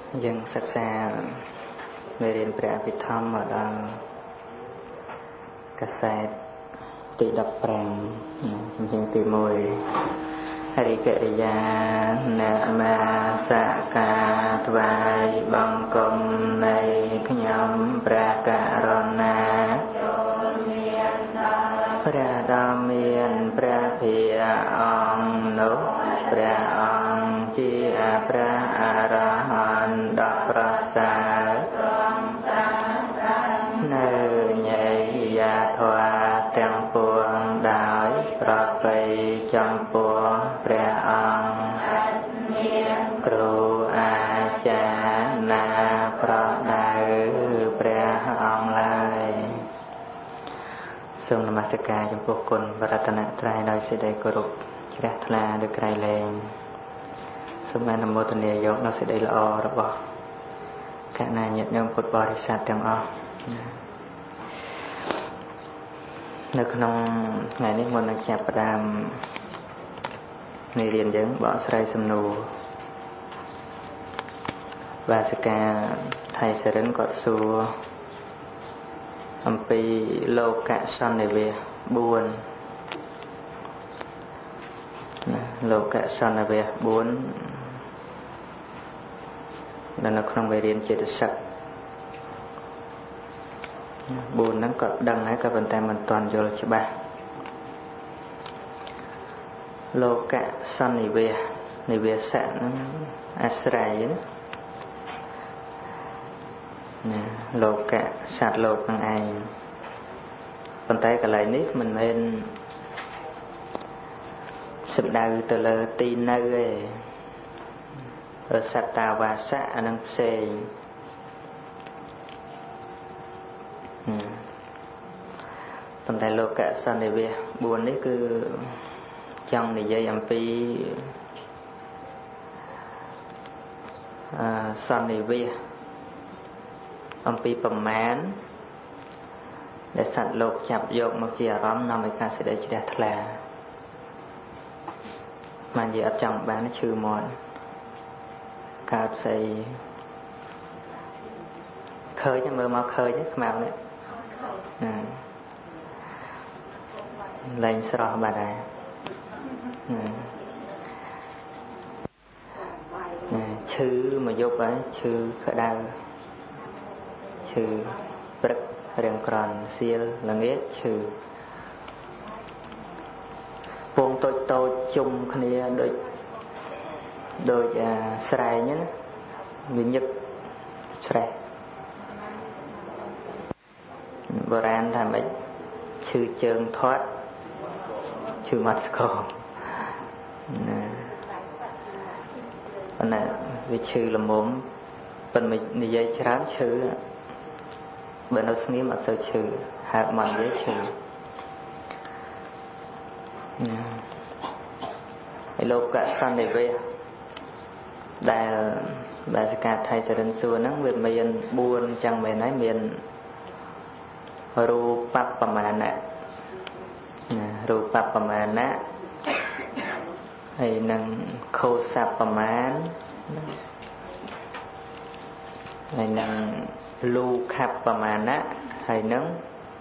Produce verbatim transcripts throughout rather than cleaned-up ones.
dân sắc xa về đến Prea Vị Thâm ở đang cassette tỷ đập prang trong hiện tỷ mùi Hari kệ gia nạ ma sa ca tvai băng công này nhóm Prakarana Pradamian Prapia Ong Nụ Praong Chi Prarahan Đọc Prasa Nơi nhạy gia thoa trang puông đói Prọc vây trong puông Praong Kru A Cha Na Prọc Đài Praong Lai Sông Namaskar trong cuộc quân và Ratana Trai đòi sẽ đầy cổ rục Chỉ đạt là được cài lên Sông An Nam Mô Tân Địa Dốc nó sẽ đầy là o đó bỏ Cả này nhận nhóm Phật Bò thì sạch trong o Nếu không ngày này một năng chạp đàm Này liền dẫn bỏ sợi xâm nụ Và sẽ cả thầy sẽ đến cọt xua Âm pi lô cả son này về buồn lô cả son này về buồn là nó không về điện chỉ được sạch buồn nó có đăng ấy các vấn đề mình toàn vô cho bà lô cả son này về này về sẵn asray lô cả sạch lô bằng ai còn tay cả lại nít mình nên sụp đau từ lơ tin nơi ở sạch tàu và xã năng xe còn tay lô cả son này về buồn đấy cứ trong này dây âm phi son này về âm pi bầm mán để sạch lột chập dột một chia rõm năm mươi ca sẽ để chỉ đạt là mà gì ở trong bán nó chư mòn cao xây khơi chứ mơ mau khơi chứ màu đấy lên sờ bà này chư mà dốt ấy chư khởi đau chư bật rừng còn xiêu là nghĩa chư buông tôi tôi chung khnia đôi đôi à, sài nhé nguyên nhất sài bờ ran làm ấy chư chơn thoát chư mặt còn nè vì chư là muốn bên mình đi dây chán chư bên nó nghĩ mà sơ chư hạt mặn dễ chư lô cả son này về đại bà sẽ cả thầy sẽ đến xưa nắng miền miền buồn chẳng mày nói miền ru pap pamana ru pap pamana hay năng khâu sap paman hay năng lưu khắp và mà nát hay nắng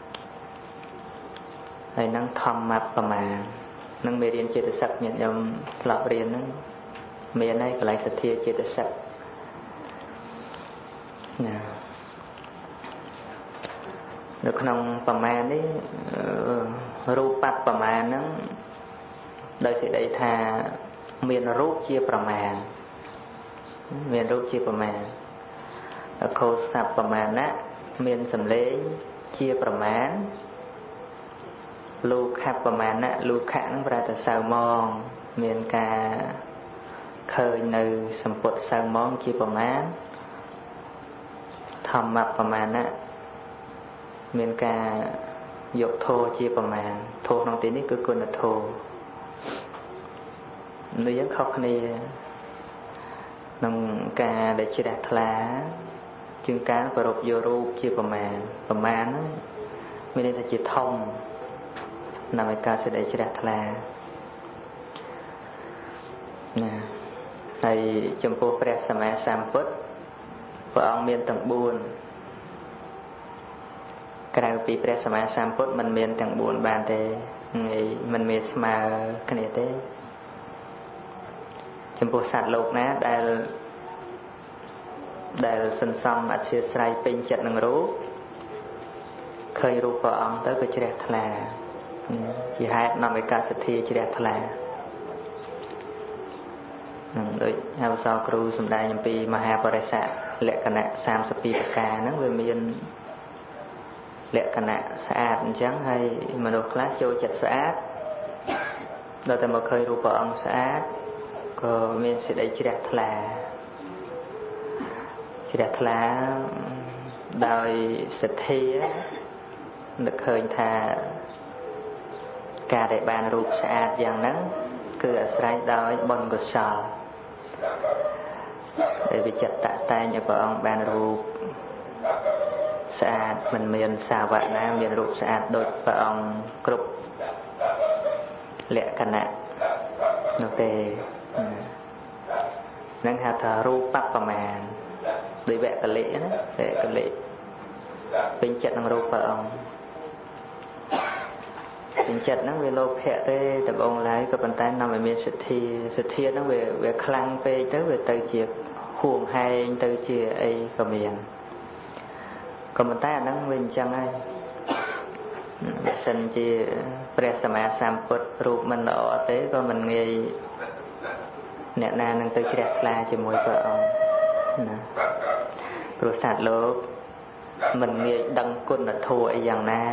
hay nắng thầm mập và mà nắng mê điên chế tự sắc nhận nhầm lọc riêng nắng mê này có lại sát thia chế tự sắc được không và mà đấy ru bạc và mà nắng đây sẽ đẩy thà miền rút chia và mà miền rút chia và mà khâu sạp và mà nát miền sầm lễ chia và mán lưu khắp và mà nát lưu khẳng và ta sao mong miền ca khơi nơi sầm bột sao mong chia và mán thầm mập và mà nát miền ca dục thô chia và màn thô trong tiếng cứ quân là thô nơi giấc khóc này nông ca để chia đạt lá chương cá và rộp vô rụp chia vào màn và màn mới đây là chia thông nằm ở ca sẽ để chia đạt là này trong phố Prea Sama Samput ព្រះអង្គមានទាំងបួនក្រៅពីព្រះសម្មាសម្ពុទ្ធមិនមានទាំងបួនបានទេមិនមានស្មើគ្នាទេចំពោះសត្វលោកណាដែលដែលសន្សំអធិស្រ័យពេញចិត្តនឹងរូបឃើញរូបព្រះអង្គទៅក៏ជ្រះថ្លាជាហេតុនាំឲ្យកើតសទ្ធាជ្រះថ្លានឹងដូចហៅសោគ្រូសម្ដែងអំពីមហាបរិស័ទលក្ខណៈសាមសិបពីរប្រការហ្នឹងវាមានលក្ខណៈស្អាតអញ្ចឹងហើយមនុស្សខ្លះចូលចិត្តស្អាតដល់តែមកឃើញរូបព្រះអង្គស្អាតក៏មានសេចក្តីជ្រះថ្លាជ្រះថ្លាដោយសទ្ធានឹកឃើញថាការដែលបានរូបស្អាតយ៉ាងហ្នឹងគឺអាស្រ័យដោយបុណ្យកុសលដែលវិចិត្រតាក់តែងឲ្យព្រះអង្គបានរូបស្អាតមិនមានសាវកណាមានរូបស្អាតដូចព្រះអង្គគ្រប់លក្ខណៈនោះទេនឹងហៅថារូបបប្រមាណដោយវគ្គលិណាវគ្គលិពេញចិត្តនឹងរូបព្រះអង្គពេញចិត្តហ្នឹងវាលោភៈទេតបងឡើយក៏ប៉ុន្តែនាំឲ្យមានសទ្ធាសទ្ធាហ្នឹងវាវាខ្លាំងពេកទៅវាទៅជាហួងហែងទៅជាអីក៏មានក៏ប៉ុន្តែអាហ្នឹងវាអញ្ចឹងហើយបើសិនជាព្រះសម្មាសម្ពុទ្ធរូបមិនល្អទេក៏មិនងាយអ្នកណានឹងទៅជ្រះថ្លាជាមួយព្រះអង្គណាព្រោះសត្វលោកមិនងាយដឹងគុណធម៌អីយ៉ាងណា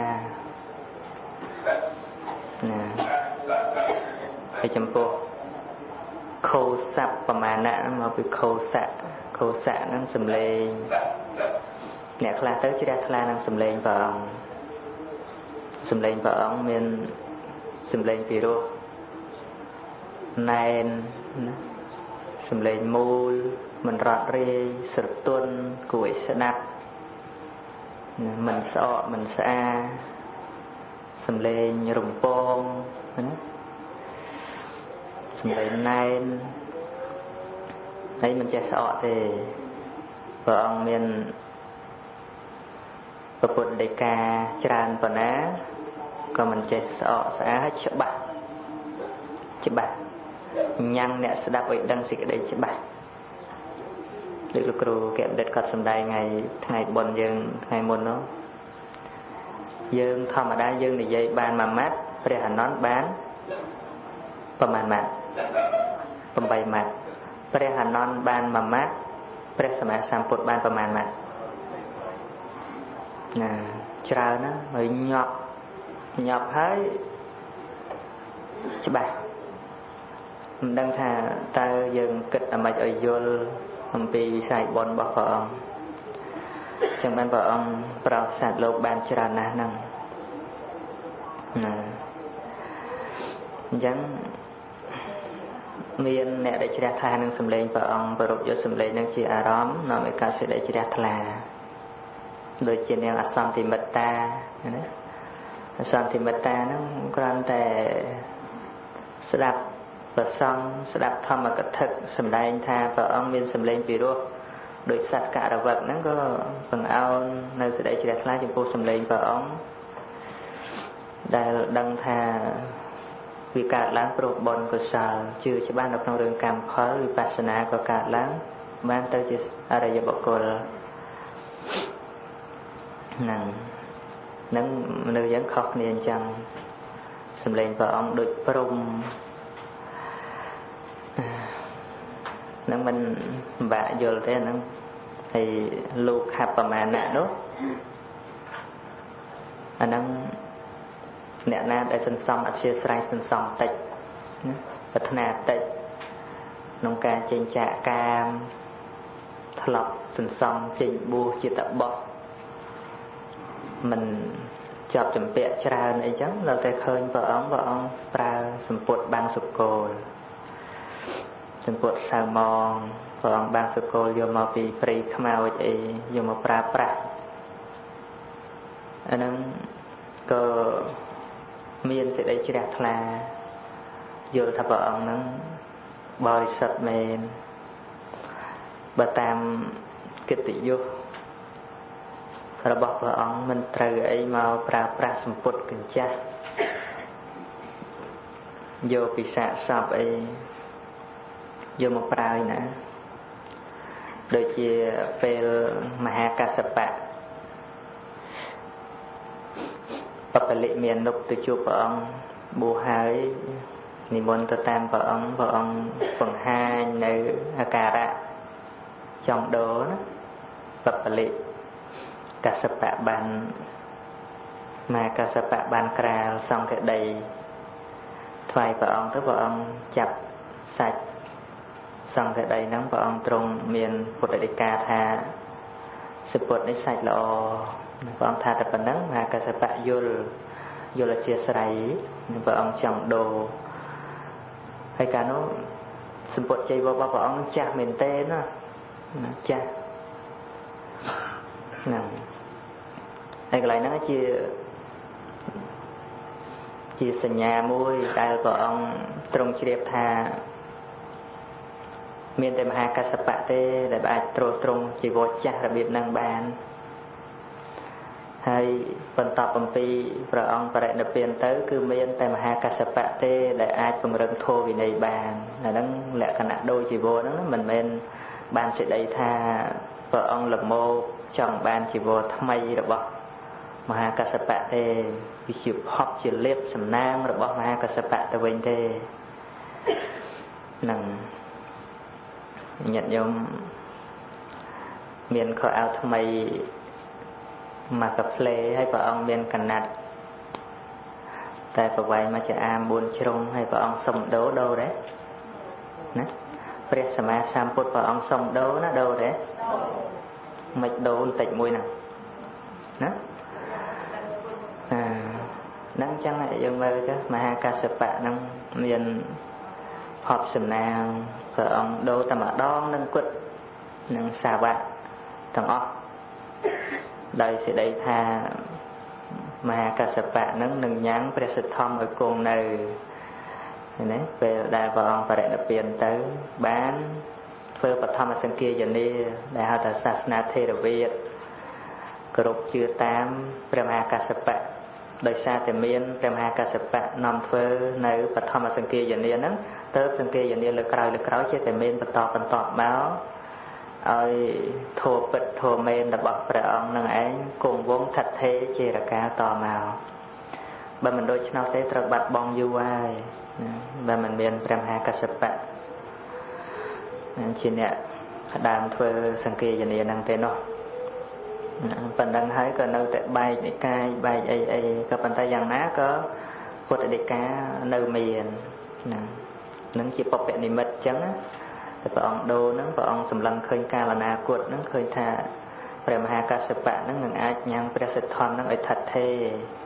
ណាហើយចំពោះខោស័ព្ទប្រមាណៈមកពីខោស័កខោស័កហ្នឹងសំឡេងអ្នកខ្លះទៅជ្រះថ្លានឹងសំឡេងព្រះអង្គសំឡេងព្រះអង្គមានសំឡេងពីរោះណែនណាសំឡេងមូលមិនរត់រាយស្រទន់គួរឲ្យស្ដាប់មិនស្អកមិនស្អាសំឡេងរំពងណាសំឡេងណែនហើយមិនចេះស្អកទេព្រះអង្គមានពុទ្ធដីកាច្រើនប៉ុណ្ណាក៏មិនចេះស្អកស្អាតច្បាស់ច្បាស់ញ៉ាំងអ្នកស្ដាប់ឲ្យដឹងសេចក្តីច្បាស់ដូចលោកគ្រូកែបដិតគាត់សម្ដែងថ្ងៃថ្ងៃបុណ្យយើងថ្ងៃមុននោះយើងធម្មតាយើងនិយាយបានមួយម៉ាត់ព្រះអានន្ទបានប្រមាណម៉ាត់ប្រាំម៉ាត់ព្រះអានន្ទបានមួយម៉ាត់ព្រះសម្មាសម្ពុទ្ធបានប្រមាណម៉ាត់ណាច្រើនណាស់ហើយញាប់ញាប់ហើយច្បាស់មិនដឹងថាតើយើងគិតអ្ម៉េចឲ្យយល់អំពីវិស័យបុណ្យរបស់ព្រះអង្គចឹងបានព្រះអង្គប្រោសសត្វលោកបានច្រើនណាស់ហ្នឹងណាអញ្ចឹងមានអ្នកដែលជ្រះថ្លានឹងសម្លេងព្រះអង្គប្រពយកសម្លេងនឹងជាអារម្មណ៍នាំឲ្យកើតសេចក្តីជ្រះថ្លាដូចជានាងអសន្តិមិត្តាណាអសន្តិមិត្តាហ្នឹងគ្រាន់តែស្ដាប់ប្រសង់ស្ដាប់ធម្មកថាសម្ដែងថាព្រះអង្គមានសម្លេងពីរោះដោយសត្វករវឹកហ្នឹងក៏បង្អោននៅសេចក្តីជ្រះថ្លាចំពោះសម្លេងព្រះអង្គដែលដឹងថាវាកើតឡើងព្រោះបុណ្យកុសលជឿច្បាស់នៅក្នុងរឿងកម្មផលវិបស្សនាក៏កើតឡើងបានទៅជាអរិយបុគ្គលហ្នឹងនឹងមនុស្សយើងខុសគ្នាអញ្ចឹងសម្លេងព្រះអង្គដូចព្រំនឹងមិនពិបាកយល់ទេហ្នឹងហើយលោកខបប្រមាណៈនោះអាហ្នឹងអ្នកណាដែលសន្សំអធិស្រ័យសន្សំតិចណាប្រាថ្នាតិចក្នុងការចេញចាកកាមធ្លាប់សន្សំចេញបួសជាតបោះមិនជាប់ចម្ពាក់ច្រើនអីចឹងដល់តែឃើញព្រះអង្គព្រះអង្គប្រើសម្ពុតបាំងសុគលសម្ពុតសៅមងព្រះអង្គបាំងសុគលយកមកពីព្រៃខ្មោចអីយកមកប្រើប្រាស់អាហ្នឹងក៏មានសេចក្តីជ្រះថ្លាយល់ថាព្រះអង្គហ្នឹងបរិសុទ្ធមែនបើតាមកិត្តិយសរបស់ព្រះអង្គមិនត្រូវអីមកប្រើប្រាស់សម្ពុតកញ្ចាស់យកពិសាសពអីយកមកប្រើឯណាដូចជាពេលមហាកស្សបៈបពលិមាននុកទៅជួបព្រះអង្គបួសហើយនិមន្តទៅតាមព្រះអង្គព្រះអង្គបង្ហាញនៅអាការៈចំដោណាបពលិកស្សបៈបានមហាកស្សបៈបានក្រាលសង្ឃដីថ្វាយព្រះអង្គទៅព្រះអង្គចាប់សាច់សង្ឃដីហ្នឹងព្រះអង្គទ្រង់មានពុទ្ធដីកាថាសិពុទ្ធនេះសាច់ល្អព្រះអង្គថាតែប៉ុណ្ណឹងមហាកស្សបៈយល់យល់អធិស្ឋ័យនឹងព្រះអង្គចង់ដូរហើយកាលនោះសម្ពុទ្ធជ័យវររបស់ព្រះអង្គចាស់មែនទេណាចាស់ហ្នឹងហើយកន្លែងហ្នឹងជាជាសញ្ញាមួយដែលព្រះអង្គទ្រង់ជ្រាបថាមានតែមហាកស្សបៈទេដែលអាចត្រួតត្រងជីវរចាស់របៀបហ្នឹងបានហើយបន្តអំពីព្រះអង្គបរិនិព្វានទៅគឺមានតែមហាកស្សបៈទេដែលអាចពង្រឹងធម៌វិន័យបានអាហ្នឹងលក្ខណៈដូចជីវរហ្នឹងមិនមែនបានសេចក្តីថាព្រះអង្គលមោចង់បានជីវរថ្មីរបស់មហាកស្សបៈទេវាជាផប់ជាលៀបសំណាងរបស់មហាកស្សបៈទៅវិញទេហ្នឹងញាតិញោមមានខោអាវថ្មីមកកាផ្លេហើយព្រះអង្គមានកណាត់តែប្រវែងមកជាអាមបួនជ្រុងហើយព្រះអង្គសុំដូរដូរដែរណាព្រះសម្មាសម្ពុទ្ធព្រះអង្គសុំដូរណាដូរដែរមិនដូរបន្តិចមួយណាណាអាហ្នឹងចឹងយើងមើលទៅមហាកស្សបៈហ្នឹងមានផប់សំណាងព្រះអង្គដូរតែម្ដងនឹងគត់នឹងសាវកទាំងអស់ដោយសេចក្តីថាមហាកស្សបៈហ្នឹងនឹងញ៉ាំងព្រះសទ្ធំឲ្យគង់នៅណាពេលដែលព្រះអង្គបរិនិព្វានទៅបានធ្វើបឋមសង្ឃាយនាដែលហៅថាសាសនាថេរវាទគ្រប់ជឿតាមព្រះមហាកស្សបៈដោយសារតែមានព្រះមហាកស្សបៈនាំធ្វើនៅបឋមសង្ឃាយនាហ្នឹងទៅសង្ឃាយនាលើក្រោយលើក្រោយជាតែមានបន្តបន្តមកឲ្យធម៌ពិតធម៌មែនរបស់ព្រះអង្គនឹងឯងគង់វង្សថិតថេរជារកាលតមកបើមិនដូច្នោះទេត្រូវបាត់បង់យូរហើយបើមិនមានព្រះមហាកស្សបៈជាអ្នកដើមធ្វើសង្ឃាយនាហ្នឹងទេនោះប៉ុណ្ណឹងហើយក៏នៅតែបែកនិកាយបែកអីអីក៏ប៉ុន្តែយ៉ាងណាក៏ពុទ្ធដីកានៅមានហ្នឹងនឹងជាបព្វនិមិត្តអញ្ចឹងតែព្រះអង្គដូរហ្នឹងព្រះអង្គសម្លឹងឃើញកាលអនាគតហ្នឹងឃើញថាព្រះមហាកស្សបៈហ្នឹងនឹងអាចញ៉ាំងព្រះសិទ្ធំហ្នឹងឲ្យថិតថេរ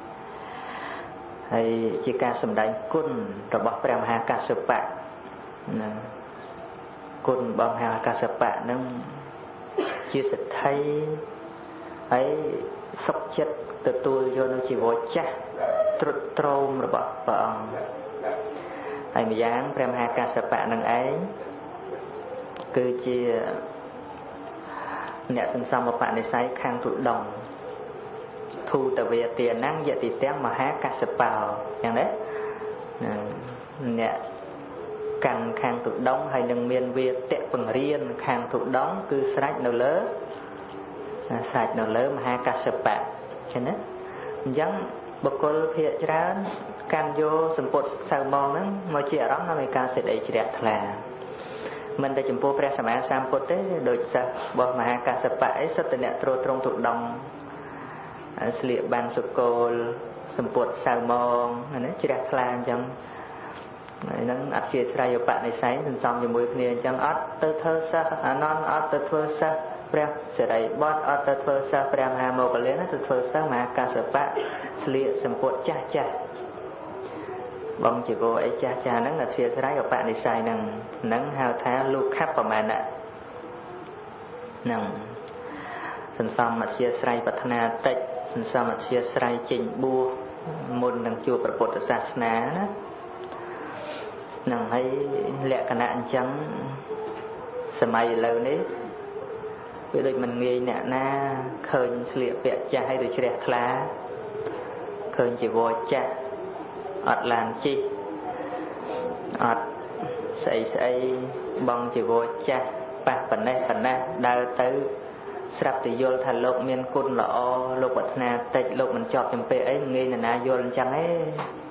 ហើយជាការសម្ដែងគុណរបស់ព្រះមហាកស្សបៈហ្នឹងគុណរបស់មហាកស្សបៈហ្នឹងជាសិទ្ធិហើយសុខចិត្តទទួលយកនៅជីវរចាស់ត្រុតត្រោមរបស់ព្រះអង្គហើយម្យ៉ាងព្រះមហាកស្សបៈនឹងឯងគឺជាអ្នកសន្សំបនិស្ស័យខាងទុដងធូតវេទានយតិទាំងមហាកស្សបោយ៉ាងណាអ្នកកាន់ខាងទុដងហើយនឹងមានវេតៈបង្រៀនខាងទុដងគឺស្រេចនៅលើស្រេចនៅលើមហាកស្សបៈចឹងណាអញ្ចឹងបុគ្គលភាគច្រើនកាន់យកសម្ពុទ្ធសៅមងហ្នឹងមកជាអារម្មណ៍នៃការសេចក្តីជ្រះថ្លាមិនតែចំពោះព្រះសម្មាសម្ពុទ្ធទេដូចសិស្សរបស់មហាកស្សបៈអីសុទ្ធតែអ្នកត្រួតត្រងទុដងស្លៀកបានសុគលសម្ពុទ្ធសៅមងណាជ្រះថ្លាអញ្ចឹងហើយហ្នឹងអធិស្ស្រ័យឧបនិស្ស័យសន្សំជាមួយគ្នាអញ្ចឹងអត់ទៅធ្វើសិស្សអានន្តអត់ទៅធ្វើសិស្សព្រះសិរីបុត្រអត់ទៅធ្វើសិស្សព្រះមហាមោគលានទៅធ្វើសិស្សមហាកស្សបៈស្លៀកសម្ពុទ្ធចាស់ចាស់បងជីវរអីចាស់ចាស់ហ្នឹងអធិស្ស្រ័យឧបនិស្ស័យហ្នឹងហ្នឹងហៅថាលោកខបប្រមាណៈហ្នឹងសន្សំអធិស្ស្រ័យប្រាថ្នាតិចសន្សំអធិស្ស្រ័យចេញបួសមុននឹងជួបព្រះពុទ្ធសាសនាណាហ្នឹងហើយលក្ខណៈអញ្ចឹងសម័យឥឡូវនេះ vìដូចmình nghe nè na khơi liệt vẹn cha hay được trẻ khá khơi chỉ vô cha ọt làm chi ọt xây xây bong chỉ vô cha ba phần này phần này đào tới sắp thì vô thành lục miền côn lọ lục bật na tịch lục mình chọt trong pe ấy nghe là na vô lên chẳng ấy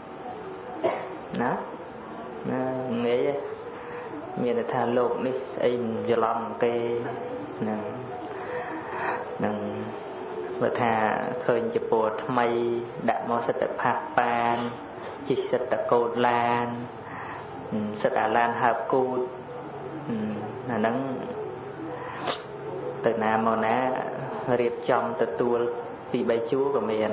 đó nghe miền là thà lục đi xây vô lòng cái nè nâng và thà khơi chụp bột mây đã mò sạch tập hạt pan chỉ sạch tập cột lan sạch à lan hợp cột là nâng từ nam màu ná riệp trong từ tua vì bay chúa của mình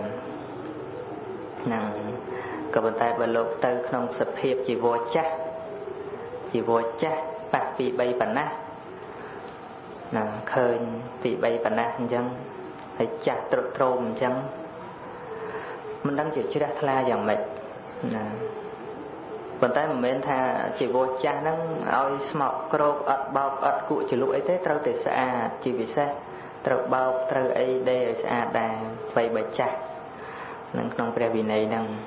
nâng có bàn tay bà lột từ không sập hiệp chỉ vô chắc chỉ vô chắc bạc vì bay bản ná nâng khơi vì bay bản ná chẳng phải chặt trộn trộm chẳng mình đang chịu chứ đã la dòng mệt bàn tay mình tha chỉ vô cha nó oi smọc crop ớt bao ớt cụ chỉ lúc ấy thế trâu từ xa chỉ vì sao trâu bao trâu ấy đây ở xa đà vậy bởi cha nâng trong cái vì này nâng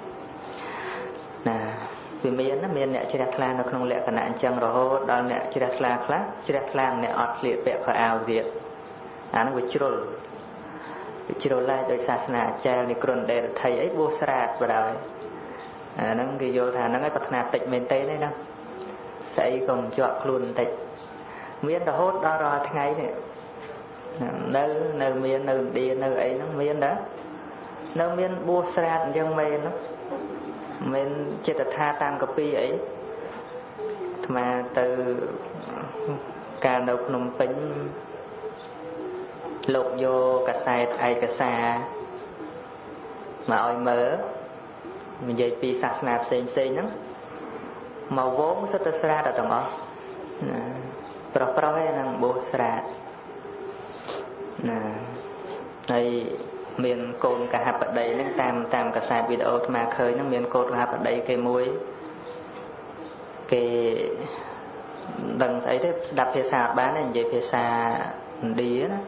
nè vì miền nó miền nè chỉ đặt la nó không lẽ cả nạn chẳng rồi đó nè chỉ đặt la khác chỉ đặt la nè ớt liệt vẹn khỏi ao diệt à nó bị trôi chỉ rồi lại đời xa xa cha này còn để thầy ấy vô sạch vào đời nó cái vô thà nó cái bậc nạp tịch miền tây đấy đâu sẽ còn chọn luôn tịch miền đó hốt đó rồi tháng ấy này nơi nơi miền nơi đi nơi ấy nó miền đó nơi miền vô sạch dân miền nó miền chỉ là tha tam cà pi ấy mà từ cả nộp nông tính lục vô cả sai ai cả xa mà oi mỡ mình dạy pi sạch nạp xem xem đó màu vốn rất là xa ra tầng đó pro pro ấy năng bố xa này miền cồn cả hạt ở đây nó tam tam cả sai video mà khơi nó miền cồn cả hạt ở đây cái muối cái đằng ấy thế đập phía xa bán này vậy phía xa đi đó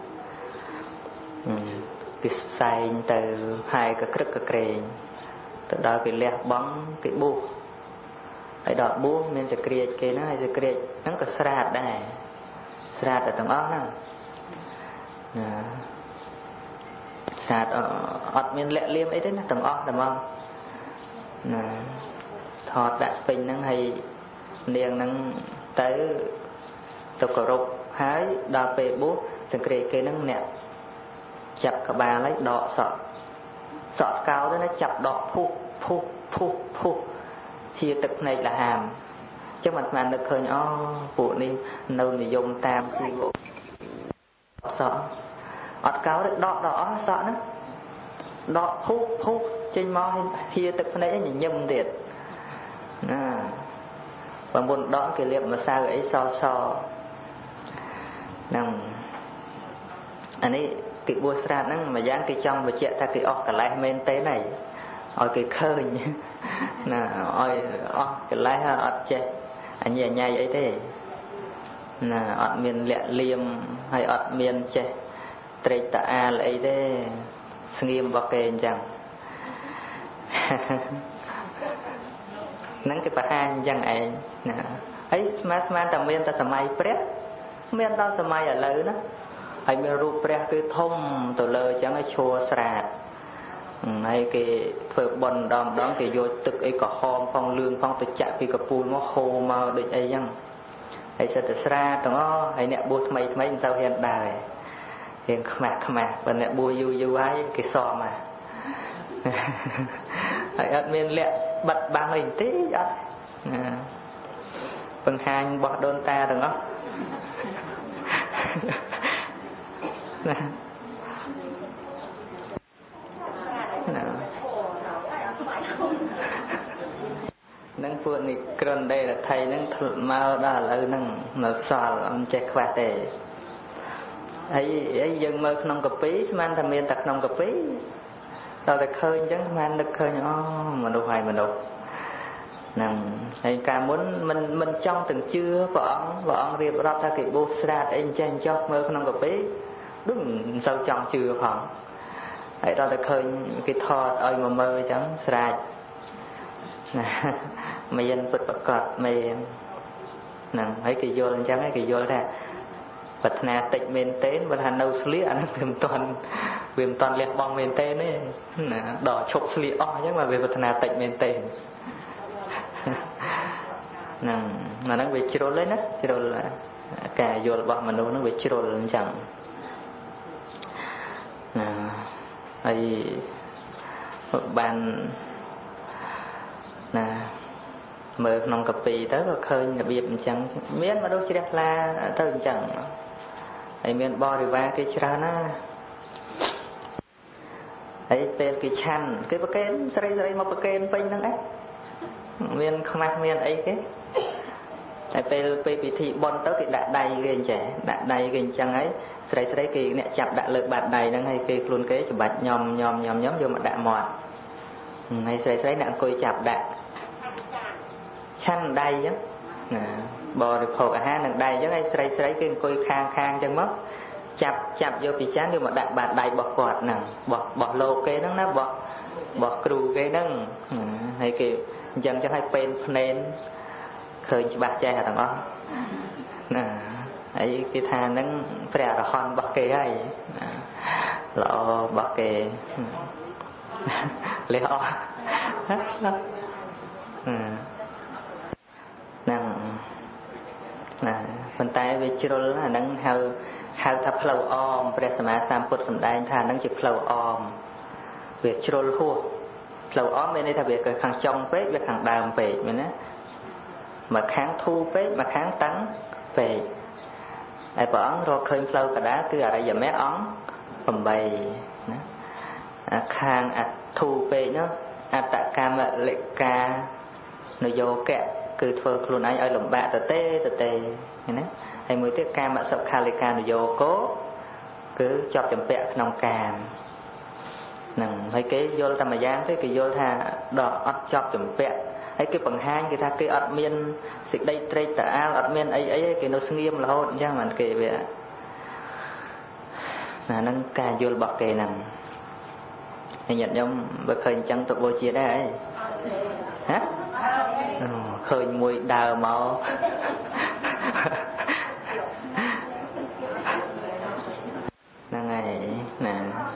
cái sai từ hai cái cực cái kề từ đó cái lẹ bóng cái bu cái đọt bu mình sẽ create cái nó hay sẽ create nó có sạt đây sạt ở tầng óc nè sạt ở ọt mình lẹ liêm ấy thế nó tầng óc đúng không nè thọt đã pin nó hay liền nó tới tục cổ rục hái đào về bu sẽ create cái nó nè chặt cả ba lấy đọ sọt sọt cao đó nó chặt đọ phu phu phu phu chia tực này là hàm chứ mặt mà được hơi nhỏ phụ đi nơi mình dùng tam khi bộ sọt ọt cao đấy đọ đỏ sọt đó đọ phu phu trên mò chia tực này nhìn nhầm thiệt à và muốn đón cái liệm mà sao ấy so so nằm anh ấy cái bùa sạch nó mà dán cái trong và chạy ta cái ọc cả lại men tế này ôi cái khơi nè ôi ọc cái lại ha ọt chạy anh nhẹ nhai ấy thế nè ọt miền lẹ liêm hay ọt miền chạy trệ tạ a là ấy thế nghiêm vào kề chẳng nắng cái bát han chẳng ấy nè ấy smart smart tầm miền ta sắm mai prep miền ta sắm mai ở lỡ đó hay mình rụp ra cái thông từ lời chẳng ai chua sạch hay cái phở bần đòn đón cái vô tức ấy có hòm phong lương phong tự chạm vì cái pùi nó khô mà định ấy chăng hay sẽ tự ra tầng đó hay nẹ bùa mấy mấy sao hiện đài hiện khmạc khmạc và nẹ bùa du du ấy cái sò mà hay ớt mình lẹ bật ba mình tí vậy phần hai bỏ đôn ta tầng đó nâng phụ này cần đây là thầy nâng thật mau đó là nâng nó xòl ông chạy khoa tệ ấy ấy dân mơ nông cà phí man tham miên tạc nông cà phí tao lại khơi chẳng man được khơi nhỏ mà đâu hoài mà đâu nằm hay ca muốn mình mình trong từng chưa vợ vợ riệp rập ra cái bút ra để chen cho mơ không gặp bé đúng sâu trong chưa khoảng ấy đó là khơi cái thọ ơi mà mơ chẳng sạch mày dân bật bật cọt mày nè thấy cái vô lên chẳng thấy cái vô ra vật na tịnh men tên vật hà nâu sli anh viêm toàn viêm toàn liệt bong men tên ấy đỏ chụp sli o chứ mà về vật na tịnh men tên nè mà nó bị chiro lên á chiro là cả vô bọn mình đâu nó bị chiro lên chẳng nè ấy bàn nè mơ nông cà phê tới có khơi là biệt chẳng miễn mà đâu chỉ đẹp là tới chẳng ấy miễn bo đi va cái chả nó ấy tên cái chăn cái bậc kén sợi sợi một bậc kén pin đó đấy miễn không ăn miễn ấy cái ấy pe pe bị thị bon tới cái đạn đầy cái trẻ đạn đầy cái chẳng ấy sợi sợi cái nè chặt đạn lực bạt đầy đang hay cái luôn kế chụp bạch nhom nhom nhom nhom vô mà đạn mọt hay sợi sợi nè coi chặt đạn chăn đầy chứ bò được phổ cả hai nặng đầy chứ hay sấy sấy cái coi khang khang chân mất chập chập vô bị chán vô mà đạn bạt đầy bọt quạt nè bọt bọt lô cái nó nó bọt bọt cừu cái nó hay kiểu dân cho hai pen nên khơi bạc chai hả thằng đó nè ấy cái than nó phải là hòn bọt kê ấy lọ bọt kê lấy ho năng nè phần tay về chiro là năng hao hao thập lâu om presma samput sầm đai tha năng chụp lâu om về chiro hua lâu om bên đây là về cái khang trong phết về khang đàm về mình á mà kháng thu phết mà kháng tắn về ai bỏ rồi khơi lâu cả đá cứ ở đây giờ mét ón bầm bầy khang ạt thu về nó ạt tạ cam lệ ca nó vô kẹt cứ thưa luôn anh ơi lồng bạ tờ tê tờ tê này hay mới tiếp cam mà sập kha lê ca nó vô cố cứ chọc chầm bẹ nòng càm nè hay cái vô ta mà dán thế cái vô tha đỏ ắt chọc chầm bẹ ấy cái bằng hai cái tha cái ắt miên xịt đây tây ta ắt miên ấy ấy cái nó nghiêm là hôn chứ mà kể về là nâng ca vô bọc kề nè hay nhận giống bậc khơi chẳng tụ vô chia đấy hả khơi mùi đào màu là ngày nè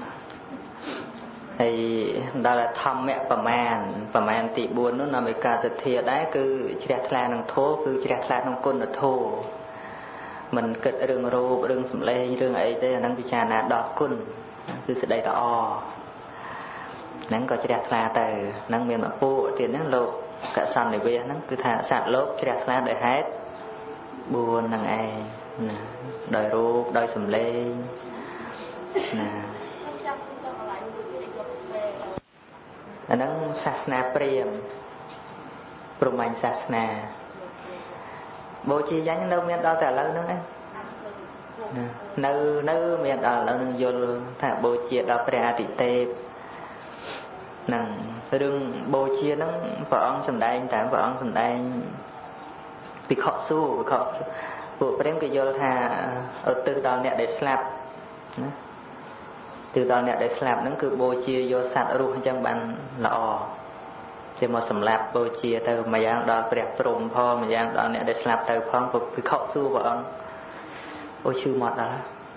thì đó là thăm mẹ bà man bà man tị buồn nó nằm ở cả thực thiệt đấy cứ chỉ đặt là năng thô cứ chỉ đặt là năng côn là thô mình kịch rừng rô rừng sầm lê rừng ấy thế năng bị trà nạt đọt côn cứ sự đây đỏ năng có chỉ đặt là từ năng miền bắc bộ tiền nó lộ cả sàn này về nó cứ thả sạt lốp chỉ đặt là để hết buồn năng ai đời rô đời sầm lê nè nó sasna priam promanh sasna bố chi dánh đâu miền đó trả lời nữa em nơi nơi miền đó là vô thả bố chi đó prea tị tê nằng đừng bố chi nó vợ ông sầm đai tám vợ ông sầm đai bị khó su bị khó bộ prem cái vô thả ở từ đó nè để slap từ đó nè để slap nó cứ bố chia vô sạt ruột trong bàn lọ thì một sầm lạp bố chia từ mà giang đó đẹp trùng pho mà giang đó nè để slap từ phong phục cái khẩu su vợ ông ôi chư mọt đó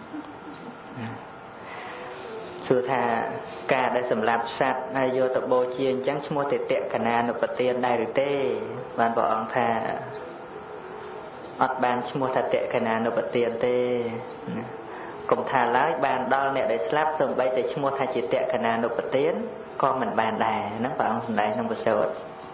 sư thà cả để sầm lạp sạt hay vô tập bố chia chẳng mua tiền tệ cả na nộp tiền đây được tê bàn vợ ông thà ọt bàn mua thật tệ cả na nộp tiền tê cùng thà lái bàn đo nè để slap xong bay để mua thay chỉ tệ cả na nộp tiền con mình bàn đà nó bảo ông đây nó bị sợ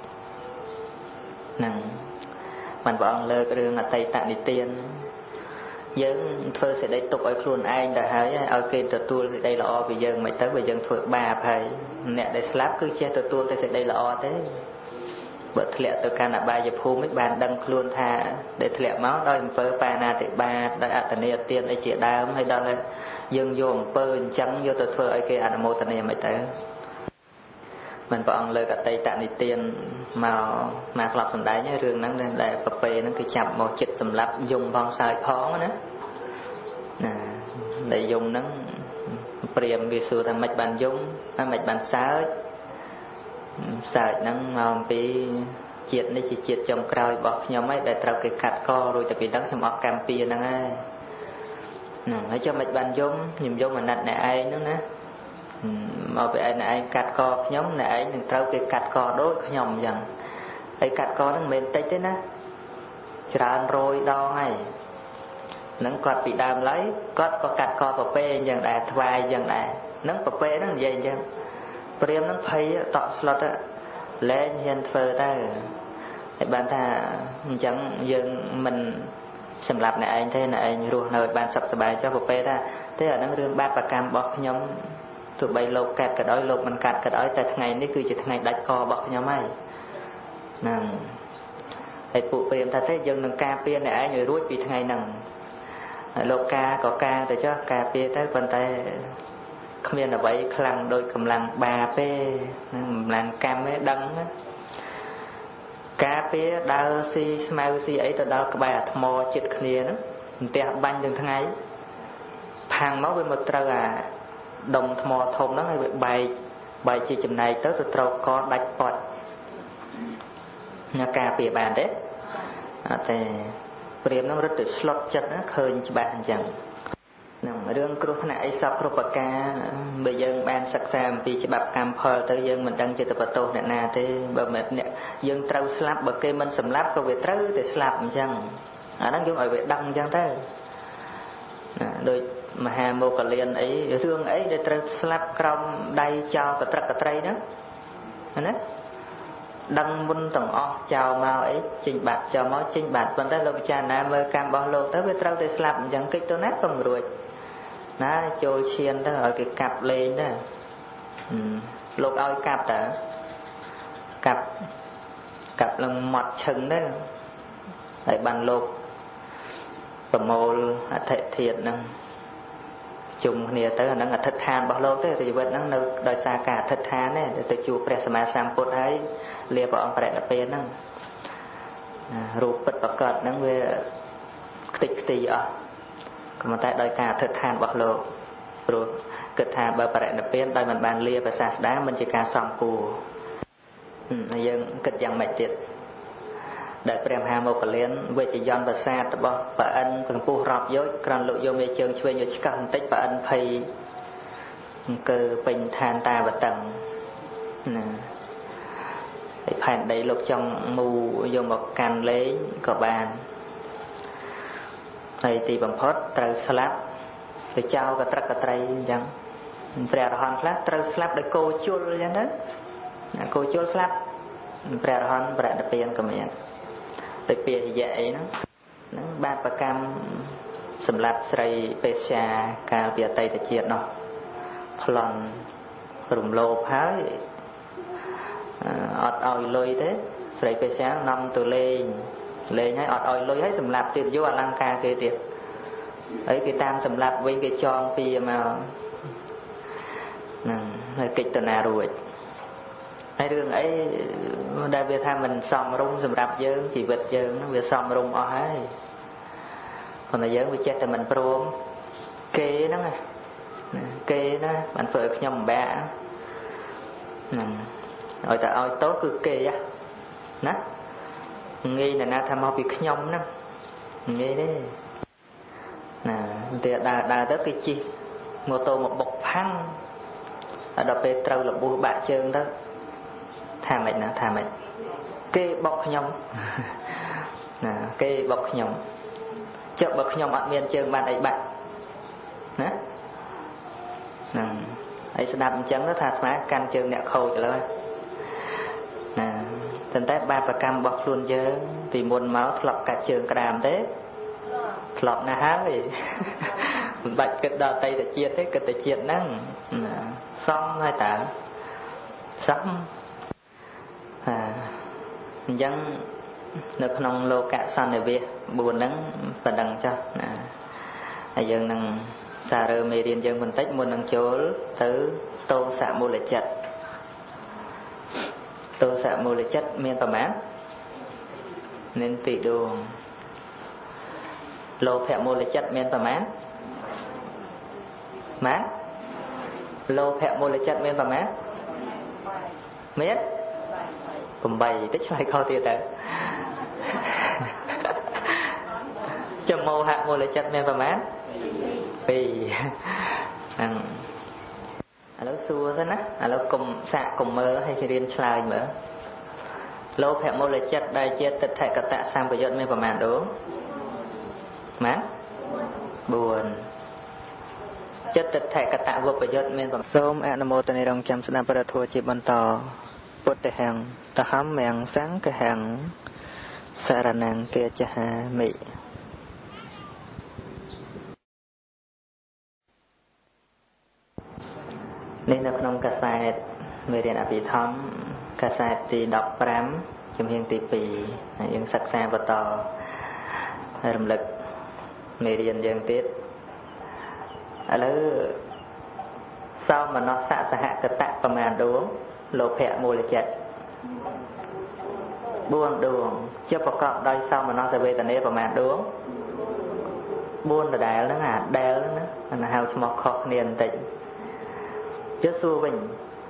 nè mình bảo ông lơ cái đường là tây tạng đi tiền dân thôi sẽ đây tục ở khuôn anh đã hỏi ở kia từ tua đây là o bây giờ mày tới bây giờ thôi bà phải nè để slap cứ che từ tua sẽ đây là o thế bật lẹ từ can là ba giờ phô mấy bàn đăng luôn tha để lẹ máu đôi phơ pa na thì ba đại atania tiền ấy chỉ đa hay đó là dân vô pơ trắng vô từ phơ ấy kia anamo tania mày tới mìnhព្រះអង្គលើកអតីតនិទានមកមកក្លាប់សំដែងរឿងហ្នឹងដែលប្រពេហ្នឹងគឺចាប់មកចិត្តសម្លាប់យំផងសើចផងណាណាដែលយំហ្នឹងព្រាមវាសួរថាម៉េចបានយំហើយម៉េចបានសើចសើចហ្នឹងមកអំពីជាតិនេះជាជាតិចុងក្រោយរបស់ខ្ញុំហើយដែលត្រូវគេកាត់ករួចតែពីហ្នឹងខ្ញុំអត់កម្មពៀហ្នឹងហើយហ្នឹងហើយចាំមិនបានយំខ្ញុំយំអាណិតអ្នកឯងហ្នឹងណាមកពីឯងឯងកាត់កខ្ញុំអ្នកឯងនឹងត្រូវគេកាត់កដូចខ្ញុំអញ្ចឹងហើយកាត់កហ្នឹងមិនមែនតិចទេណាច្រើនរយដងហើយហ្នឹងគាត់ពីដើមឡើយគាត់ក៏កាត់កប្រពេអញ្ចឹងដែរថ្វាយអញ្ចឹងដែរហ្នឹងប្រពេហ្នឹងនិយាយអញ្ចឹងព្រាមហ្នឹងភ័យតក់ស្លុតលែងហ៊ានធ្វើទៅហើយបានថាអញ្ចឹងយើងមិនសម្រាប់អ្នកឯងទេអ្នកឯងរស់នៅឲ្យបានសុខសប្បាយចុះប្រពេថាទេអាហ្នឹងរឿងបាបកម្មរបស់ខ្ញុំទោះបីលោកកាត់ក៏ដោយលោកមិនកាត់ក៏ដោយតែថ្ងៃនេះគឺជាថ្ងៃដាច់ករបស់ខ្ញុំហើយហ្នឹងហើយពួកព្រាមថាទេយើងនឹងការពារអ្នកឯងឲ្យរួចពីថ្ងៃហ្នឹងហើយលោកកាក៏ការទៅចុះការពារទៅប៉ុន្តែគ្មានអ្វីខ្លាំងដូចកម្លាំងបាបទេហ្នឹងកម្លាំងកម្មទេដឹងណាការពារដើរស៊ីស្មៅស៊ីអីទៅដល់ក្បែរអាថ្មចិត្តគ្នាហ្នឹងផ្ទះបាញ់ទាំងថ្ងៃផាំងមកវាមកត្រូវអាដុំថ្មធំហ្នឹងហើយវាបែកបែកជាចំណែកទៅទៅត្រូវកដាច់ប៉ុតណាការពារបានទេអត់ទេព្រាមហ្នឹងរត់ទៅស្លុតចិត្តណាឃើញច្បាស់អញ្ចឹងហ្នឹងរឿងគ្រោះថ្នាក់អីសពគ្រប់ប្រការបើយើងបានសិក្សាអំពីច្បាប់កម្មផលទៅយើងមិនដឹងជាទៅបន្ទោសអ្នកណាទេបើមិនអ្នកយើងត្រូវស្លាប់បើគេមិនសម្លាប់ក៏វាត្រូវតែស្លាប់អញ្ចឹងអាហ្នឹងយើងឲ្យវាដឹងអញ្ចឹងទៅណាដូចមហាមោគលានអីរឿងអីដែលត្រូវស្លាប់ក្រោមដៃចោលកត្រឹកកត្រីហ្នឹងណាដឹងមុនទាំងអស់ចោលមកអីចេញបាត់ចោលមកចេញបាត់ប៉ុន្តែលោកពិចារណាមើលកម្មរបស់លោកទៅវាត្រូវតែស្លាប់អញ្ចឹងកិច្ចទៅណាក៏មិនរួចណាចូលឈានទៅឲ្យគេកាប់លេងទៅលោកឲ្យកាប់តើកាប់កាប់ឡើងមាត់ឈឹងទៅហើយបានលោកប្រមូលអធិធាតុហ្នឹងជុំគ្នាទៅអាហ្នឹងអធិដ្ឋានរបស់លោកទេជីវិតហ្នឹងនៅដោយសារការអធិដ្ឋានទេទៅជួបព្រះសម្មាសម្ពុទ្ធហើយលាព្រះអង្គបរិនិព្វានហ្នឹងរូបពិតប្រកបហ្នឹងវាខ្ទេចខ្ទីអស់ក៏ប៉ុន្តែដោយការអធិដ្ឋានរបស់លោកព្រោះគិតថាបើបរិនិព្វានដោយមិនបានលាព្រះសាស្តាមិនជាការសំគួរហើយយើងគិតយ៉ាងម៉េចទៀតដែលព្រះមហាមោគលានវិជ្ជយន្តប្រាសាទរបស់ប្រអិនកម្ពស់រាប់យោជន៍ក្រនលោកយកមេជើងឆ្វេងយកឆ្កឹះបន្តិចប្រអិនភ័យអង្គើពេញឋានតាវតឹងណាហើយផែនដីលោកចង់មូយកមកកាន់លេងក៏បានហើយទីបំផុតត្រូវស្លាប់ទៅចោលកត្រឹកកត្រីអញ្ចឹងព្រះអរហន្តខ្លះត្រូវស្លាប់ដោយគោជលអញ្ចឹងទៅណាគោជលស្លាប់ព្រះអរហន្តបរិនិព្វានក៏មានដោយពាក្យយៈអីហ្នឹងហ្នឹងបាបកម្មសម្រាប់ស្រីបេស្យាកាលពីអតីតជាតិនោះប្លន់រំលោភហើយអត់ឲ្យលុយទេស្រីបេស្យានាំទៅលេងលេងហើយអត់ឲ្យលុយហើយសម្រាប់ទៀតយកអលង្ការគេទៀតហើយគេតាមសម្រាប់វិញគេចងពីមកហ្នឹងហើយកិច្ចតនារួចហើយរឿងអីដែលវាថាមិនសមរម្យសម្រាប់យើងជីវិតយើងវាសមរម្យអស់ហើយប៉ុន្តែយើងវាចេះតែមិនព្រមគេហ្នឹងណាគេណាបានធ្វើឲ្យខ្ញុំពិបាកហ្នឹងឲ្យតែឲ្យតោគឺគេណាងាយណាស់ថាមកពីខ្ញុំហ្នឹងងាយទេណាតែដើរដើរទៅគេជិះម៉ូតូមកបុកផាំងដល់ពេលត្រូវរបួសបាក់ជើងទៅថាម៉េចណាថាម៉េចគេបុកខ្ញុំណាគេបុកខ្ញុំចុះបើខ្ញុំអត់មានជើងបានអីបាក់ណាហ្នឹងហើយស្ដាប់អញ្ចឹងទៅថាអាត្មាកាន់ជើងអ្នកខូចឥឡូវណាតែបាបកម្មរបស់ខ្លួនយើងពីមុនមកធ្លាប់កាត់ជើងក្តាមទេធ្លាប់ណាស់ហើយមិនបាច់គិតដល់អតីតជាតិទេគិតតែជាតិហ្នឹងសមហើយតើសមអាអញ្ចឹងនៅក្នុងលោកសន្និវាសបួនហ្នឹងប៉ណ្ណឹងចុះណាហើយយើងនឹងសាររើមេរៀនយើងបន្តិចមុននឹងចូលទៅតោសៈមូលចិត្ត tô xạ mô lệ chất miên tầm án nên tị đường lô phẹ mô lệ chất miên tầm án má lô phẹ mô lệ chất miên tầm án miết cùng bày tích lại kho tiêu tử cho mô hạ mô lệ chất miên tầm án vì alo xua thế ná alo cùng xạ cùng mơ hay khi riêng slide mở lô phẹ mô lệ chất đại chia tịch thể cật tạ sang bởi dọn miên phẩm màn đúng má buồn chất tịch thể cật tạ vô bởi dọn miên phẩm xôm ạ nà mô tà nê đồng chăm sẵn bà thua chì bần tò bột tà hàng tà hám mẹng sáng cái hàng xa ra nàng kia chà hà mị nên là trong cả sai người điện áp bị thấm cả sai thì đọc rám chùm hiên tì pì những sắc xa và tò rầm lực người điện dân tiết ở lỡ sau mà nó xạ xa hạ cực tạ và màn đuống lộ phẹ mùa lệ chật buôn đường chưa có cọp đôi sau mà nó sẽ về tần đế và màn đuống buôn là đáy nó ngả đáy nó là hào cho một khóc niên tịnh chứ xua bình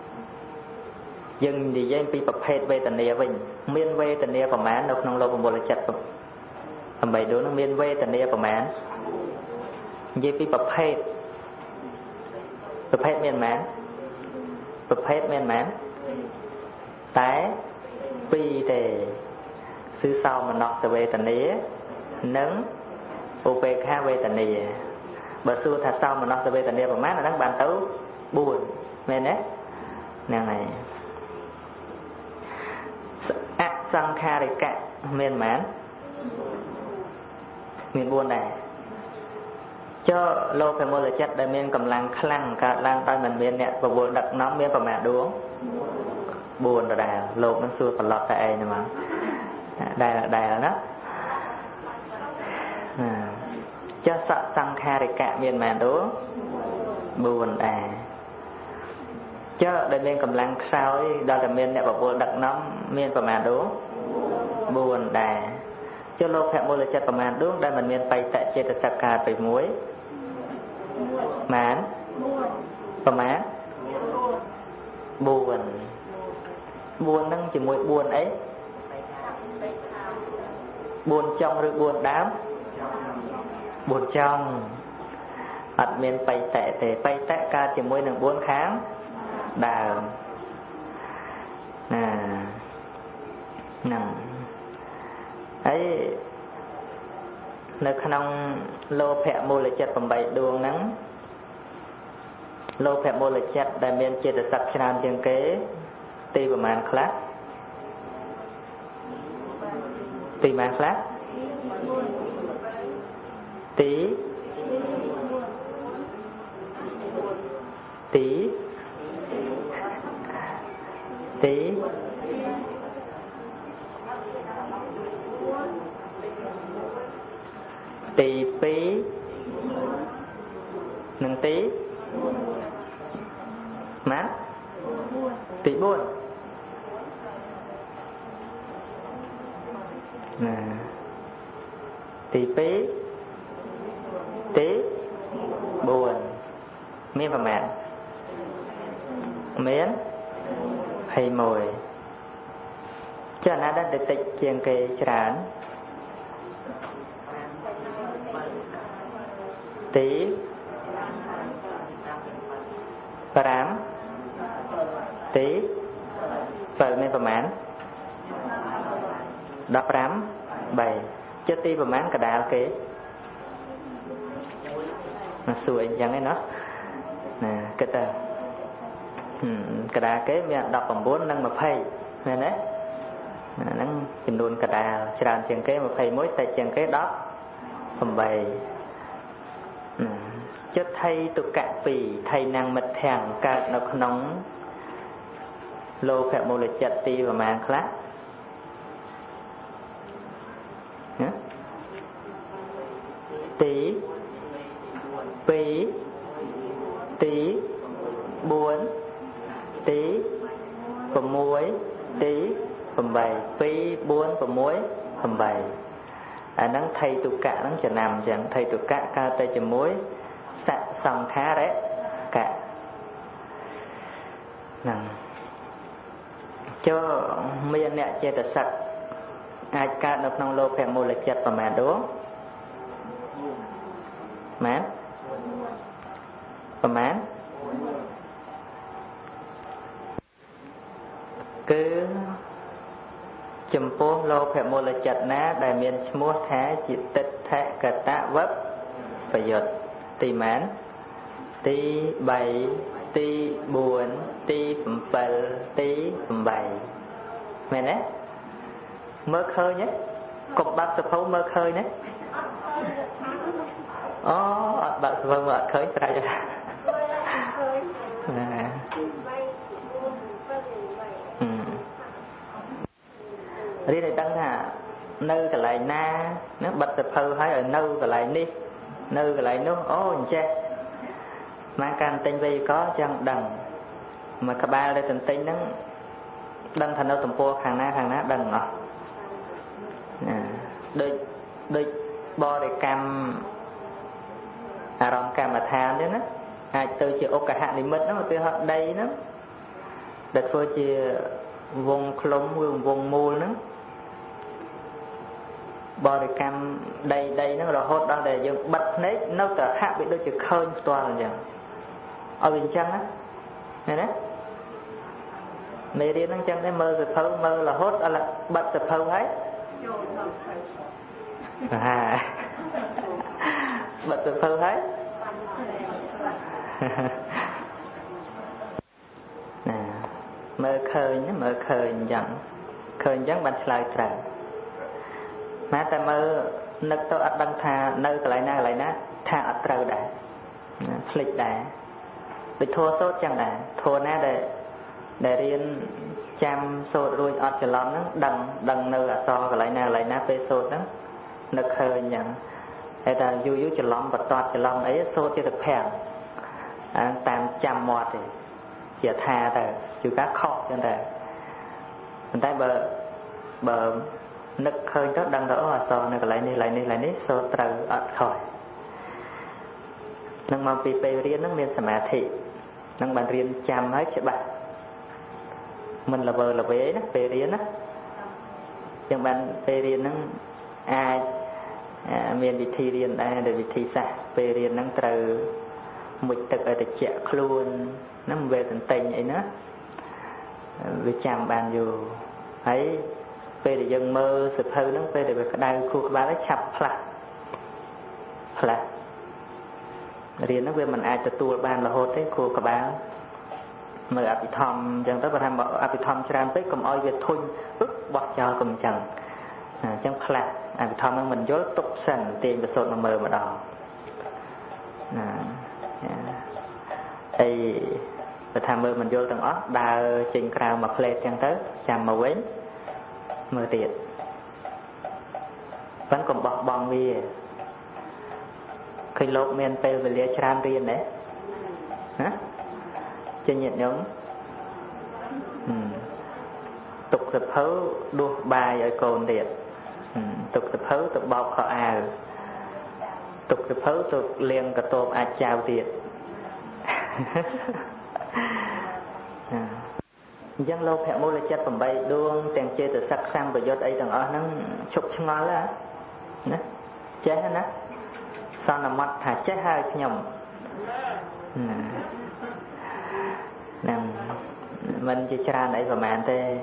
dừng thì dân bị bập hết về tần địa bình miên về tần địa của mán đâu không lâu còn một là chặt tầm bảy đứa nó miên về tần địa của mán dân bị bập hết bập hết miên mán bập hết miên mán tái pi tề xứ sau mà nọ sẽ về tần địa nâng upk về tần địa bờ xua thật sau mà nọ sẽ về tần địa của mán là đang bàn tấu buồn nên đấy nàng này ác sang kha để cả miền mán miền buồn này cho lô phải mua là chất để miền cầm lăng khăn cả lăng tay mình miền nè và buồn đặt nóng miền vào mẹ đuống buồn là đà lô nó xưa còn lọt tại này mà đây là đây là nó cho sợ sang kha để cả miền mẹ đuống buồn đà cho đây miền cầm lăng sao ấy đó là miền nè và buồn đặt nóng miền vào mẹ đuống buồn đà cho lô phẹ mua là chất vào mẹ đuống đây mình miền bay tại trên sạc cà phải muối mán và mán buồn buồn nâng chỉ mỗi buồn ấy buồn trong rồi buồn đám buồn trong ật miền bay tệ thì bay tệ ca chỉ mỗi nâng buồn kháng đào nè nằm ấy nơi khăn lô phẹ mua lại chất bằng bảy đường nắng lô phẹ mua lại chất đại miền chia được sắp tràn trên kế tì và màn khác tì màn khác tí tí tí tì pí nâng tí má tí buồn nè tì pí tí buồn miên và mẹ miến hay mồi cho nó đã được tịch chiên kê trán tí rám tí vợ miên và mán đọc rám bảy cho tí và mán cả đá kế nó xuôi chẳng ấy nó nè cái tờ cả đá kế miệng đọc bằng bốn nâng mà phay nên đấy nâng chìm đồn cả đá tràn chiên kế mà phay mối tay chiên kế đó phần bày cho thay tụ cả pì thay năng mật thèng cả nó nóng lô phẹ mô lịch chật ti và màn khác tí pí tí buồn tí và muối tí phẩm bảy pi bốn phẩm muối phẩm bảy à nắng thay tụ cả nắng chả nằm chẳng thay tụ cả cao tay chả muối sạ sòng khá đấy cả nè cho miền nè che tật sặc ai cả được nông lô phèn mù lịch chặt và màn đúng mán và mán cứ chùm phố lô phèn mù lịch chặt ná đại miền mua thá chỉ tịch thẹ cả tạ vấp phải giật tì mán tí bảy tí buồn tí phẩm bel tí phẩm bảy mẹ nè mơ khơi nhé cục bạc sập hấu mơ khơi nhé ó bạc sập hấu mơ khơi sao vậy nè đi này tăng hả nơi cái lại na nó bạch sập hấu hay ở nơi cái lại đi nơi cái lại nó ó che mang can tinh vi có chẳng đằng mà cả ba đây tình tinh nó đằng thành đâu tầm po hàng na hàng na đằng ngọt đôi đôi bo để cam à rong cam mà than đấy nó ai từ chỉ ô cả hạn thì mất nó mà từ họ đây nó để thôi chỉ vùng klong vùng vùng mùi nó bo để cam đây đây nó rồi hốt đó để dùng bật nét nó cả hạ bị đôi chỉ khơi toàn rồi ở bên chân á này đấy mẹ đi nó chân đấy mơ rồi thâu mơ là hốt là bật tập thâu ấy à bật tập thâu ấy nè mơ khơi nhé mơ khơi chẳng khơi chẳng bật lại trời má ta mơ nực tôi ắt đăng thà nơi lại na lại ná thà ắt trời đã lịch đã bị thua sốt chẳng đã thua ná để để riêng chăm sốt rồi ọt cho lắm nó đằng đằng nơi là so lại na lại ná phê sốt đó nực hơi nhận hay ta du du cho lắm và toát cho lắm ấy sốt cho được phèn à, tam trăm mọt thì chỉ tha từ chú cá khóc cho ta mình thấy bờ bờ nực hơi đó đằng đó là so này lại này lại này lại này sốt trời ọt khỏi nâng mà vì bề riêng nó miền sả thị nâng bàn riêng chăm hết cho bạn mình là vợ là vế đó bề riêng đó nhưng bạn bề riêng nó ai à, miền vị thi riêng đây để vị thi xa bề riêng nó từ một tực ở tịch chẹt luôn nó về tình tình ấy nữa vì chăm bàn dù ấy về để dân mơ sụp hư nó về để cái đai khu các bạn nó chập phạt phạt riêng nó về mình ai tự tu ban là hốt đấy khu các bạn mà áp thom chẳng tới và tham bảo áp thom cho tới cầm oi về thun ức bọt cho cầm chẳng chẳng phạt áp thom mình dối tục sần tiền và sốt mà mơ mà đỏ thì và tham mơ mình vô tầng ớt đa trình crowd mà play chẳng tới chạm mà quên mơ tiệt vẫn còn bọt bong vì khi lột men pe về lia tram riêng đấy hả trên nhiệt nhóm tục tập hấu đua bài ở cồn điện tục tập hấu tục bọc họ à tục tập hấu tục liền cả tôm à chào tiệt dân lâu phẹ mô là chất phẩm bay đuông tiền chê từ sắc sang và dốt ấy thằng ở nó chụp cho ngon là chết hết á sao nằm mắt thả chết hai nhầm nè mình chỉ ra nãy vào màn tê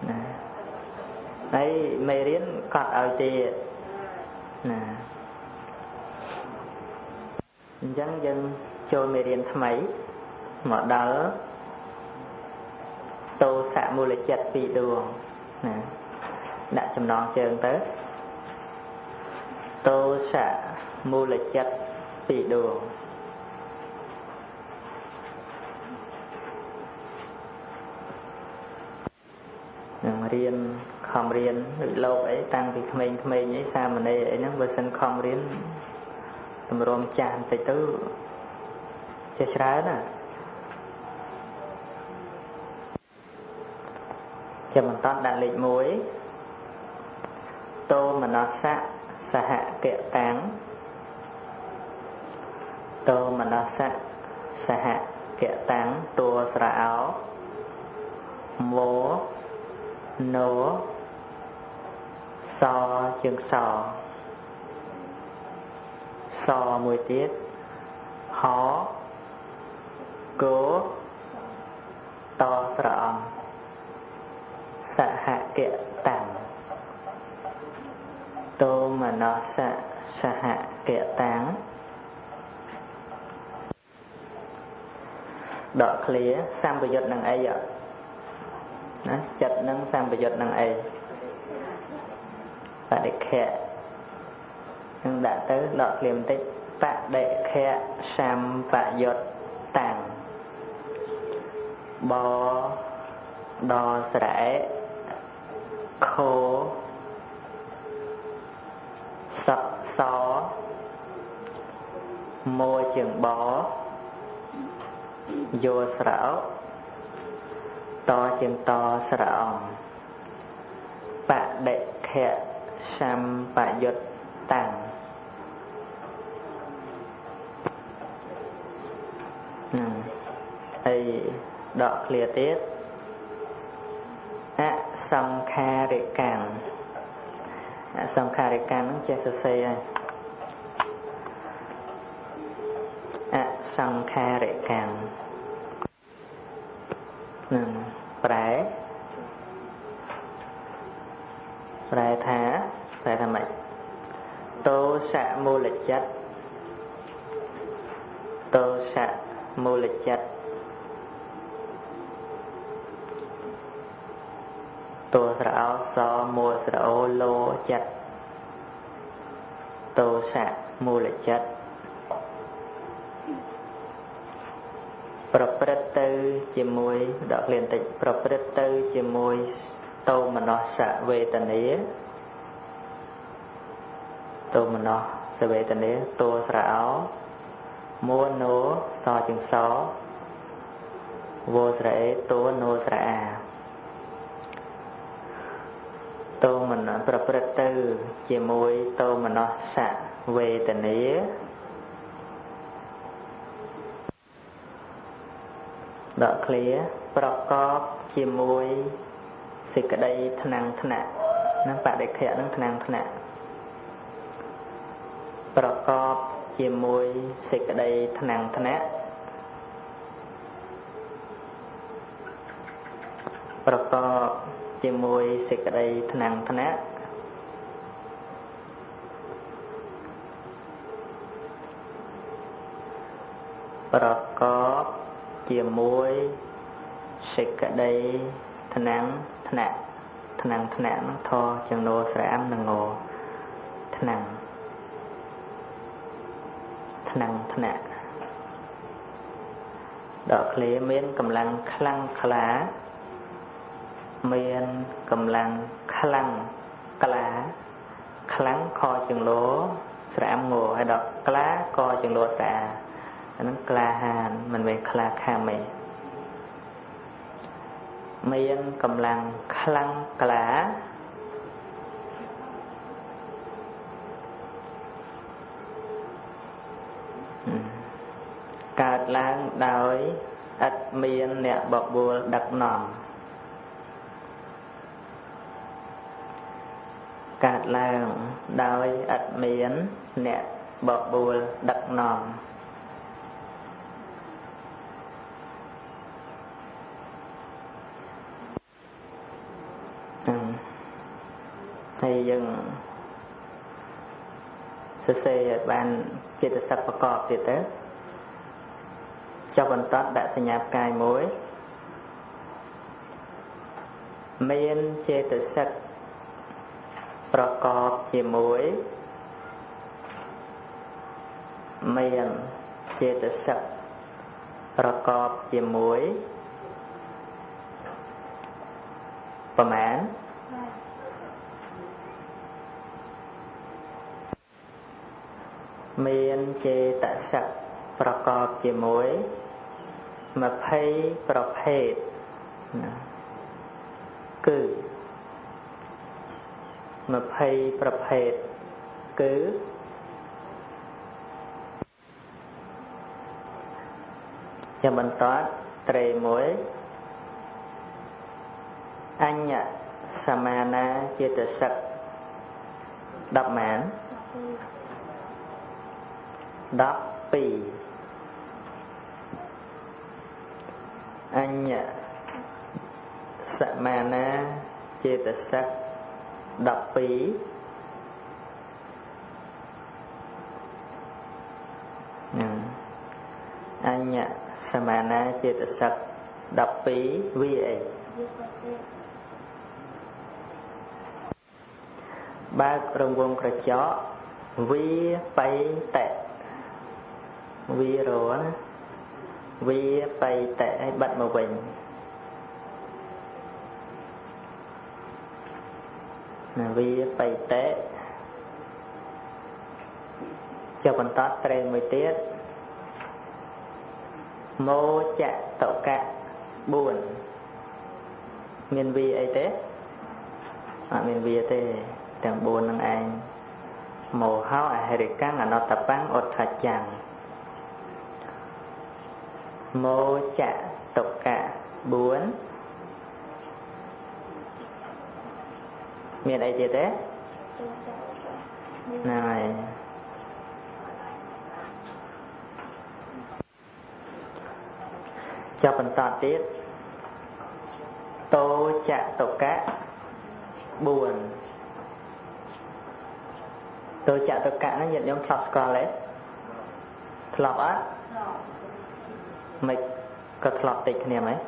đấy mê riêng cọt ở tì nè dân dân cho mê riêng thầm ấy mở đỡ tô xạ mù lịch chật bị đường nè đã chầm non chơi tới tô xạ mù lịch chật bị đường đừng riêng không riêng lâu ấy tăng thì mình mình ấy sao mà đây ấy nó vừa sân không riêng tầm rôm chạm tới tứ chết rá nè ជាបន្តដាក់លេខមួយតោមនស្សៈសហគតាំងតោមនស្សៈសហគតាំងតួស្រៈអោមោណូសជាងសសមួយទៀតហកោតស្រៈអំសហគតាំងតោមនស្សៈសហគតាំងដកឃ្លាសម្បយុទ្ធនឹងអីណាចិត្តនឹងសម្បយុទ្ធនឹងអីបដិខៈនឹងដាក់ទៅដកឃ្លាបន្តិចបដិខៈសម្បយុទ្ធតាំងបដស្រែខោសសមួយជាងបយោស្រោតជាងតស្រៈអំបដិខៈសម្បយុទ្ធតាំងហើយដកឃ្លាទៀតអសង្ខារិកាំងអសង្ខារិកាំងនឹងចេះសរសេរហើយអសង្ខារិកាំងនឹងប្រែប្រែថាប្រែថាម៉េចតោសមូលចិត្តតោសមូលចិត្តតោស្រោសមូលស្រោលោចិត្តតោសមូលចិត្តប្រព្រឹត្តទៅជាមួយដកឃ្លាបន្តិចប្រព្រឹត្តទៅជាមួយតោមនស្សវេទនាតោមនស្សវេទនាតោស្រោមួណូសជាងសវោស្រេតោណូស្រអាតោមនប្រព្រឹត្តទៅជាមួយតោមនស្សវេទនាដកឃ្លាប្រកបជាមួយសេចក្តីថ្នាំងថ្នាក់ណាបដិខៈនឹងថ្នាំងថ្នាក់ប្រកបជាមួយសេចក្តីថ្នាំងថ្នាក់ប្រកបជាមួយសេចក្តីថ្នាំងថ្នាក់ប្រកបជាមួយសេចក្តីថ្នាំងថ្នាក់ថ្នាំងថ្នាក់នោះធរចំណូលស្រែមនឹងងថ្នាំងថ្នាំងថ្នាក់ដកឃ្លាមានកម្លាំងខ្លាំងក្លាមានកម្លាំងខ្លាំងក្លាខ្លាំងខចង្លោស្រែមងហើយដកក្លាកចង្លោស្រែអានឹងក្លាហានមិនមែនខ្លាខាំទេមានកម្លាំងខ្លាំងក្លាកើតឡើងដោយឥតមានអ្នកបបួលដឹកនាំកើតឡើងដោយឥតមានអ្នកបបួលដឹកនាំហើយយើងសរសេរឲ្យបានចិត្តសឹកប្រកបទៀតទៅចុះបន្តដាក់សញ្ញាផ្កាយមួយមានចិត្តសឹកប្រកបជាមួយមានចិត្តសឹកប្រកបជាមួយប្រមាណមានចេតសិកប្រកបជាមួយยี่สิบប្រភេទណាគ cứ mà phâyประเภท cứ cho mình toát tre muối anh ạ samana chia từ sắc đập mãn đập pì anh ạ samana chia từ sắc đập pí anh ạ samana chia từ sắc đập pí vi ấy ba rồng vòng cờ chó vi bay tệ vi rổ vi bay tệ hay bật màu bình là vi bay tệ cho con tót trên mười tiết mô chạ tậu cạ buồn miền vi ấy thế à miền vi ấy thế chẳng buồn năng anh mồ hao à hay để căng là nó tập bán ột thật chẳng mô chạ tậu cạ buồn miền ấy gì thế này cho phần tọt tiết tô chạ tộc cá buồn tô chạ tộc cá nó nhận giống thọt con lấy thọt á mịch có thọt tịch niệm ấy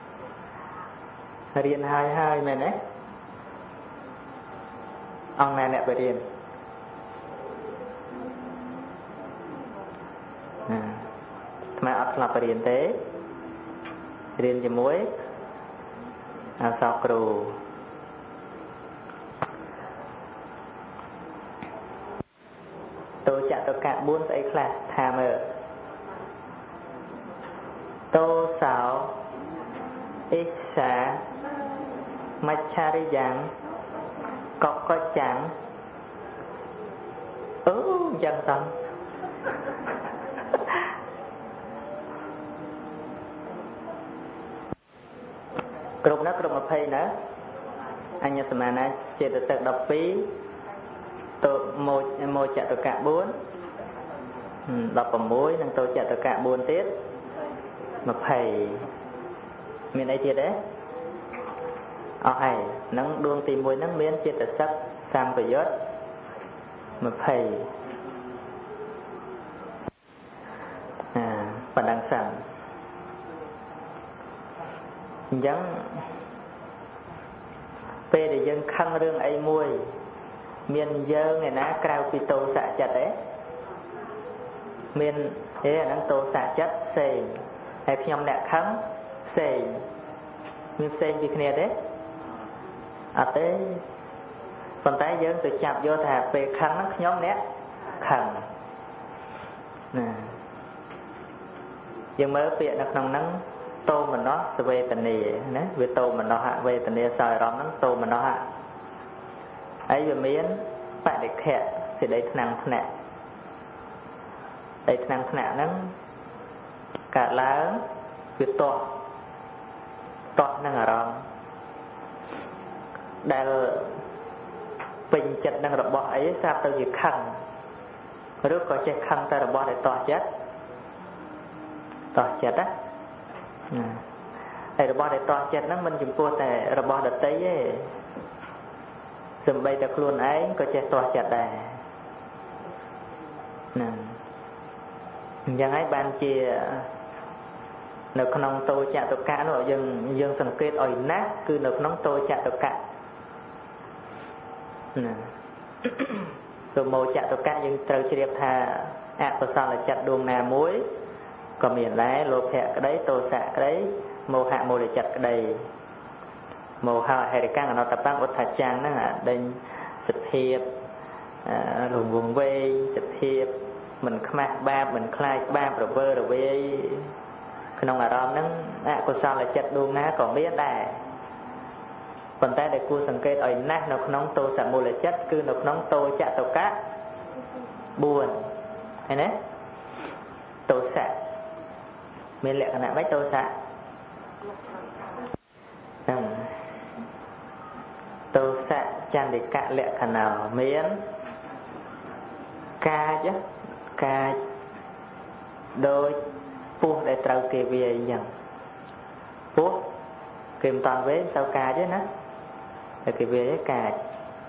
riêng hai hai mình ấy ông này nè bởi riêng mà ớt thọt bởi riêng thế riêng cho muối à sao cừu tôi chạm tôi cạn buôn sẽ là tham ở tô xảo ít xá mạch cha đi dáng cọc có chẳng ừ chẳng xong cục nó cục một phây nữa anh nhớ xem này chỉ từ sợi đọc phí tôi một một chợ từ cả bốn đọc bằng muối nên tôi chợ từ cả bốn tiết một phây miền đây chia đấy ở hay nắng đuông tìm muối nắng miến chia từ sắc sang phải dốt một phây à và đang sẵn giống về để dân khăn rương ấy mùi miền dơ ngày ná cao vì tô xạ chặt đấy miền thế là năng tô xạ chất xề hay khi nhóm nẹ khăn xề miền xề vì khné đấy à tế còn tái dân từ chạp vô thả về khăn nó nhóm nẹ khăn nè dân mới viện nó không nắng tô mình nó sẽ về tình nì nè về tô mình nó hạ về tình nì sợi đó nó tô mình nó hạ ấy về miến phải để khẹt sẽ đấy năng nè đấy năng nè nó cả lá việc to to năng ở đó đại bình chật năng đập bỏ ấy sao tôi việc khăn rồi có che khăn ta đập bỏ để to chết to chết áไอ้ระบอบได้ต่อเจ็ดนั้นมันจำพวกแต่ระบอบดัดเต้สมบัติแต่ครูนไอ้ก็จะต่อเจ็ดได้นั่นยังไงบางทีในขนมโตจะตกะนั่นยังยังสังเกตอ่อยนักคือในขนมโตจะตกะนั่นตัวโมจะตกะยังเตาเชียบทาแอบประสานและจัดดวงนามุ้ยก็มีอะไรโลภะก็ได้โทสะก็ได้โมหะโมเลจัดก็ได้โมหะเฮริกังเราตะปังอุทธัจจังนั่นอ่ะได้สิทธิเพียบหลงวงเวสิทธิเพียบมันขมักบ้ามันคลายบ้าประเวอระเวขนมอารมณ์นั้นอ่ะกุศลจัดดวงนาก็มีได้ប៉ុន្តែដែលគួរសង្កេតឲ្យណាស់នៅក្នុងទោសមូលចិត្តគឺនៅក្នុងតោចតុកៈbốnឃើញទេទោសៈមានលក្ខណៈម៉េចទោសៈហ្នឹងទោសៈចន្តិកៈលក្ខណៈមានកាយកាយដោយពស់ដែលត្រូវគេវាអញ្ចឹងពស់គេមិនតាន់វេសៅកាយទេណាតែគេវាកាយ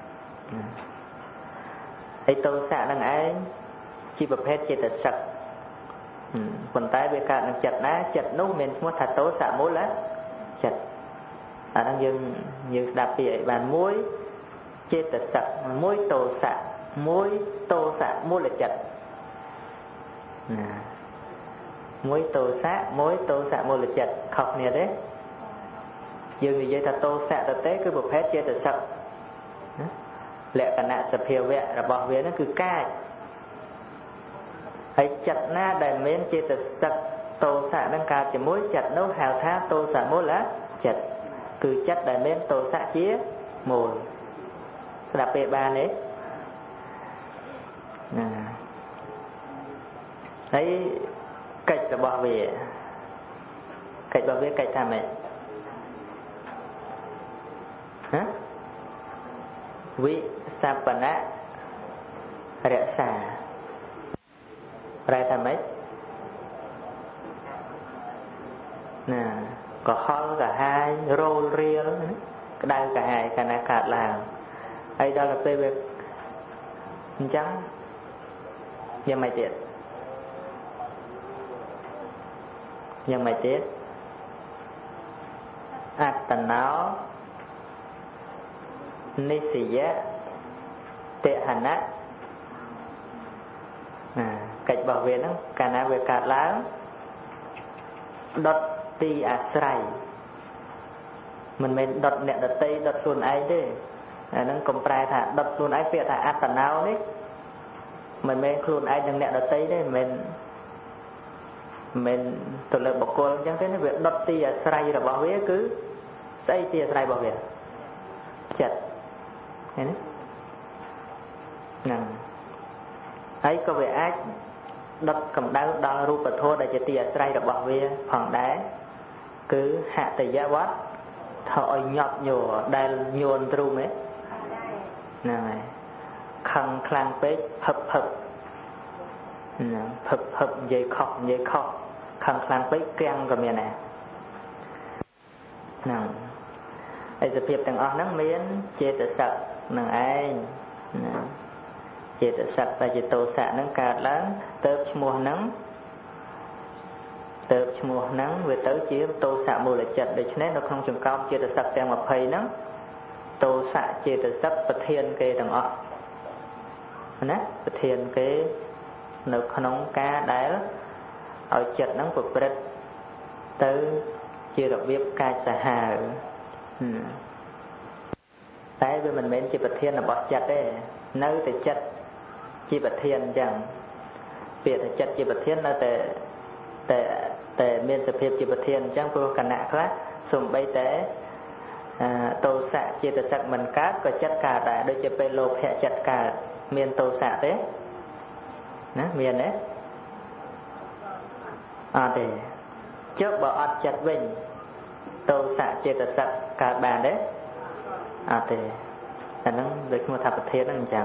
ហើយទោសៈនឹងឯងជាប្រភេទចេតសិកប៉ុន្តែវាកើតនឹងចិត្តណាចិត្តនោះមានឈ្មោះថាទោសមូលចិត្តអាហ្នឹងយើងយើងស្ដាប់ពីឲ្យបានមួយចេតសិកមួយទោសៈមួយទោសមូលចិត្តណាមួយទោសៈមួយទោសមូលចិត្តខុសគ្នាទេយើងនិយាយថាទោសៈទៅទេគឺប្រភេទចេតសិកលក្ខណៈសភាវៈរបស់វាហ្នឹងគឺកាយហើយចិត្តណាដែលមានចេតសិកទោសៈនឹងកើតជាមួយចិត្តនោះហៅថាទោសមូលចិត្តគឺចិត្តដែលមានទោសៈជាមូលស្ដាប់ពេលបានទេណាហើយកិច្ចរបស់វាកិច្ចរបស់វាកិច្ចថាម៉េចហ៎វិសពណៈរក្សាប្រែថាម៉េចណាកុហលកាហាយរោលរៀលក្តៅកាហាយកាលណាកើតឡើងហើយដល់ទៅពេលវាអញ្ចឹងយ៉ាងម៉េចទៀតយ៉ាងម៉េចទៀតអត្តណោនិស្សយៈតេហណៈណាកិច្ចរបស់វាហ្នឹងកាលណាវាកើតឡើងដុតទីអាស្រ័យមិនមែនដុតអ្នកដតីដុតខ្លួនឯងទេអាហ្នឹងកុំប្រែថាដុតខ្លួនឯងពាក្យថាអត្តណោនេះមិនមែនខ្លួនឯងនិងអ្នកដតីទេមិនមែនមិនទៅលើបុគ្គលអញ្ចឹងទេវាដុតទីអាស្រ័យរបស់វាគឺស្អីទីអាស្រ័យរបស់វាចិត្តឃើញទេហ្នឹងហើយក៏វាអាចដុតកម្ដៅដល់រូបធម៌ដែលជាទីអាស្រ័យរបស់វាផងដែរគឺហតយវត្តធ្វើឲ្យញាប់ញ័រដែលញួនទ្រូងហ្នឹងហើយខឹងខ្លាំងពេកភឹបភឹបហ្នឹងភឹបភឹបនិយាយខុសនិយាយខុសខឹងខ្លាំងពេកគាំងក៏មានដែរហ្នឹងហើយសភាពទាំងអស់ហ្នឹងមានចេតសិកនឹងឯងណាចេតសិកតែជាទោសៈហ្នឹងកើតឡើងទៅឈ្មោះហ្នឹងទៅឈ្មោះហ្នឹងវាទៅជាទោសមូលចិត្តដូច្នេះនៅក្នុងចង្កោមចេតសិកទាំងยี่สิบហ្នឹងទោសៈចេតសិកប្រធានគេទាំងអស់ណាប្រធានគេនៅក្នុងការដែលឲ្យចិត្តហ្នឹងប្រព្រឹត្តទៅជារបៀបកាចសាហាវតែវាមិនមែនជាប្រធានរបស់ចិត្តទេនៅតែចិត្តជាប្រធានអញ្ចឹងពាក្យថាចិត្តជាប្រធាននៅតែតែតែមានសភាពជាប្រធានអញ្ចឹងព្រោះគណៈខ្លះសូម្បីតែទោសៈចេតសិកមិនកើតក៏ចិត្តកើតដែរដូចជាពេលលោភៈចិត្តកើតមានទោសៈទេណាមានទេអត់ទេចុះបើអត់ចិត្តវិញទោសៈចេតសិកកើតបានទេអត់ទេអាហ្នឹងដូចខ្ញុំថាប្រធានហ្នឹងអញ្ចឹង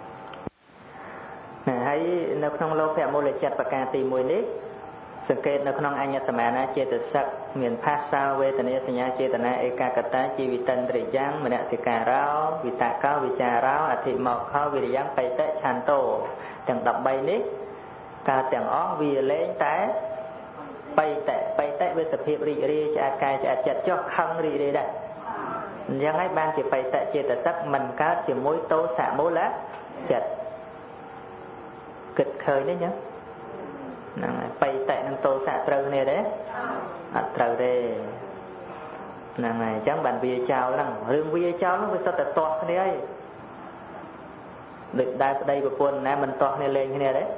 ហើយនៅក្នុងលោភៈមូលចិត្តប្រការទីមួយនេះសង្កេតនៅក្នុងអញ្ញសមាណាចេតសិកមានភាសាវេទនាសញ្ញាចេតនាឯកាកតាជីវិតន្ទ្រិយ៉ាងមនសិការោវិតកោវិចារោអធិមោខោវិរិយ៉ាងបៃតឆន្ទោទាំងដប់បីនេះកើតទាំងអស់វាលែងតែបៃតបៃតវាសភាពរីករាយឆ្អែតកាយឆ្អែតចិត្តចុះខឹងរីករាយដែរអញ្ចឹងហើយបានជាបៃតចេតសិកមិនកើតជាមួយទោសមូលចិត្តគិតឃើញទេចឹងហ្នឹងហើយបៃតនឹងទោសៈត្រូវគ្នាទេអត់ត្រូវទេហ្នឹងហើយអញ្ចឹងបានវាចោលហ្នឹងរឿងវាចោលហ្នឹងវាសុទ្ធតែទាស់គ្នាហើយដូចដែរប្តីប្រពន្ធណាមិនទាស់គ្នាលេងគ្នាទេណា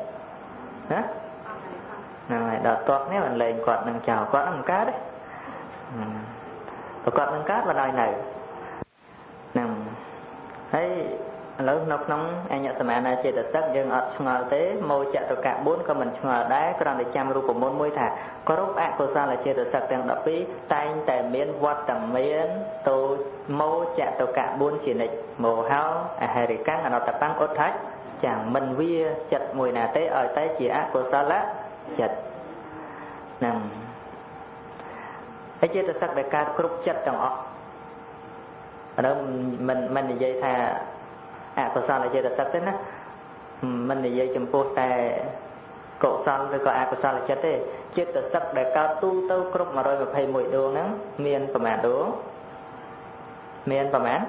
ហ្នឹងហើយដល់ទាស់គ្នាមិនលេងគាត់នឹងចោលគាត់នឹងកើតទេប្រកបនឹងកើតបណ្ដោយនៅ hay lâu nó nóng anh nhận xem anh chế được sắc nhưng ở ngờ thế môi chặt từ cả bốn có mình ngờ đá còn để chăm rùa của môn môi thả có lúc ác của sao là chế được sắc đang đập bí tay tại miền vót tầm miền tôi môi chặt từ cả bốn chỉ này mồ hao à hay thì các nó tập tăng ốt thách chẳng mình vi chặt mùi nà tế ở tay chỉ ác của sao lá chặt nằm ấy chế được sắc để cả group chặt trong ọ ở đó mình mình thì dây thà à có sao là chơi được sắc thế á mình thì dây chấm poแต่cổ sao rồi có à có sao là chết thế chết được sắc để cao tu tu group mà rồi mà phải mùi đồ nắng miềnประมาณ đồ miền ประมาณ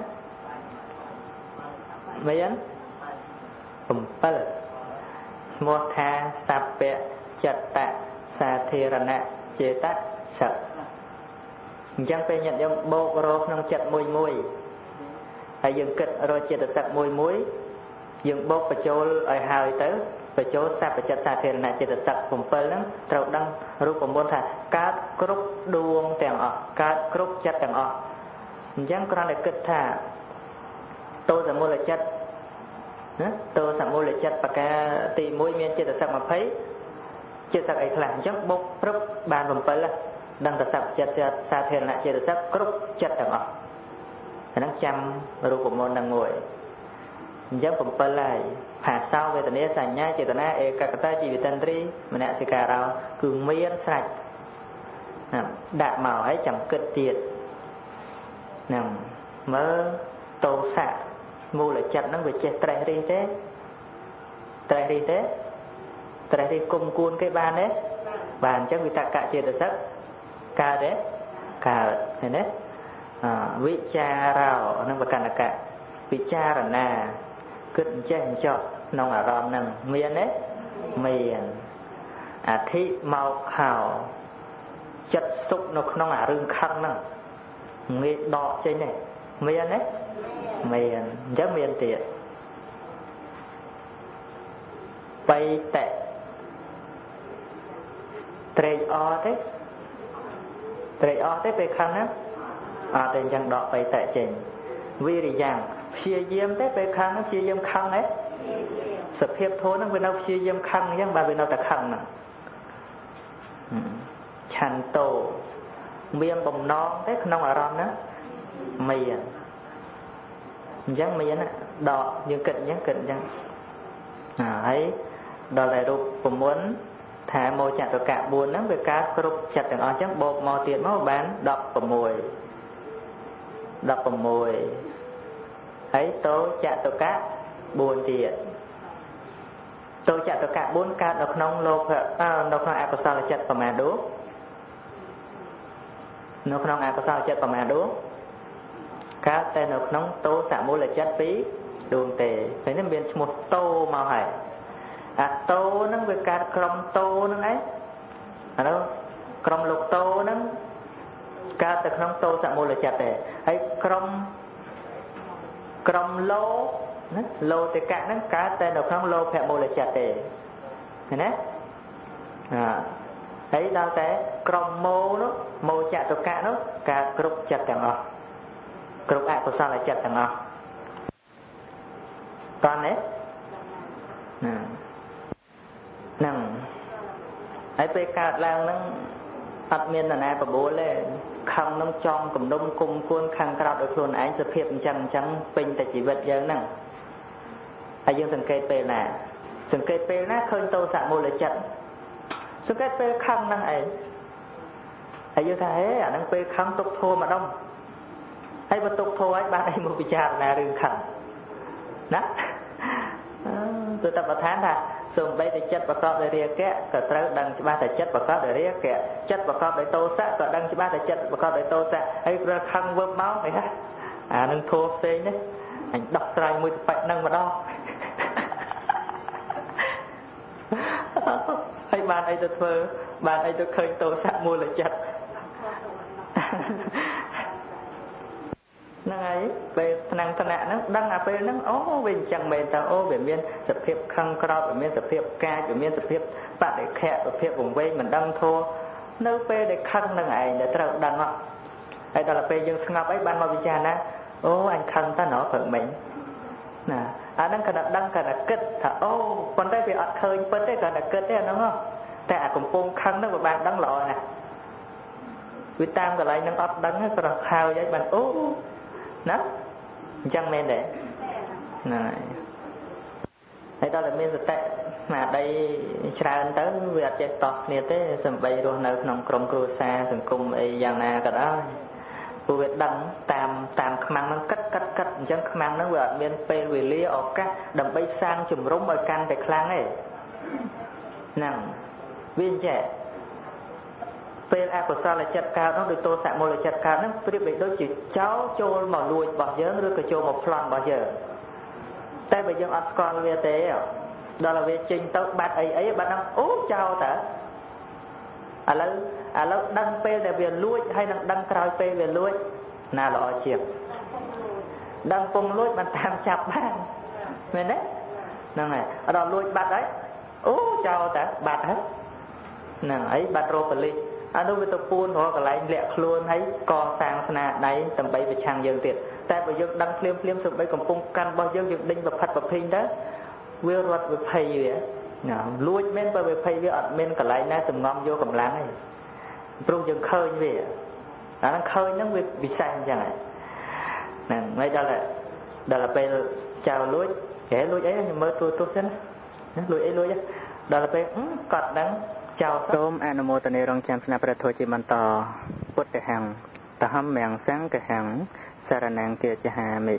miền ผมเปิดโมทาสัพเพจัตตะสาธิรณะเจตสักยังเป็นnhậnยังโบกโรក្នុងចិត្តមួយមួយហើយយើងគិតរកចិត្តស័ក្តិមួយមួយយើងបោកបញ្ចូលឲ្យហើយទៅបញ្ចូលសព្វចិត្តសាធារណៈចិត្តស័ក្តិbảyហ្នឹងត្រូវដឹងរូបមន្តថាកើតគ្រប់ដួងទាំងអស់កើតគ្រប់ចិត្តទាំងអស់អញ្ចឹងគ្រាន់តែគិតថាតោសមូលចិត្តណាតោសមូលចិត្តបកាទីមួយមានចិត្តស័ក្តិยี่สิบចិត្តស័ក្តិអីខ្លះអញ្ចឹងបោកព្រឹបបានbảyហ្នឹងដឹងតែសព្វចិត្តសាធារណៈចិត្តស័ក្តិគ្រប់ចិត្តទាំងអស់ហ្នឹងចាំរូបមន្តនឹងមួយអញ្ចឹងbảyហើយផាសោវេទនាសញ្ញាចេតនាឯកកតាជីវិតន្ទ្រីមនសិការោគឺមានស្រេចដាក់មកហើយចាំគិតទៀតហ្នឹងមើលតោសៈមូលចិត្តហ្នឹងវាចេះត្រេះរិះទេត្រេះរិះទេត្រេះរិះគុំគួនគេបានទេបានអញ្ចឹងវិតកចេតសិកកើតទេកើតឃើញទេវិចារោនឹងប្រកណ្ណកៈពិចារណាគិតចេះចោះក្នុងអារម្មណ៍ហ្នឹងមានទេមានអធិមកខោចិត្តសុខនៅក្នុងអារឿងខឹងហ្នឹងងាយដកចេញទេមានទេមានអញ្ចឹងមានទៀតបៃតៈត្រេកអរទេត្រេកអរទេពេលខឹងហ្នឹងអត់ទេអញ្ចឹងដកបៃតៈចេញវិរិយ៉ាងព្យាយាមទេពេលខឹងព្យាយាមខឹងហ៎សភាពធម៌ហ្នឹងវានៅព្យាយាមខឹងអញ្ចឹងបើវានៅតែខឹងហ្នឹងឆន្ទោមានបំណងទេក្នុងអារម្មណ៍ហ្នឹងមានអញ្ចឹងមានដកយើងគិតអញ្ចឹងគិតអញ្ចឹងហើយដល់តែរូបប្រមុនថាមោចតុកៈbốnហ្នឹងវាកើតគ្រប់ចិត្តទាំងអស់អញ្ចឹងបូកមកទៀតមកបានដប់6ដប់6ហើយតោចតុកៈbốnទៀតតោចតុកៈbốnកើតនៅក្នុងលោកនៅក្នុងអកុសលចិត្តប្រមាណដួងនៅក្នុងអកុសលចិត្តប្រមាណដួងកើតតែនៅក្នុងតោសមូលចិត្តពីរដួងទេពេលនេះមានឈ្មោះតោមកហើយអាតោហ្នឹងវាកើតក្រុមតោហ្នឹងឯងអានោះក្រុមលោកតោហ្នឹងកើតទៅក្នុងតោសមូលចិត្តទេហើយក្រុមក្រុមលោណាលោតិកៈហ្នឹងកើតតែនៅក្នុងលោភៈមូលចិត្តទេឃើញទេអ่าហើយដល់តែក្រុមមោនោះមោចតុកៈនោះកើតគ្រប់ចិត្តទាំងអស់គ្រប់អកុសលចិត្តទាំងអស់តើណាហ្នឹងហើយពេលកើតឡើងហ្នឹងអត់មាននរណាបបួលទេខឹងនឹងចង់គំនុំគុំគួនខឹងក្រោតដោយខ្លួនឯងសភាពអញ្ចឹងអញ្ចឹងពេញតែជីវិតយើងហ្នឹងហើយយើងសង្កេតពេលណាសង្កេតពេលណាឃើញតោសមូលចិត្តសង្កេតពេលខឹងហ្នឹងឯងហើយយើងថាហេអាហ្នឹងពេលខឹងទុកធัวម្ដងហើយបើទុកធัวហើយបានអីមកពិចារណារឿងខឹងណាទៅតបឋានថាសូម្បីតែចិត្តប្រកបដោយរាគៈក៏ត្រូវដឹងច្បាស់តែចិត្តប្រកបដោយរាគៈចិត្តប្រកបដោយទោសៈក៏ដឹងច្បាស់តែចិត្តប្រកបដោយទោសៈហើយព្រោះខឹងវើបមកអីណាអានឹងធោផ្សេងនេះអញដោះស្រាយមួយបែបហ្នឹងម្ដងហើយបានអីទៅធ្វើបានអីទៅឃើញទោសៈមូលចិត្តហ្នឹងហើយពេលថ្នាំងថ្នាក់ហ្នឹងដឹងអាពេលហ្នឹងអូវាអញ្ចឹងមែនតើអូវាមានសភាពខឹងក្រោតវាមានសភាពកាចវាមានសភាពបដិខៈសភាពវង្វេងមិនដឹងធัวនៅពេលដែលខឹងនឹងឯងដែលត្រូវដឹងហ៎ហើយដល់ពេលយើងស្ងប់អីបានមកពិចារណាអូអញខឹងតើណោព្រឹកមិញ nè à đang cần đang cần kết thà ô còn đây bị ọt khơi phân đấy cần kết đấy đúng khôngแต่ cũng ពង ខឹង ហ្នឹង បាន ដឹង ល្អ ណាស់ វា តាម កន្លែង ហ្នឹង អត់ ដឹង ទេ ប្រហៅ យាយ បាន អូ ណា អញ្ចឹង មែន ទេ ហ្នឹង ហើយ ហើយ ដល់ តែ មាន សតិ ស្មារតី ច្រើន ទៅ វា អត់ ចេះ តោះ គ្នា ទេ សំបី រស់ នៅ ក្នុង ក្រុម គ្រួសារ សង្គម អី យ៉ាង ណា ក៏ ដោយ ព្រោះ វា ដឹង តាម តាម ខ្មាំង ហ្នឹង កិត កិត កិត អញ្ចឹង ខ្មាំង ហ្នឹង វា អត់ មាន ពេល វេលា ឱកាស ដើម្បី សាង ជំរុំ ឲ្យ កាន់ តែ ខ្លាំង ទេ ហ្នឹង វាចេះពេលអកុសលចិត្តកើតនោះដោយទោសមូលចិត្តកើតហ្នឹងប្រៀបបីដូចជាចោលចូលមកលួចរបស់យើងឬក៏ចូលមកប្លន់របស់យើងតែបើយើងអត់ស្គាល់វាទេដល់តែវាចេញទៅបាត់អីអីបាត់ហ្នឹងអូចោលតើឥឡូវឥឡូវដឹងពេលដែលវាលួចហើយនឹងដឹងក្រោយពេលវាលួចណាល្អជាងដឹងពងលួចបានតាមចាប់បានមែនទេហ្នឹងហើយដល់លួចបាត់ហើយអូចោលតើបាត់ហើយហ្នឹងហើយបាត់រកលិចអានោះវាទៅពួនរកកន្លែងលាក់ខ្លួនហើយកសាងស្នាដៃដើម្បីប្រឆាំងយើងទៀតតែបើយើងដឹងភ្លាមភ្លាមសូម្បីកំពុងកាន់របស់យើងយើងដេញប្រផិតប្រភេងទៅវារត់វិភ័យវាណាលួចមែនបើវិភ័យវាអត់មានកន្លែងណាសំងំយកកម្លាំងទេព្រោះយើងឃើញវាអាហ្នឹងឃើញហ្នឹងវាពិសេសអញ្ចឹងហ្នឹងហើយដល់ដល់ពេលចៅលួចហេលួចអីខ្ញុំមើលទូទូទៅណាលួចអីលួចដល់ពេលកត់ដឹងចៅសូមអនុមោទនារងចាំស្នាព្រះធម៌ជាបន្តពុទ្ធហੰតហំមំសង្ឃហੰសារណង្គាចហាមិ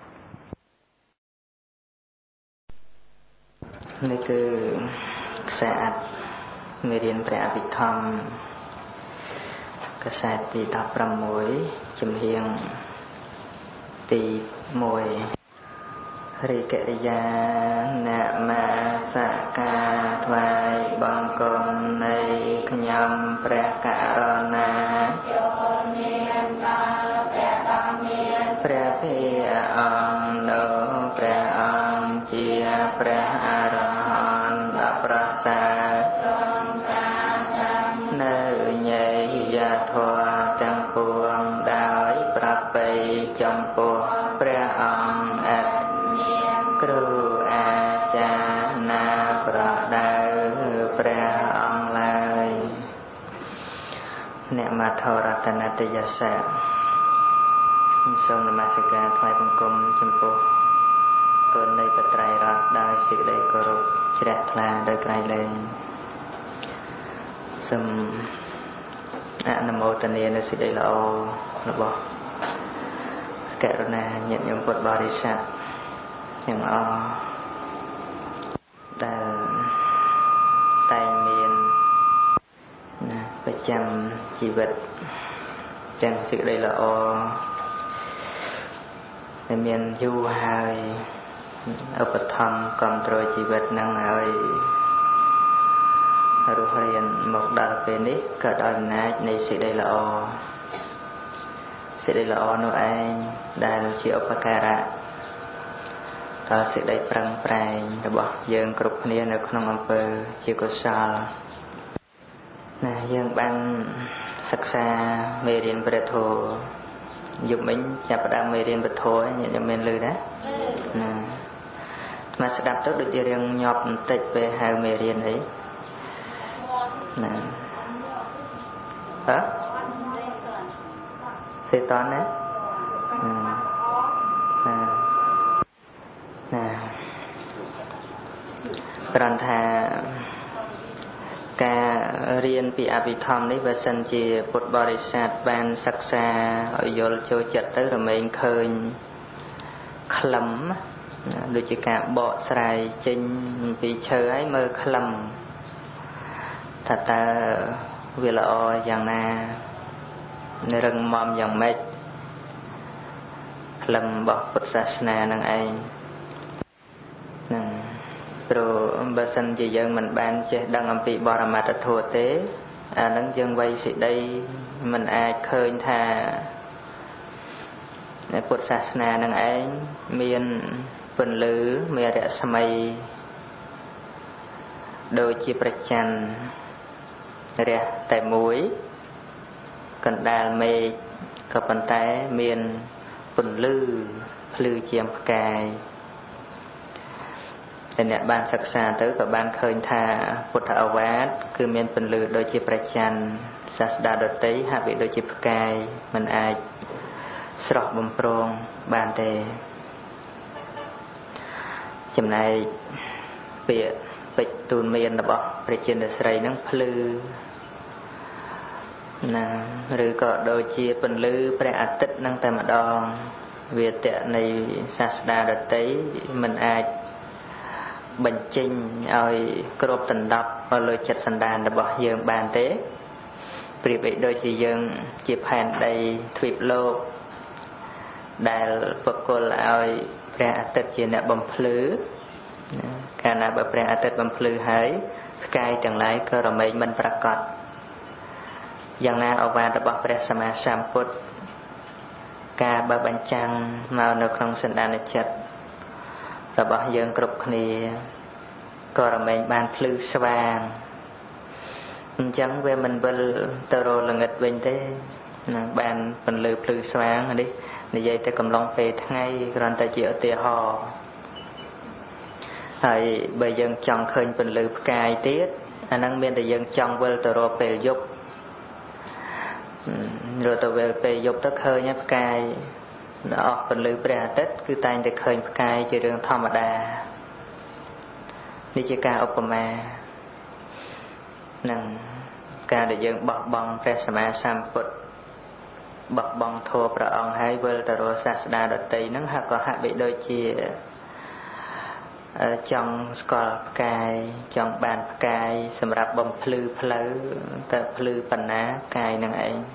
នេះគឺខ្សែអត្ថមេរៀនព្រះអភិធម្មខ្សែទីដប់ប្រាំមួយជំហៀងទីមួយរិកិរិយានមាសកាថ្វាយបង្គំនៃខ្ញុំព្រះករុណាព្រះភិអង្គនោះព្រះអង្គជាព្រះអរហន្តដ៏ប្រសើរនៅញេយធម៌ទាំងពួងដោយប្រពៃចំពោះព្រះអង្គអត់គ្រូអាចារ្យណាប្រដៅព្រះអង្គឡើយអ្នកមធរតនតយសៈសូមនមស្ការថ្វាយបង្គំចំពោះគុណនៃបត្រៃរតន៍ដោយសេចក្តីគោរពជ្រះថ្លាដោយក្រៃលែងសូមអនុមោទនានៅសេចក្តីល្អរបស់ករុណាញាតិញោមពុទ្ធបរិស័ទទាំងអស់ដែលតែងមានណាប្រចាំជីវិតទាំងសេចក្តីល្អដែលមានយូរហើយឧបត្ថម្ភគ្រប់គ្រងជីវិតនឹងហើយរស់រៀនមកដល់ពេលនេះក៏ដោយអំណាចនៃសេចក្តីល្អសេចក្តីល្អនោះឯងដែលជាឧបការៈដល់សេចក្តីប្រឹងប្រែងរបស់យើងគ្រប់គ្នានៅក្នុងអំពើជាកុសលណាយើងបានសិក្សាមេរៀនព្រះធម៌យប់មិញចាប់ផ្ដើមមេរៀនព្រះធម៌ញាតិញោមមានឮដែរណាមកស្ដាប់ទៅដូចជារៀងញាប់បន្តិចពេលហៅមេរៀនអីណាហ៎សេតនណាណាណាគ្រាន់ថាការរៀនពីអភិធម្មនេះបើសិនជាពុទ្ធបរិស័ទបានសិក្សាឲ្យយល់ចូលចិត្តទៅរមែងឃើញខ្លឹមដូចជាការបកស្រាយចេញពីឈើឲ្យមើលខ្លឹមថាតើវាល្អយ៉ាងណារឹងមាំយ៉ាងម៉េចខ្លឹមរបស់ពុទ្ធសាសនានឹងឯងហ្នឹងព្រោះបើសិនជាយើងមិនបានចេះដឹងអំពីបរមត្ថធម៌ទេអានឹងយើងវៃសេចក្តីមិនអាចឃើញថាពុទ្ធសាសនានឹងឯងមានពន្លឺមានរស្មីដូចជាប្រច័ណ្ឌរះតែមួយកណ្ដាលមេឃក៏ប៉ុន្តែមានពន្លឺភ្លឺជាងផ្កាយតែអ្នកបានសិក្សាទៅក៏បានឃើញថាពុទ្ធឱវាទគឺមានពន្លឺដូចជាព្រះច័ន្ទសាស្តាដតីហាក់បីដូចជាផ្កាយមិនអាចស្រស់បំព្រងបានទេចំណែកពាក្យពេចទូនមានរបស់ព្រះចិនស្រីនឹងភ្លឺណាឬក៏ដូចជាពន្លឺព្រះអាទិត្យនឹងតែម្ដងវាតៈនៃសាស្តាដតីមិនអាចបញ្ចេញឲ្យគ្របដណ្ដប់ទៅលើចិត្តសន្តានរបស់យើងបានទេប្រៀបដូចជាយើងជាផែនដីទ្វីបលោកដែលបកគលឲ្យព្រះអាទិត្យជាអ្នកបំភ្លឺកាលណាបើព្រះអាទិត្យបំភ្លឺហើយផ្កាយទាំងឡាយក៏រមែងមិនប្រកបយ៉ាងណាឱវាទរបស់ព្រះសម្មាសម្ពុទ្ធការបើបញ្ចាំងមកនៅក្នុងសន្តានចិត្តរបស់យើងគ្រប់គ្នាក៏រមែងបានភ្លឺស្វាងអញ្ចឹងវាមិនវិលទៅរលងឹតវិញទេនឹងបានពន្លឺភ្លឺស្វាងនេះនិយាយទៅកំឡុងពេលថ្ងៃគ្រាន់តែជាឧទាហរណ៍ហើយបើយើងចង់ឃើញពន្លឺផ្កាយទៀតអាហ្នឹងមានតែយើងចង់វិលទៅរកពេលយប់រត់ទៅវិលពេលយប់ទៅឃើញផ្កាយអស់ពន្លឺព្រះអាទិត្យគឺតែងតែឃើញផ្កាយជារឿងធម្មតានេះជាការឧបមានឹងការដែលយើងបោះបង់ព្រះសម្មាសម្ពុទ្ធបោះបង់ធម៌ព្រះអង្គហើយវិលទៅរកសាស្តាដតីហ្នឹងហាក់ក៏ហាក់បីដូចជាចង់ស្គាល់ផ្កាយចង់បានផ្កាយសម្រាប់បំភ្លឺផ្លូវទៅភ្លឺបណ្ណាកាយនឹងឯង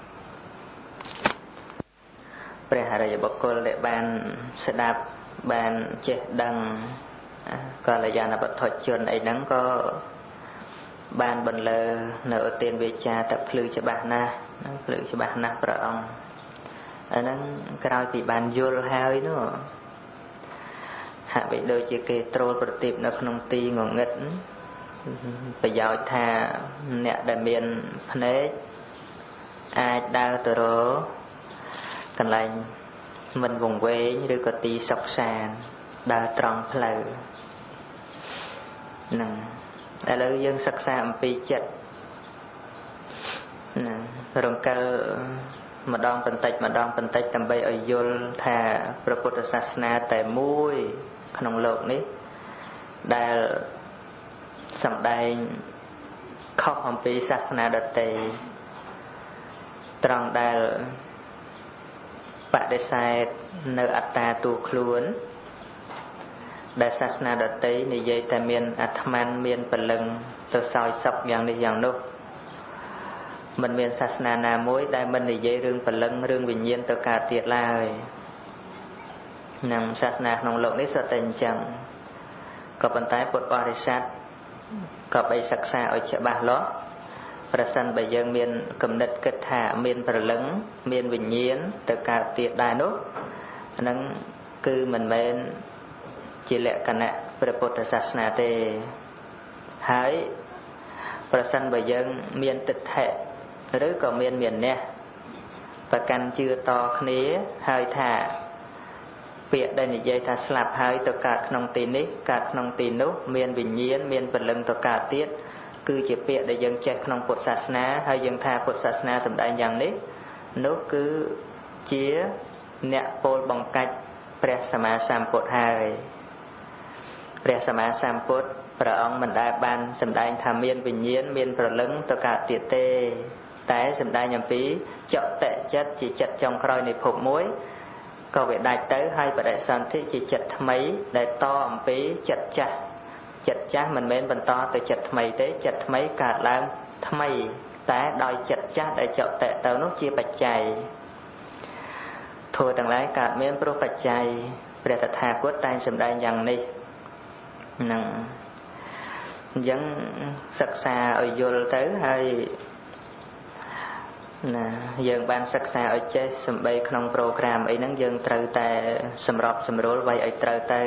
ព្រះអរិយបុគ្គលដែលបានស្ដាប់បានចេះដឹងកល្យាណវត្ថុជនអីហ្នឹងក៏បានបន្លឺនៅឧទានវាចាតែភ្លឺច្បាស់ណាស់ភ្លឺច្បាស់ណាស់ព្រះអង្គអាហ្នឹងក្រោយពីបានយល់ហើយនោះហាក់បីដូចជាគេត្រួតប្រទីបនៅក្នុងទីងងឹតប្រយោជន៍ថាអ្នកដែលមានភ្នែកអាចដើរទៅរកកន្លែងមិនវង្វេងឬក៏ទីសុខសាន្តដើរត្រង់ផ្លូវហ្នឹងឥឡូវយើងសិក្សាអំពីចិត្តហ្នឹងរង្កិលម្ដងបន្តិចម្ដងបន្តិចដើម្បីឲ្យយល់ថាព្រះពុទ្ធសាសនាតែមួយក្នុងលោកនេះដែលសម្ដែងខុសអំពីសាសនាដទៃត្រង់ដែលបដិសេធនៅអត្តាតួខ្លួនដែលសាសនាដទៃនិយាយតែមានអាត្មានមានពលឹងទៅសោយសុខយ៉ាងនេះយ៉ាងនោះមិនមានសាសនាណាមួយដែលមិននិយាយរឿងពលឹងរឿងវិញ្ញាណទៅកើតទៀតឡើយនឹងសាសនាក្នុងលោកនេះសុទ្ធតែអញ្ចឹងក៏ប៉ុន្តែពុទ្ធបរិស័ទក៏បីសិក្សាឲ្យច្បាស់លាស់ប្រសិនបើយើងមានគំនិតគិតថាមានព្រលឹងមានវិញ្ញាណទៅកើតទៀតដែរនោះហ្នឹងគឺមិនមែនជាលក្ខណៈព្រះពុទ្ធសាសនាទេហើយប្រសិនបើយើងមានទិដ្ឋិឬក៏មានមានអ្នកប្រកាន់ជឿតគ្នាហើយថាពាក្យដែលនិយាយថាស្លាប់ហើយទៅកើតក្នុងទីនេះកើតក្នុងទីនោះមានវិញ្ញាណមានពលឹងទៅកើតទៀតគឺជាពាក្យដែលយើងចេះក្នុងពុទ្ធសាសនាហើយយើងថាពុទ្ធសាសនាសម្ដែងយ៉ាងនេះនោះគឺជាអ្នកពោលបង្កាច់ព្រះសម្មាសម្ពុទ្ធហើយព្រះសម្មាសម្ពុទ្ធព្រះអង្គមិនដែលបានសម្ដែងថាមានវិញ្ញាណមានព្រលឹងទៅកើតទៀតទេតែសម្ដែងអំពីចតិចិត្តជាចិត្តចុងក្រោយនៃភពមួយក៏វាដាច់ទៅហើយបដិសន្ធិជាចិត្តថ្មីដែលតអំពីចិត្តចាស់ចិត្តចាស់មិនមែនបន្តទៅចិត្តថ្មីទេចិត្តថ្មីកើតឡើងថ្មីតែដោយចិត្តចាស់ដែលចតិទៅនោះជាបច្ច័យធម៌ទាំងឡាយកើតមានព្រោះបច្ច័យព្រះតថាគតតែងសម្ដែងយ៉ាងនេះនឹងអញ្ចឹងសិក្សាឲ្យយល់ទៅហើយណាយើងបានសិក្សាឲ្យចេះសំបីក្នុងប្រូក្រាមអីហ្នឹងយើងត្រូវតែសម្របសម្រួលໄວឲ្យត្រូវទៅ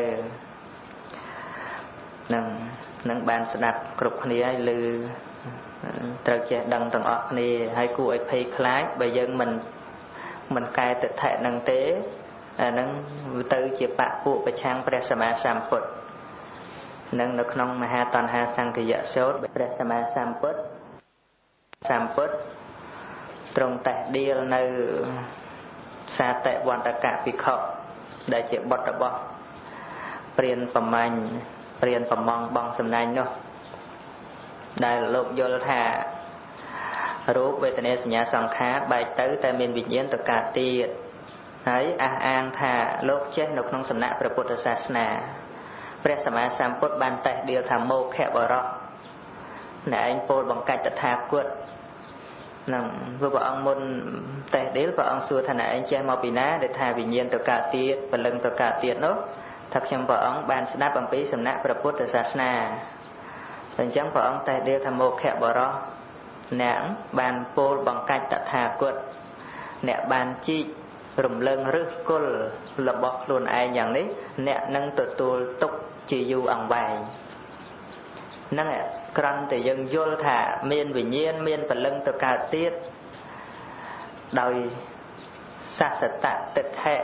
នឹងនឹងបានស្ដាប់គ្រប់គ្នាហើយឮត្រូវចេះដឹងទាំងអស់គ្នាហើយគួរឲ្យភ័យខ្លាចបើយើងមិនមិនកែទិដ្ឋិហ្នឹងទេអាហ្នឹងទៅជាបពុះប្រឆាំងព្រះសម្មាសម្ពុទ្ធនឹងនៅក្នុងមហាតណ្ហាសង្កយៈសូត្រព្រះសម្មាសម្ពុទ្ធសម្ពុទ្ធទ្រង់តេះដៀលនៅសាតិវន្តកភិក្ខុដែលជាបុត្ររបស់ព្រានប្រមាញ់ព្រានប្រមងបងសំណាញ់នោះដែលលោកយល់ថារូបវេទនាសញ្ញាសង្ខារបែកទៅតែមានវិញ្ញាណទៅកើតទៀតហើយអះអាងថាលោកចេះនៅក្នុងសំណាក់ព្រះពុទ្ធសាសនាព្រះសម្មាសម្ពុទ្ធបានតេះដៀលថាមោខៈបរោះអ្នកឯងពោលបង្កាច់តថាគតនឹងព្រះអង្គមុនតេះដៀលព្រះអង្គសួរថាអ្នកឯងចេះមកពីណាដែលថាវិញ្ញាណទៅកើតទៀតពលឹងទៅកើតទៀតនោះថាខ្ញុំព្រះអង្គបានស្ដាប់អំពីសំណាក់ព្រះពុទ្ធសាសនាអញ្ចឹងព្រះអង្គតេះដៀលថាមោខៈបរោះអ្នកបានពោលបង្កាច់តថាគតអ្នកបានជីករំលឹងឫសគល់របស់ខ្លួនឯងយ៉ាងនេះអ្នកនឹងទទួលទុកជាយូរអង្វែងហ្នឹងគ្រាន់តែយើងយល់ថាមានវិញ្ញាណមានពលឹងទៅកើតទៀតដោយសសតៈទិដ្ឋិ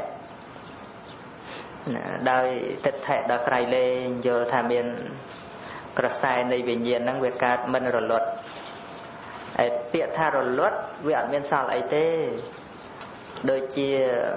ដោយទិដ្ឋិដល់ក្រៃលែងយល់ថាមានក្រសែនៃវិញ្ញាណហ្នឹងវាកើតមិនរលត់ឯពាក្យថារលត់វាអត់មានសល់អីទេដូចជា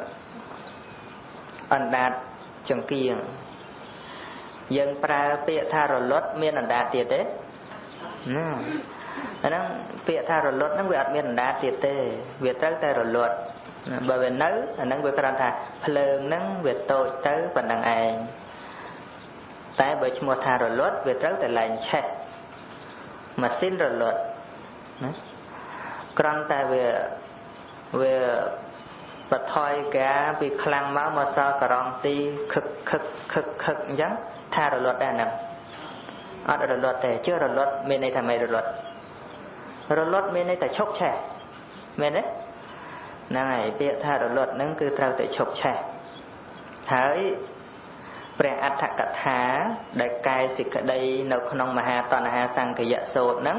អណ្ដាតចង្គៀងយើងប្រើពាក្យថារលត់មានអណ្ដាតទៀតទេណាអាហ្នឹងពាក្យថារលត់ហ្នឹងវាអត់មានអណ្ដាតទៀតទេវាត្រូវតែរលត់បើវានៅអាហ្នឹងវាគ្រាន់ថាភ្លើងហ្នឹងវាតូចទៅប៉ុណ្្នឹងឯងតែបើឈ្មោះថារលត់វាត្រូវតែឡើងឆេះម៉ាស៊ីនរលត់ណាគ្រាន់តែវាវាបថយកាពីខ្លាំងមកមកសល់ករងទីខឹកខឹកខឹកខឹកអញ្ចឹងថារលត់ដែរហ្នឹងអត់រលត់ទេជឿរលត់មានន័យថាមិនរលត់រលត់មានន័យថាឈប់ឆេះមែនទេហ្នឹងហើយពាក្យថារលត់ហ្នឹងគឺត្រូវតែឈប់ឆេះហើយព្រះអដ្ឋកថាដែលកែសេចក្តីនៅក្នុងមហាតណ្ហាសង្កយៈសូត្រហ្នឹង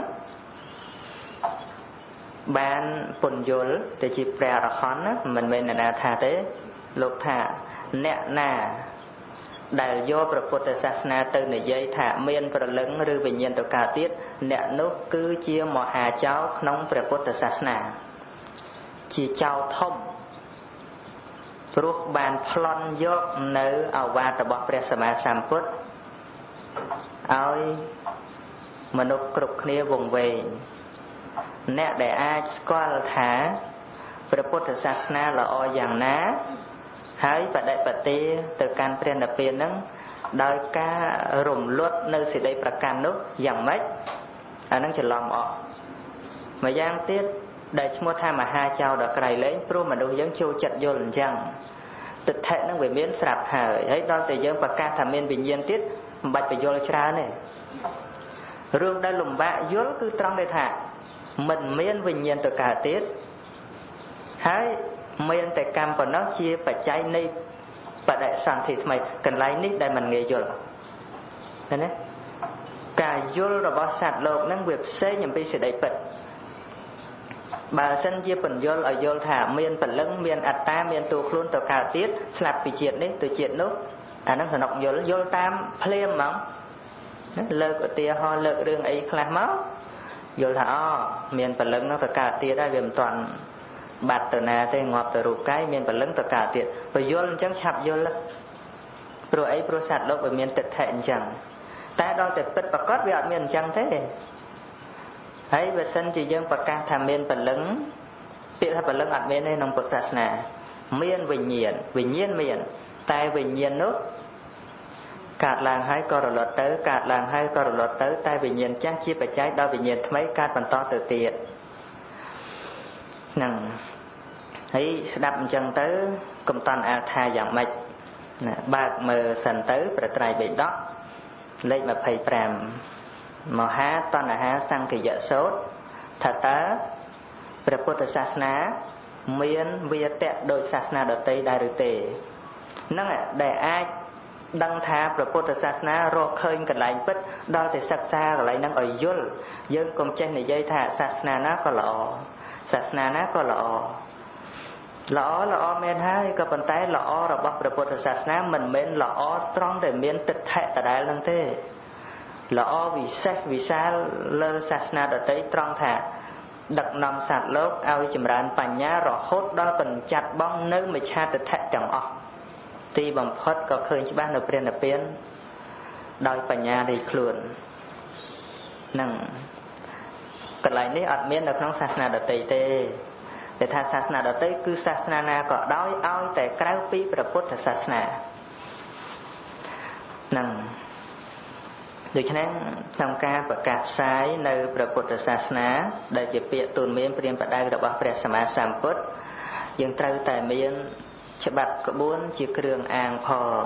បានពន្យល់ទៅជាព្រះអរហន្តណាមិនមែនអ្នកណាថាទេលោកថាអ្នកណាដែលយកព្រះពុទ្ធសាសនាទៅនិយាយថាមានព្រលឹងឬវិញ្ញាណទៅកើតទៀតអ្នកនោះគឺជាមហាចៅក្នុងព្រះពុទ្ធសាសនាជាចៅធំព្រោះបានប្លន់យកនៅឱវាទរបស់ព្រះសម្មាសម្ពុទ្ធឲ្យមនុស្សគ្រប់គ្នាវង្វេងអ្នកដែលអាចស្គាល់ថាព្រះពុទ្ធសាសនាល្អយ៉ាងណាហើយបដិបទាទៅកាន់ព្រះនិព្វាននឹងដោយការរំលត់នៅសេចក្តីប្រកាន់នោះយ៉ាងម៉េចអានឹងច្រឡំអស់ម្យ៉ាងទៀតដែលឈ្មោះថាមហាចៅដល់ក្រៃលែងព្រោះមនុស្សយើងចូលចិត្តយល់អញ្ចឹងទិដ្ឋិនឹងវាមានស្រាប់ហើយហើយដល់តែយើងប្រកាសថាមានវិញ្ញាណទៀតមិនបាច់បញ្យល់ច្រើនទេរឿងដែលលំបាកយល់គឺត្រង់ដែលថាមិនមានវិញ្ញាណទៅកើតទៀតហើយមានតែកម្មប៉ុណ្ណោះជាបច្ច័យនៃបដិសន្ធិថ្មីកន្លែងនេះដែលមិនងាយយល់ឃើញទេការយល់របស់សត្វលោកហ្នឹងវាផ្សេងអំពីសេចក្តីពិតបើសិនជាបញ្យល់ឲ្យយល់ថាមានពលឹងមានអត្តាមានតួខ្លួនទៅកើតទៀតស្លាប់ពីជាតិនេះទៅជាតិនោះអាហ្នឹងសំណុកយល់យល់តាមភ្លាមហ្មងលើកឧទាហរណ៍លើករឿងអីខ្លះមកយល់ថាអូមានពលឹងនោះទៅកើតទៀតហើយវាមិនទាន់បាត់ទៅណាទេងាប់ទៅរូបកាយមានពលឹងទៅកើតទៀតបើយល់អញ្ចឹងឆាប់យល់ព្រោះអីព្រោះសត្វលោកវាមានទិដ្ឋិអញ្ចឹងតែដល់តែពិតប្រកបវាអត់មានអញ្ចឹងទេហើយបើសិនជាយើងប្រកាសថាមានពលឹងពាក្យថាពលឹងអត់មានទេក្នុងពុទ្ធសាសនាមានវិញ្ញាណវិញ្ញាណមានតែវិញ្ញាណនោះកើតឡើងហើយក៏រលត់ទៅកើតឡើងហើយក៏រលត់ទៅតែវិញ្ញាណចាស់ជាបច្ច័យដល់វិញ្ញាណថ្មីកើតបន្តទៅទៀតហ្នឹងហើយស្ដាប់អញ្ចឹងទៅកុំតន់អាថាយ៉ាងម៉េចណាបើកមើលសិនទៅប្រត្រៃបិដកលេខยี่สิบห้ามហាតណ្ហាសង្កយៈសូត្រថាតើព្រះពុទ្ធសាសនាមានវាទៈដោយសាសនាដទៃដែរឬទេហ្នឹងដែលអាចដឹងថាព្រះពុទ្ធសាសនារកឃើញកន្លែងពិតដល់តែសិក្សាកន្លែងហ្នឹងឲ្យយល់យើងកុំចេះនិយាយថាសាសនាណាក៏ល្អសាសនាណាក៏ល្អល្អល្អមែនហើយក៏ប៉ុន្តែល្អរបស់ព្រះពុទ្ធសាសនាមិនមែនល្អត្រង់តែមានទិដ្ឋិដដែលហ្នឹងទេល្អវិសេសវិសាលលើសាសនាដទៃត្រង់ថាដឹកនាំសត្វលោកឲ្យចម្រើនបញ្ញារហូតដល់បញ្ចត់បងនៅមិច្ឆាទិដ្ឋិទាំងអស់ទីបំផុតក៏ឃើញច្បាស់នៅព្រះនិព្វានដោយបញ្ញានៃខ្លួននឹងកន្លែងនេះអត់មាននៅក្នុងសាសនាដទៃទេតែថាសាសនាដទៃគឺសាសនាណាក៏ដោយឲ្យតែក្រៅពីព្រះពុទ្ធសាសនានឹងដូច្នេះក្នុងការប្រកាសផ្សាយនៅព្រះពុទ្ធសាសនាដែលជាពាក្យទូនមានព្រានបដៅរបស់ព្រះសម្មាសម្ពុទ្ធយើងត្រូវតែមានច្បាប់ក្បួនជាគ្រឿងអាងផង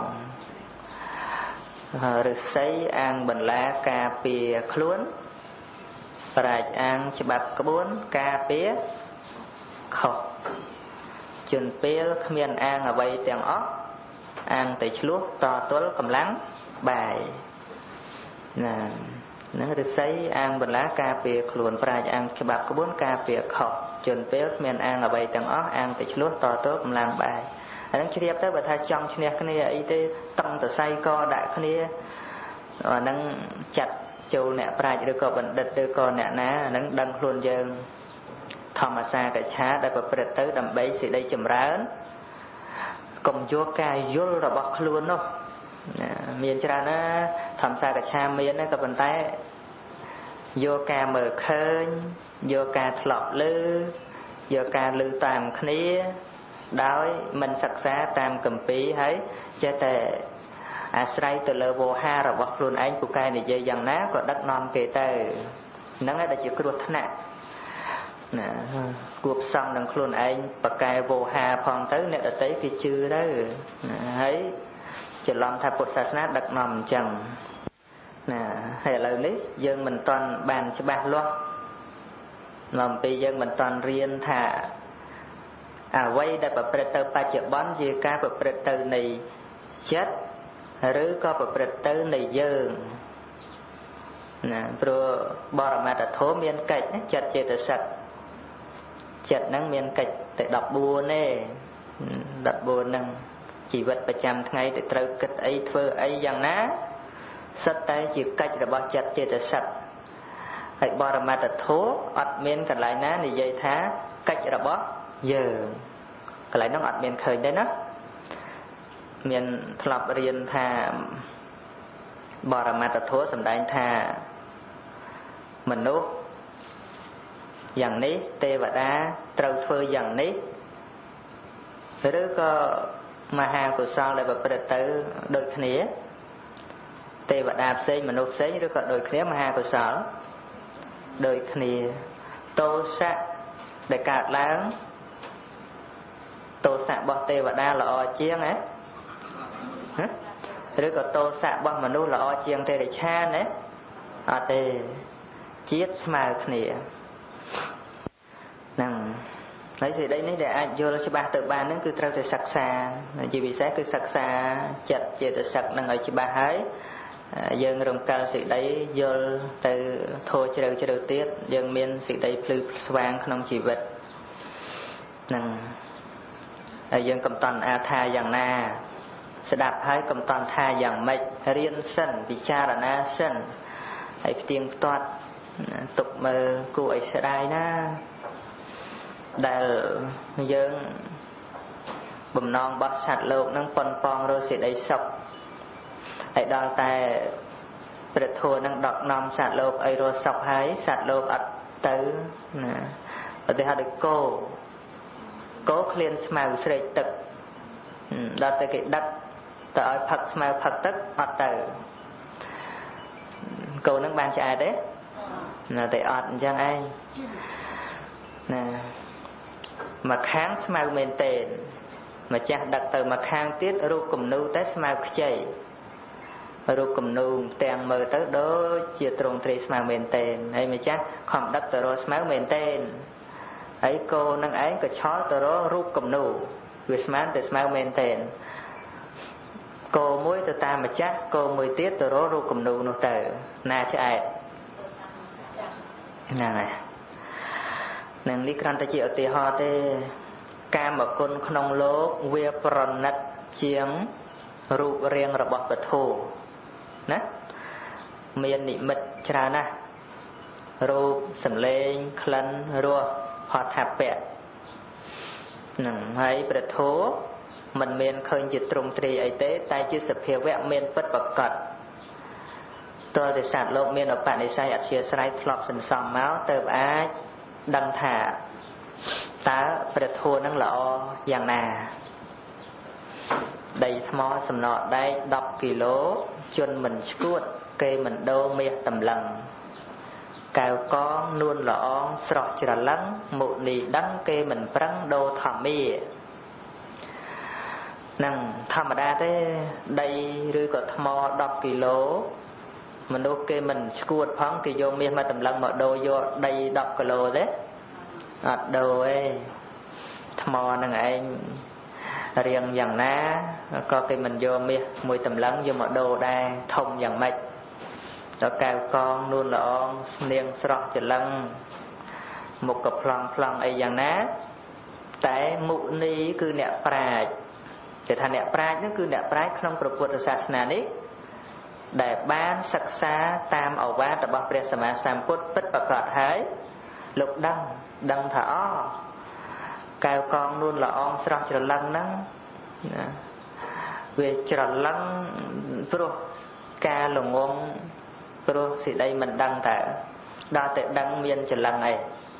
ឫស្សីអាងបន្លាការពារខ្លួនប្រាជ្ញអាងច្បាប់ក្បួនការពារខុសជនពេលគ្មានអាងអ្វីទាំងអស់អាងតែឆ្លោះតទល់កម្លាំងបាយណានឹងឫស្សីអាងបន្លាការពារខ្លួនប្រាជ្ញអាងច្បាប់ក្បួនការពារខុសជនពេលគ្មានអាងអ្វីទាំងអស់អាងតែឆ្លោះតទល់កម្លាំងបាយអានឹងជ្រាបទៅបើថាចង់ឈ្នះគ្នាអីទេតង់តសៃកដាក់គ្នាអានឹងចាត់ចូលអ្នកប្រាជ្ញឬក៏បណ្ឌិតឬក៏អ្នកណាអានឹងដឹងខ្លួនយើងធម្មសាកច្ឆាដែលប្រព្រឹត្តទៅដើម្បីសេចក្តីចម្រើនកុំយកការយល់របស់ខ្លួននោះមានច្រើនណាធម្មសាកច្ឆាមានក៏ប៉ុន្តែយកការមើលឃើញយកការធ្លាប់ឮយកការឮតាមគ្នាដោយមិនសិក្សាតាមគម្ពីរហើយចេះតែអាស្រ័យទៅលើវោហាររបស់ខ្លួនឯងពូកែនិយាយយ៉ាងណាក៏ដឹកនាំគេទៅហ្នឹងឯងដែលជាគ្រោះថ្នាក់ណាគួបផ្សំនឹងខ្លួនឯងបកែវោហារផងទៅអ្នកដទៃគេជឿទៅណាហើយច្រឡំថាពុទ្ធសាសនាដឹកនាំអញ្ចឹងណាហើយឥឡូវនេះយើងមិនទាន់បានច្បាស់លាស់មកអំពីយើងមិនទាន់រៀនថាអ្វីដែលប្រព្រឹត្តទៅបច្ចុប្បន្នជាការប្រព្រឹត្តទៅនៃចិត្តឬក៏ប្រព្រឹត្តទៅនៃយើងណាព្រោះបរមត្ថធម៌មានកិច្ចចិត្តចេតសិកចិត្តហ្នឹងមានកិច្ចតែដប់បួនទេដប់បួនហ្នឹងជីវិតប្រចាំថ្ងៃទៅត្រូវគិតអីធ្វើអីយ៉ាងណាសិតតែជាកិច្ចរបស់ចិត្តចេតសិកហើយបរមត្ថធម៌អត់មានកន្លែងណានិយាយថាកិច្ចរបស់យើងកន្លែងហ្នឹងអត់មានឃើញទេណាមានធ្លាប់រៀនថាបរមត្ថធម៌សម្ដែងថាមនុស្សយ៉ាងនេះទេវតាត្រូវធ្វើយ៉ាងនេះឬក៏មហាកុសលដែលប្រព្រឹត្តទៅដូចគ្នាទេវតាផ្សេងមនុស្សផ្សេងឬក៏ដូចគ្នាមហាកុសលដូចគ្នាទោសៈដែលកើតឡើងទោសៈរបស់ទេវតាល្អជាងណាឬក៏ទោសៈរបស់មនុស្សល្អជាងទេរិឆានណាអត់ទេជាតិស្មើគ្នាហ្នឹងហើយសេចក្តីនេះដែលអាចយល់ច្បាស់ទៅបានហ្នឹងគឺត្រូវតែសិក្សាជាពិសេសគឺសិក្សាចិត្តចេតសិកហ្នឹងឲ្យច្បាស់ហើយយើងរំកិលសេចក្តីយល់ទៅធោជ្រៅជ្រៅទៀតយើងមានសេចក្តីភ្លឺស្វាងក្នុងជីវិតហ្នឹងហើយយើងកំតន់អាថាយ៉ាងណាស្ដាប់ហើយកំតន់ថាយ៉ាងម៉េចរៀនសិនពិចារណាសិនហើយផ្ទៀងផ្ទាត់ទុកមើលគួរឲ្យស្ដាយណាដែលយើងបំណងរបស់សត្វលោកនឹងប៉ុនប៉ងរកសេចក្តីសុខហើយដល់តែព្រះធម៌នឹងដកនាំសត្វលោកឲ្យរស់សុខហើយសត្វលោកអត់ទៅណាឧទាហរណ៍ដូចគោគោឃ្លានស្មៅស្រេកទឹកដល់តែគេដឹកទៅឲ្យផឹកស្មៅផឹកទឹកអត់ទៅគោនឹងបានឆ្អែតទេនៅតែអត់អញ្ចឹងឯងណាមកខាងស្មៅមែនទេម្ចាស់ដឹកទៅមកខាងទៀតរូបគំនូតែស្មៅខ្ចីរូបគំនូទាំងមើលទៅដូចជាទ្រង់ទ្រាយស្មៅមែនទេហើយម្ចាស់ខំដឹកទៅរកស្មៅមែនទេហើយគោនឹងឯងក៏ឆល់ទៅរករូបគំនូវាស្មានតែស្មៅមែនទេគោមួយទៅតាមម្ចាស់គោមួយទៀតទៅរករូបគំនូនោះទៅណាឆ្អែតហ្នឹងហើយនឹងនេះគ្រាន់តែជាឧទាហរណ៍ទេកាមគុណក្នុងលោកវាប្រណិតជាងរូបរាងរបស់ពធណា miền nị mật trà naรูป สำเร็จ ក្លិន រស ផតថាពៈ នឹងហើយព្រះធម៌មិនមានឃើញជាទ្រង់ទ្រាយអីទេតែជាសភាវៈមានពិតប្រកបតើទេសត្វលោកមានឧបនិស្ស័យអធ្យាស្រ័យធ្លាប់សន្សំមកទៅអាចដឹងថាតើព្រះធម៌នឹងល្អយ៉ាងណាដីថ្មសំណក់ដែកដប់គីឡូជន់មិនស្គួតគេមិនដូរមាសតម្លឹងកែវកងនួនល្អងស្រស់ច្រឡឹងមុនីដឹងគេមិនប្រឹងដូរធម្មានឹងធម្មតាទេដីឬក៏ថ្មដប់គីឡូមនុស្សគេមិនស្គួតផងគេយកមាសមកតម្លឹងមកដូរយកដីដប់គីឡូទេអត់ដូរទេថ្មនឹងឯងរៀងយ៉ាងណាក៏គេមិនយកមាសមួយតម្លឹងយកមកដូរដែរធំយ៉ាងម៉េចតើកែវកងនួនល្អងស្នៀងស្រស់ច្រឡឹងមុខក៏ប្លង់ប្លង់អីយ៉ាងណាតែមុនីគឺអ្នកប្រាជ្ញគេថាអ្នកប្រាជ្ញនោះគឺអ្នកប្រាជ្ញក្នុងព្រះពុទ្ធសាសនានេះដែលបានសិក្សាតាមឱវាទរបស់ព្រះសម្មាសម្ពុទ្ធពិតប្រាកដហើយលោកដឹងដឹងថាអូកែវកងនួនល្អងស្រស់ច្រឡឹងហ្នឹងណាវាច្រឡឹងព្រោះការល្ងងព្រោះសេចក្តីមិនដឹងតើដល់តែដឹងមានច្រឡឹងអី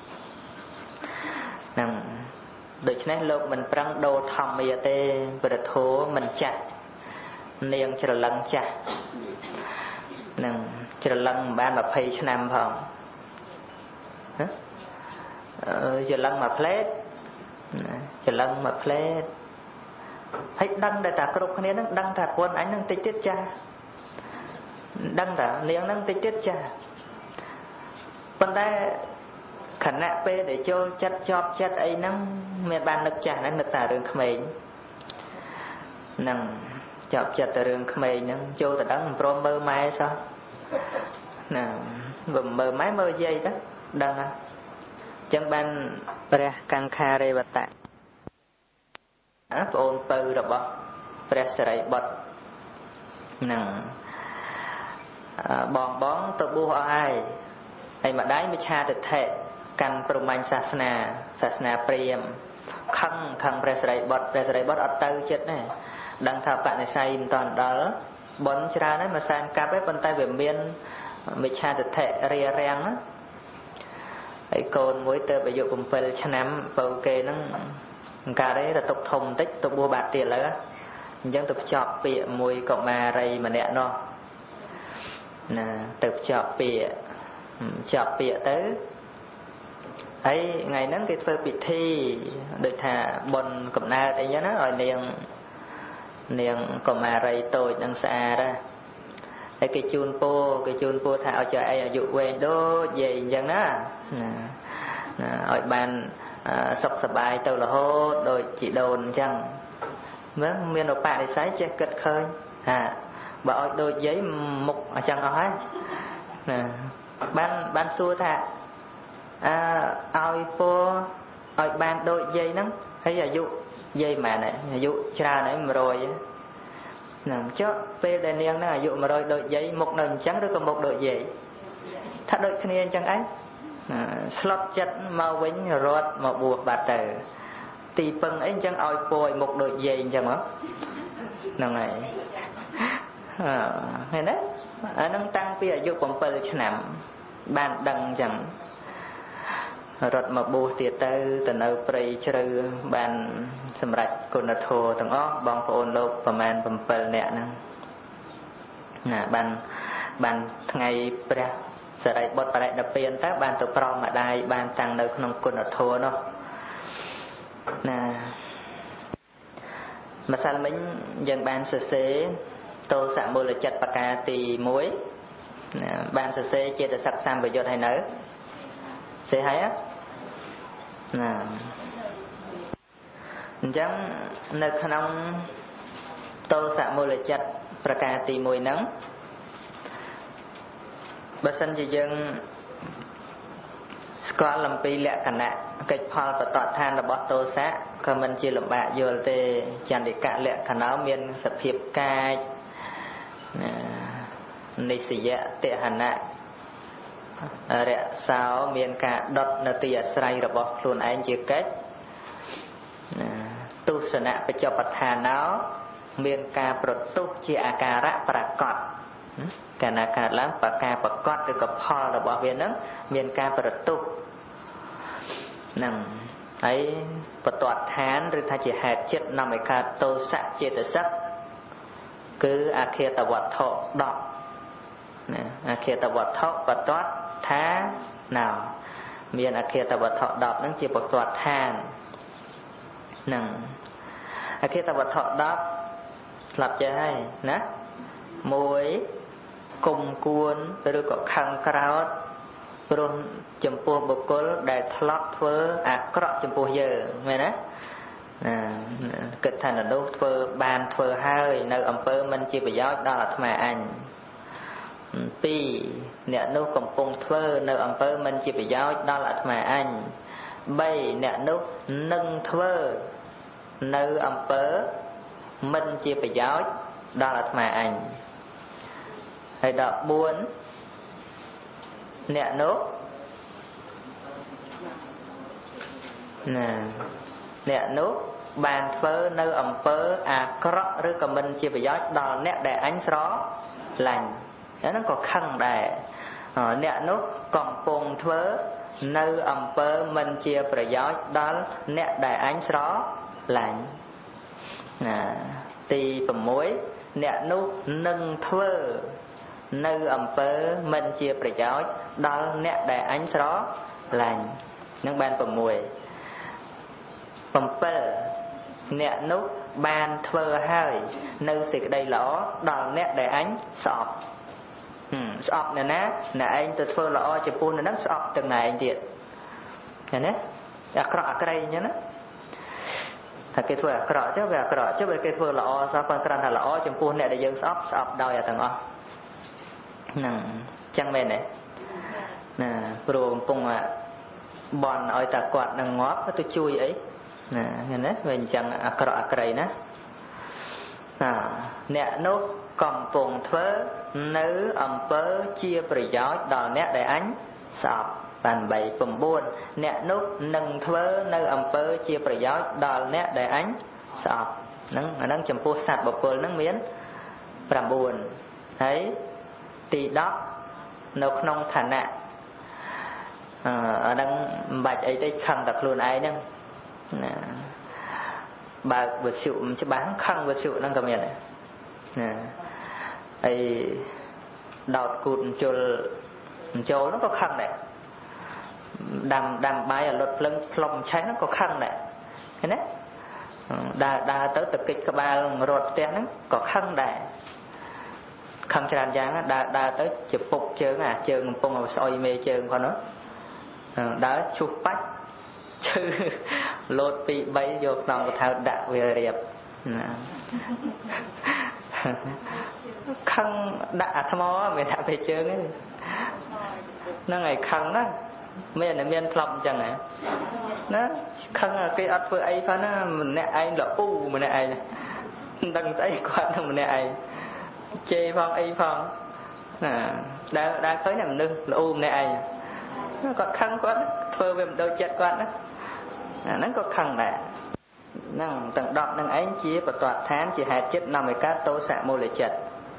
ហ្នឹងដូច្នេះលោកមិនប្រឹងដូរធម្មាទេព្រះធម៌មិនចាស់នាងច្រឡឹងចាស់ហ្នឹងច្រឡឹងបានยี่สิบឆ្នាំផងណាច្រឡឹងមួយផ្លេតច្រឡឹងមួយផ្លេតហើយដឹងតែតាគ្រប់គ្នានឹងដឹងថាខ្លួនអញនឹងតិចទៀតចាស់ដឹងតានាងនឹងតិចទៀតចាស់ប៉ុន្តែខណៈពេលដែលចូលចិត្តជាប់ចិត្តអីហ្នឹងមានបាននឹកចាស់ហ្នឹងនឹកតែរឿងក្មេងហ្នឹងជាប់ចិត្តតែរឿងក្មេងហ្នឹងចូលទៅដឹងមិនព្រមមើលម៉ែសោះណាបើមើលម៉ែមើលយាយទៅដឹងហ่ะអញ្ចឹងបានព្រះកង្ខារេវតៈប្អូនពៅរបស់ព្រះសិរីបុត្រហ្នឹងបងបងទៅបួសអស់ហើយហើយម្ដាយមិឆាទិដ្ឋិកាន់ព្រហ្មញ្ញសាសនាសាសនាព្រាហ្មណ៍ខឹងខឹងព្រះសិរីបុត្រព្រះសិរីបុត្រអត់ទៅចិត្តទេដឹងថាបនិស្ស័យមិនតាន់ដល់បនច្រើនហើយមកសែនកាប់ទេប៉ុន្តែវាមានមិឆាទិដ្ឋិរារាំងហើយកូនមួយទៅអាយុsevenឆ្នាំបើគេហ្នឹងកាលទេទៅទុកធំបន្តិចទៅបួសបាត់ទៀតឥឡូវអញ្ចឹងទៅភ្ជាប់ពាក្យមួយកុមារីម្នាក់នោះណាទៅភ្ជាប់ពាក្យភ្ជាប់ពាក្យទៅហើយថ្ងៃហ្នឹងគេធ្វើពិធីដូចថាបុណ្យកំណើតអីចឹងណាឲ្យនាងនាងកុមារីតូចនឹងស្អាតហើយគេជូនពរគេជូនពរថាឲ្យចៅអីអាយុវែងដូចយាយអញ្ចឹងណាណាឲ្យបានសុខសប្បាយទៅរហូតដូចជីដូនអញ្ចឹងមើលមានឧបនិស្ស័យចេះគិតឃើញហាបើឲ្យដូចយាយមុខអញ្ចឹងអស់ហើយណាបានបានសួរថាអើឲ្យពរឲ្យបានដូចយាយហ្នឹងហើយអាយុយាយម៉ែនអាយុច្រើនហើយone hundredហ្នឹងចុះពេលដែលនាងហ្នឹងអាយុone hundredដូចយាយមុខនៅអញ្ចឹងឬក៏មុខដូចយាយថាដូចគ្នាអញ្ចឹងឯងស្លុតចិត្តមកវិញរត់មកបួសបាត់ទៅទីពឹងអីអញ្ចឹងឲ្យពរឲ្យមុខដូចយាយអញ្ចឹងហ៎ហ្នឹងហើយឃើញទេអាហ្នឹងតាំងពីអាយុsevenឆ្នាំបានដឹងអញ្ចឹងរត់មកបួសទៀតទៅទៅនៅព្រៃជ្រៅបានសម្រេចគុណធម៌ទាំងអស់បងប្អូនលោកប្រមាណsevenនាក់ហ្នឹងណាបានបានថ្ងៃព្រះសិរីបុត្របរិនិព្វានទៅបានទៅប្រោម្ដាយបានតាំងនៅក្នុងគុណធម៌នោះណាម្សិលមិញយើងបានសរសេរតោសមូលចិត្តប្រការទីoneណាបានសរសេរចេតសិកសម្បយុទ្ធឲ្យនៅសេហើយណាអញ្ចឹងនៅក្នុងតោសមូលចិត្តប្រការទីoneហ្នឹងបើសិនជាយើងស្គាល់អំពីលក្ខណៈកិច្ចផលបតតឋានរបស់ទោសៈក៏មិនជាលំបាកយល់ទេចន្ទិកៈលក្ខណៈមានសភាពកាយនិស្សយៈតិហណៈរក្សាមានការដុតនៅទីអាស្រ័យរបស់ខ្លួនឯងជាកិច្ចទស្សនៈបច្ចុប្បន្នដ្ឋានោមានការប្រទុះជាអាការៈប្រកបកាលណាកើតឡើងបការប្រកបឬក៏ផលរបស់វានឹងមានការប្រទុះហ្នឹងហើយបតតឋានឬថាជាហេតុចិត្តនាំឲ្យកើតទោសៈចេតសិកគឺអខេតវត្ថុដប់ណាអខេតវត្ថុបតតឋានណោមានអខេតវត្ថុដប់ហ្នឹងជាបតតឋានហ្នឹងអខេតវត្ថុដប់ស្លាប់ចេះហើយណាមួយគុំគួនឬក៏ខឹងក្រោធព្រោះចំពោះបុគ្គលដែលធ្លាប់ធ្វើអាក្រក់ចំពោះយើងមែនទេណាគិតថាមនុស្សធ្វើបានធ្វើហើយនៅអំពើមិនជាប្រយោជន៍ដល់អាត្មាអញពីរអ្នកនោះកំពុងធ្វើនៅអំពើមិនជាប្រយោជន៍ដល់អាត្មាអញបីអ្នកនោះនឹងធ្វើនៅអំពើមិនជាប្រយោជន៍ដល់អាត្មាអញហើយដល់បួនអ្នកនោះណាអ្នកនោះបានធ្វើនៅអំពើអាក្រក់ឬក៏មិនជាប្រយោជន៍ដល់អ្នកដែលអញស្រឡាញ់ហ្នឹងក៏ខឹងដែរអ្នកនោះកំពុងធ្វើនៅអំពើមិនជាប្រយោជន៍ដល់អ្នកដែលអញស្រឡាញ់ណាទី៦អ្នកនោះនឹងធ្វើនៅអំពើមិនជាប្រយោជន៍ដល់អ្នកដែលអញស្រឡាញ់នឹងបាន6 7អ្នកនោះបានធ្វើហើយនៅសេចក្តីល្អដល់អ្នកដែលអញស្អប់ស្អប់អ្នកណាអ្នកឯងទៅធ្វើល្អចំពោះអ្នកហ្នឹងស្អប់ទាំងឯងទៀតឃើញទេអាក្រក់អាក្រៃអញ្ចឹងណាថាគេធ្វើអាក្រក់ចុះវាអាក្រក់ចុះវាគេធ្វើល្អសោះប៉ុន្តែគ្រាន់តែល្អចំពោះអ្នកដែលយើងស្អប់ស្អប់ដោយអាទាំងអស់ហ្នឹងចឹងមែនទេណាព្រោះកំពុងបន់ឲ្យតែគាត់នឹងងាប់ទៅជួយអីណាឃើញទេវាអញ្ចឹងអាក្រក់អាក្រៃណាណាអ្នកនោះកំពុងធ្វើនៅអំពើជាប្រយោជន៍ដល់អ្នកដែលអញស្អប់បាន8 9អ្នកនោះនឹងធ្វើនៅអំពើជាប្រយោជន៍ដល់អ្នកដែលអញស្អប់ហ្នឹងអាហ្នឹងចំពោះសត្វបុគ្គលហ្នឹងមាន9ហើយទី10នៅក្នុងឋានៈអឺអាហ្នឹងមិនបាច់អីទេខឹងតែខ្លួនឯងហ្នឹងណាបើកវិទ្យុមិនច្បាស់ខឹងវិទ្យុហ្នឹងក៏មានដែរណាហើយដោតគូតជុលចូលហ្នឹងក៏ខឹងដែរដាំដាំបាយឲ្យលុតភ្លឹងផ្លុំឆេះហ្នឹងក៏ខឹងដែរឃើញទេដើរដើរទៅតកិច្ចក្បាលរត់ផ្ទះហ្នឹងក៏ខឹងដែរខឹងច្រើនយ៉ាងដើរដើរទៅជាពុកជើងអាជើងកំពុងឲ្យស្អុយមេជើងផងនោះដើរឈូសបាច់ឈឺលោតពីរ 3យកក្នុងកថៅដាក់វារៀបណាខឹងដាក់អាថ្មមិនដាក់ទៅជើងទេហ្នឹងហើយខឹងហ្នឹងមានតែមានធ្លាប់អញ្ចឹងហ៎ណាខឹងគេអត់ធ្វើអីផងណាម្នាក់ឯងលពូម្នាក់ឯងមិនដឹងស្អីគាត់នឹងម្នាក់ឯងជេរផងអីផងណាដែលដែលឃើញតែមនុស្សលូម្នាក់ឯងគាត់ខឹងគាត់ធ្វើវាមិនដូចចិត្តគាត់ណាអាហ្នឹងក៏ខឹងដែរហ្នឹងទាំងដប់នឹងឯងជាបតតឋានជាហេតុចិត្តនាំឲ្យកើតទោសៈមូលចិត្ត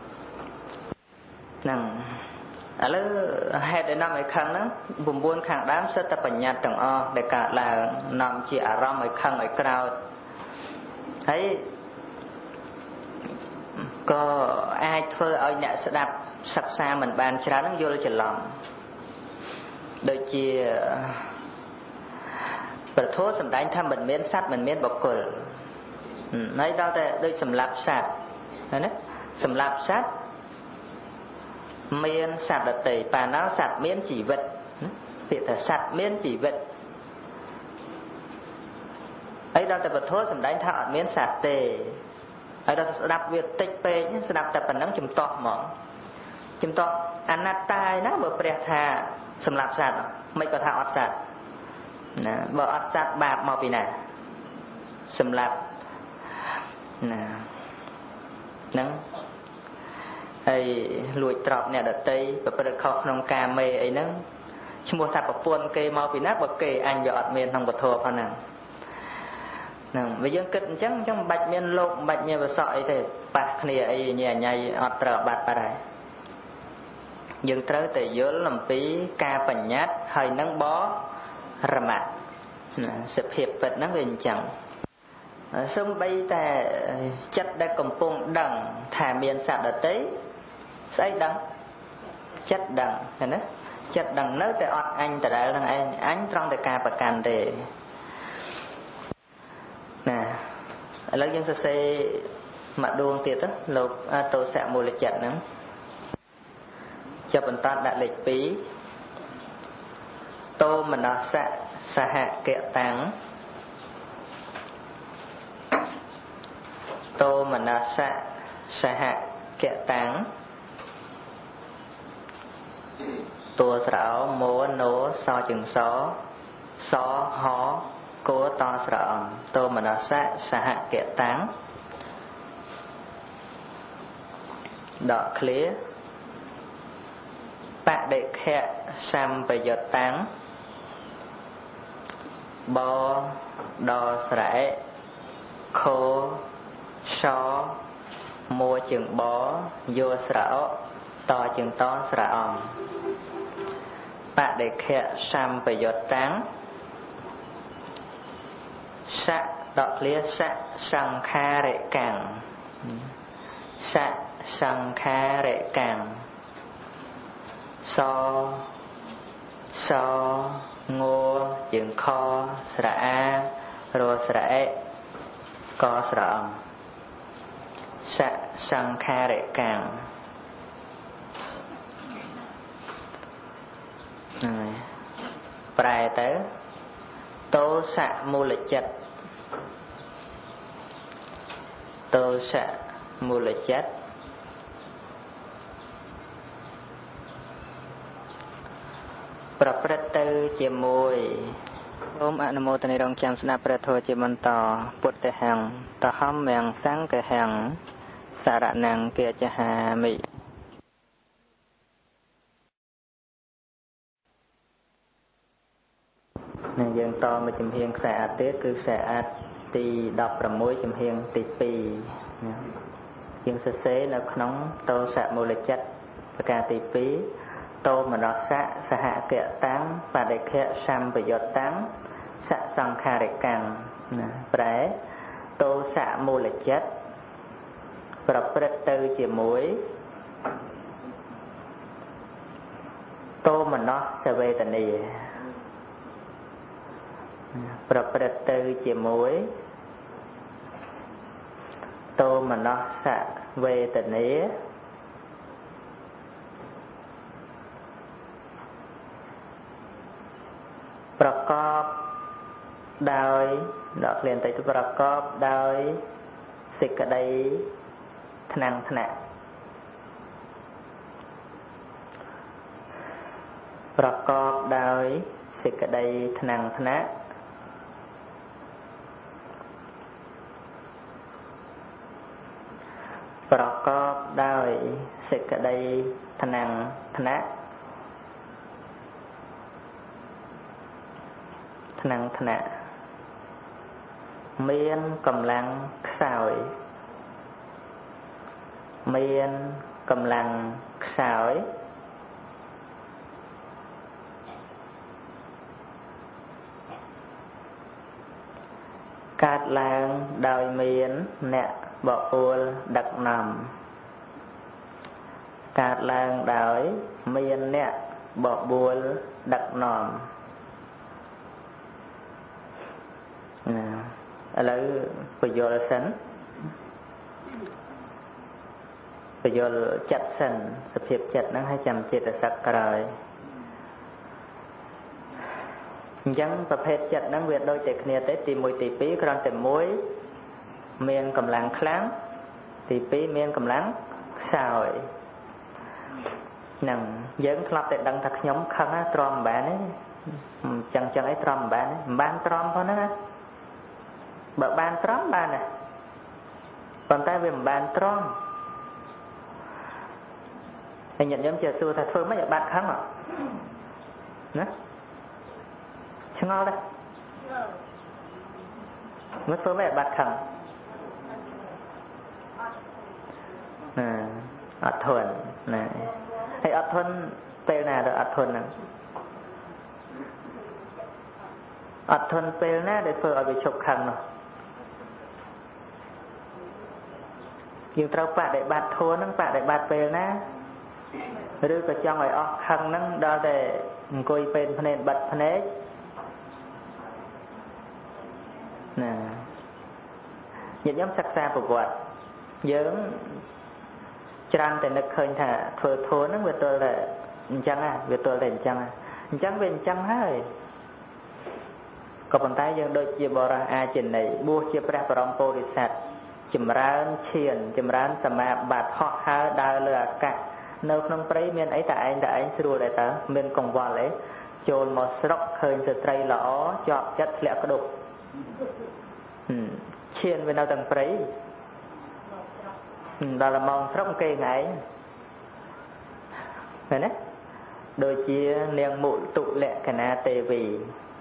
ហ្នឹងឥឡូវហេតុដែលនាំឲ្យខឹងហ្នឹង9ខាងដើមសិតតែបញ្ញត្តិទាំងអស់ដែលកើតឡើងនាំជាអារម្មណ៍ឲ្យខឹងឲ្យក្រោធហើយក៏អាចធ្វើឲ្យអ្នកស្ដាប់សិក្សាមិនបានច្រើននឹងយល់ច្រឡំដូចជាព្រះធម៌សម្ដែងថាមិនមានសត្វមិនមានបុគ្គលហើយដល់តែដូចសម្លាប់សត្វណាសម្លាប់សត្វមានសត្វដទៃប៉ាណោសត្វមានជីវិតពាក្យថាសត្វមានជីវិតហើយដល់តែព្រះធម៌សម្ដែងថាអត់មានសត្វទេហើយដល់ស្ដាប់វាតិចពេកស្ដាប់តែប៉ុណ្ណឹងជំទាស់ហ្មងជំទាស់អនត្តាឯណាបើព្រះថាសម្លាប់សត្វមិនក៏ថាអត់សត្វណាបើអត់សត្វបាបមកពីណាសម្លាប់ណាហ្នឹងហ hay lùi trọc nè đợt tây và bây giờ khó nông ca mê ấy nâng chứ mua sạp buôn kê mau bị nát bậc kê anh dọt miền không có thua phần nào nè bây giờ kết chẳng trong bạch miền lục bạch miền và sọi thì bạc này ấy nhẹ nhảy ọt trở bạc bà đây dừng tới từ dưới làm phí ca bảnh nhát hơi nâng bó rà mạc sập hiệp vật nó bên chẳng xong bây ta chất đã cầm bông đằng thả miền sạp đợt tế xây đằng chất đằng thế đó chất đằng nớ tại ọt anh tại đại là anh anh trong tại ca bạc càn để nè lấy dân sơ xe mặt đuông tiệt á lục tôi sẽ mua lịch chặt nữa cho bọn ta đã lịch phí tô mà nó sẽ xa hạ kệ táng tô mà nó sẽ xa hạ kệ táng tua sảo múa nố so chừng xó xó hó cố to sảo tô mà nó sẽ xa hạ kệ táng đọ clear bạc đệ khẹ sam về giọt táng bò đò sải khô so mua chừng bó vô sảo to chừng to sảo bạc đệ khẹ sam về giọt táng sạ đọ clear sạ sang kha rệ càng sạ sang kha rệ càng so so ngô chừng kho sra rô sra co sra sạ sang kha rệ càng bài tới tô sạ mô lịch chất tô sạ mô lịch chấtประพฤติទៅជាមួយសូមអនុមោទនារងចាំស្ដាប់ព្រះធម៌ជាបន្តពុទ្ធហង្សតហំមំសង្ឃហង្សសារណង្គាចហាមិនឹងយើងតមកជំហានខ្សែអត់ទៀតគឺខ្សែអត់ទីដប់ប្រាំមួយជំហានទីពីរយើងសរសេរនៅក្នុងតោសមូលចិត្តប្រការទីពីរតោមនស្សៈសហគៈតាំងបដិខៈសម្បយុត្តតាំងសសង្ខារិកាំងណាប្រែតោសមូលចិត្តប្រព្រឹត្តទៅជាមួយតោមនស្សវេទនាប្រព្រឹត្តទៅជាមួយតោមនស្សវេទនាប្រកបដោយដល់ក្លៀនតិចប្រកបដោយសេចក្តីថ្នាំងថ្នាក់ប្រកបដោយសេចក្តីថ្នាំងថ្នាក់ប្រកបដោយសេចក្តីថ្នាំងថ្នាក់ថ្នាំងថ្នាក់មានកម្លាំងខ្សោយមានកម្លាំងខ្សោយកើតឡើងដោយមានអ្នកបពួលដឹកនាំកើតឡើងដោយមានអ្នកបពួលដឹកនាំណាឥឡូវបញ្យល់សិនបញ្យល់ចិត្តសិនសភាពចិត្តហ្នឹងឲ្យចាំចិត្តសឹកក្រោយអញ្ចឹងប្រភេទចិត្តហ្នឹងវាដូចតែគ្នាទេទីមួយទីពីរគ្រាន់តែមួយមានកម្លាំងខ្លាំងទីពីរមានកម្លាំងខ្សោយហ្នឹងយើងធ្លាប់តែដឹងថាខ្ញុំខឹងណាទ្រាំមិនបានទេអញ្ចឹងចឹងអីទ្រាំមិនបានទេមិនបានទ្រាំផងហ្នឹងណាបើបានទ្រាំបានណាប៉ុន្តែវាមិនបានទ្រាំ anh nhận nhóm chia xưa thật phương mấy bạn kháng ạ nè chứ ngon đây mất phương mấy bạn kháng nè ọt thuần nè hay ọt thuần pel nào rồi ọt thuần nè ọt thuần pel nè để phương ở bị chụp khăn rồi nhưng trâu bạn để bạn thua nâng bạn để bạn pel nè rồi có trong người ọt khăn nâng đó để coi bên phần bật phần ấy nè những nhóm sắc xa của quạt dưỡng trăng thì nó khơi thả thừa thua nó về tôi là chăng à về tôi là chăng à chăng về chăng hết có bàn tay dân đôi chia bò ra a trình này bua chia pra prong po đi sạt chìm rán chiền chìm rán sầm mạ bạt họ ha đa lừa cả nơi không thấy miền ấy tại anh tại anh sưu đại ta miền công hòa lấy chôn một sọc khơi sợi trai lỏ chọt chất lẹ có đục chiên bên nào tầng đấy đó là mong sọc cây ngải này đấy đôi chia niềng mũi tụ lẹ cả na tê vì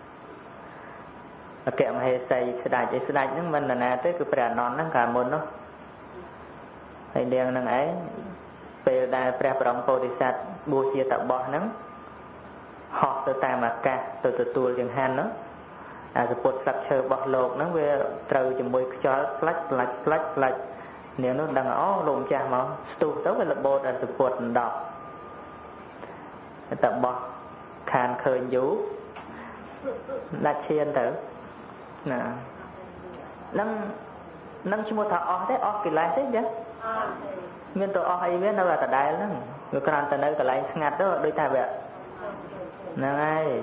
kẹm hay xây sẽ đại sẽ đại nhưng mình là na tới cái bè non nó cả một nó hay niềng năng ấy về đại bè prong bodhisat bùa chia tập bỏ nắng họ từ tai mà ca từ từ tua dừng han nó à cái bột sập chờ bỏ lột nó về trừ chừng mùi cho lách lách lách lách nếu nó đang ó lộn cha mà tu tới về lập bột là sự bột đỏ tập bỏ khan khơi vú là chiên tử nè nâng nâng chỉ một thọ ó thế ó kỳ lại thế chứ nguyên tổ ó hay biết đâu là tại đại lắm người còn tại nơi cái lại ngặt đó đôi ta vậy nè ngay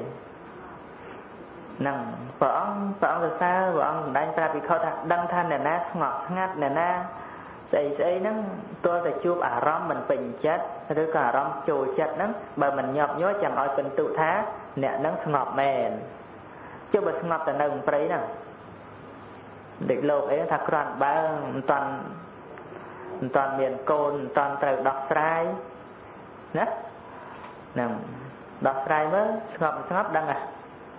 nâng vợ ông vợ ông là sao vợ ông đánh ta bị khó thật đăng than nè na ngọt ngắt nè na dậy dậy nó tôi phải chụp ả rõm mình bình chất rồi cả rõm chùi chất nó bởi mình nhọc nhớ chẳng oi cần tự thá nè nó ngọt mềm chứ bởi ngọt là nâng đấy nè định lộp ấy thật còn ba toàn toàn miền côn toàn từ đọc sai nè nè đọc sai mới ngọt ngọt đăng à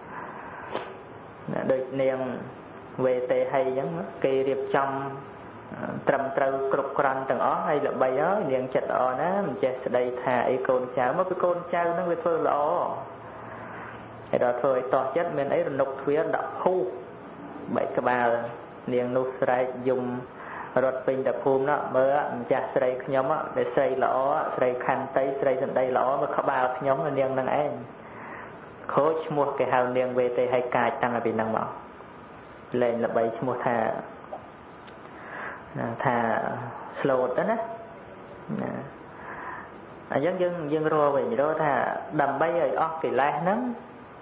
được niềng về tề hay giống kỳ điệp trong trầm trâu cục cằn từng ó hay là bay ó niềng chật ó nó mình che đây thà ấy côn cháu mất cái côn cháu nó về phơi lọ thì đó thôi to chất mình ấy là nục phía đập khu bảy cái ba niềng nục sài dùng rọt pin đập phun đó mới mình che sài nhóm á để sài lọ sài khăn tay sài sần đây lọ mà các ba nhóm là niềng năng ấy khối mua cái hào niềng về tề hay cài tăng ở bên năng bảo lên là bảy mua thà thà slow đó nè à dân dân dân rô về gì đó thà đầm bay ở óc kỳ lai nắng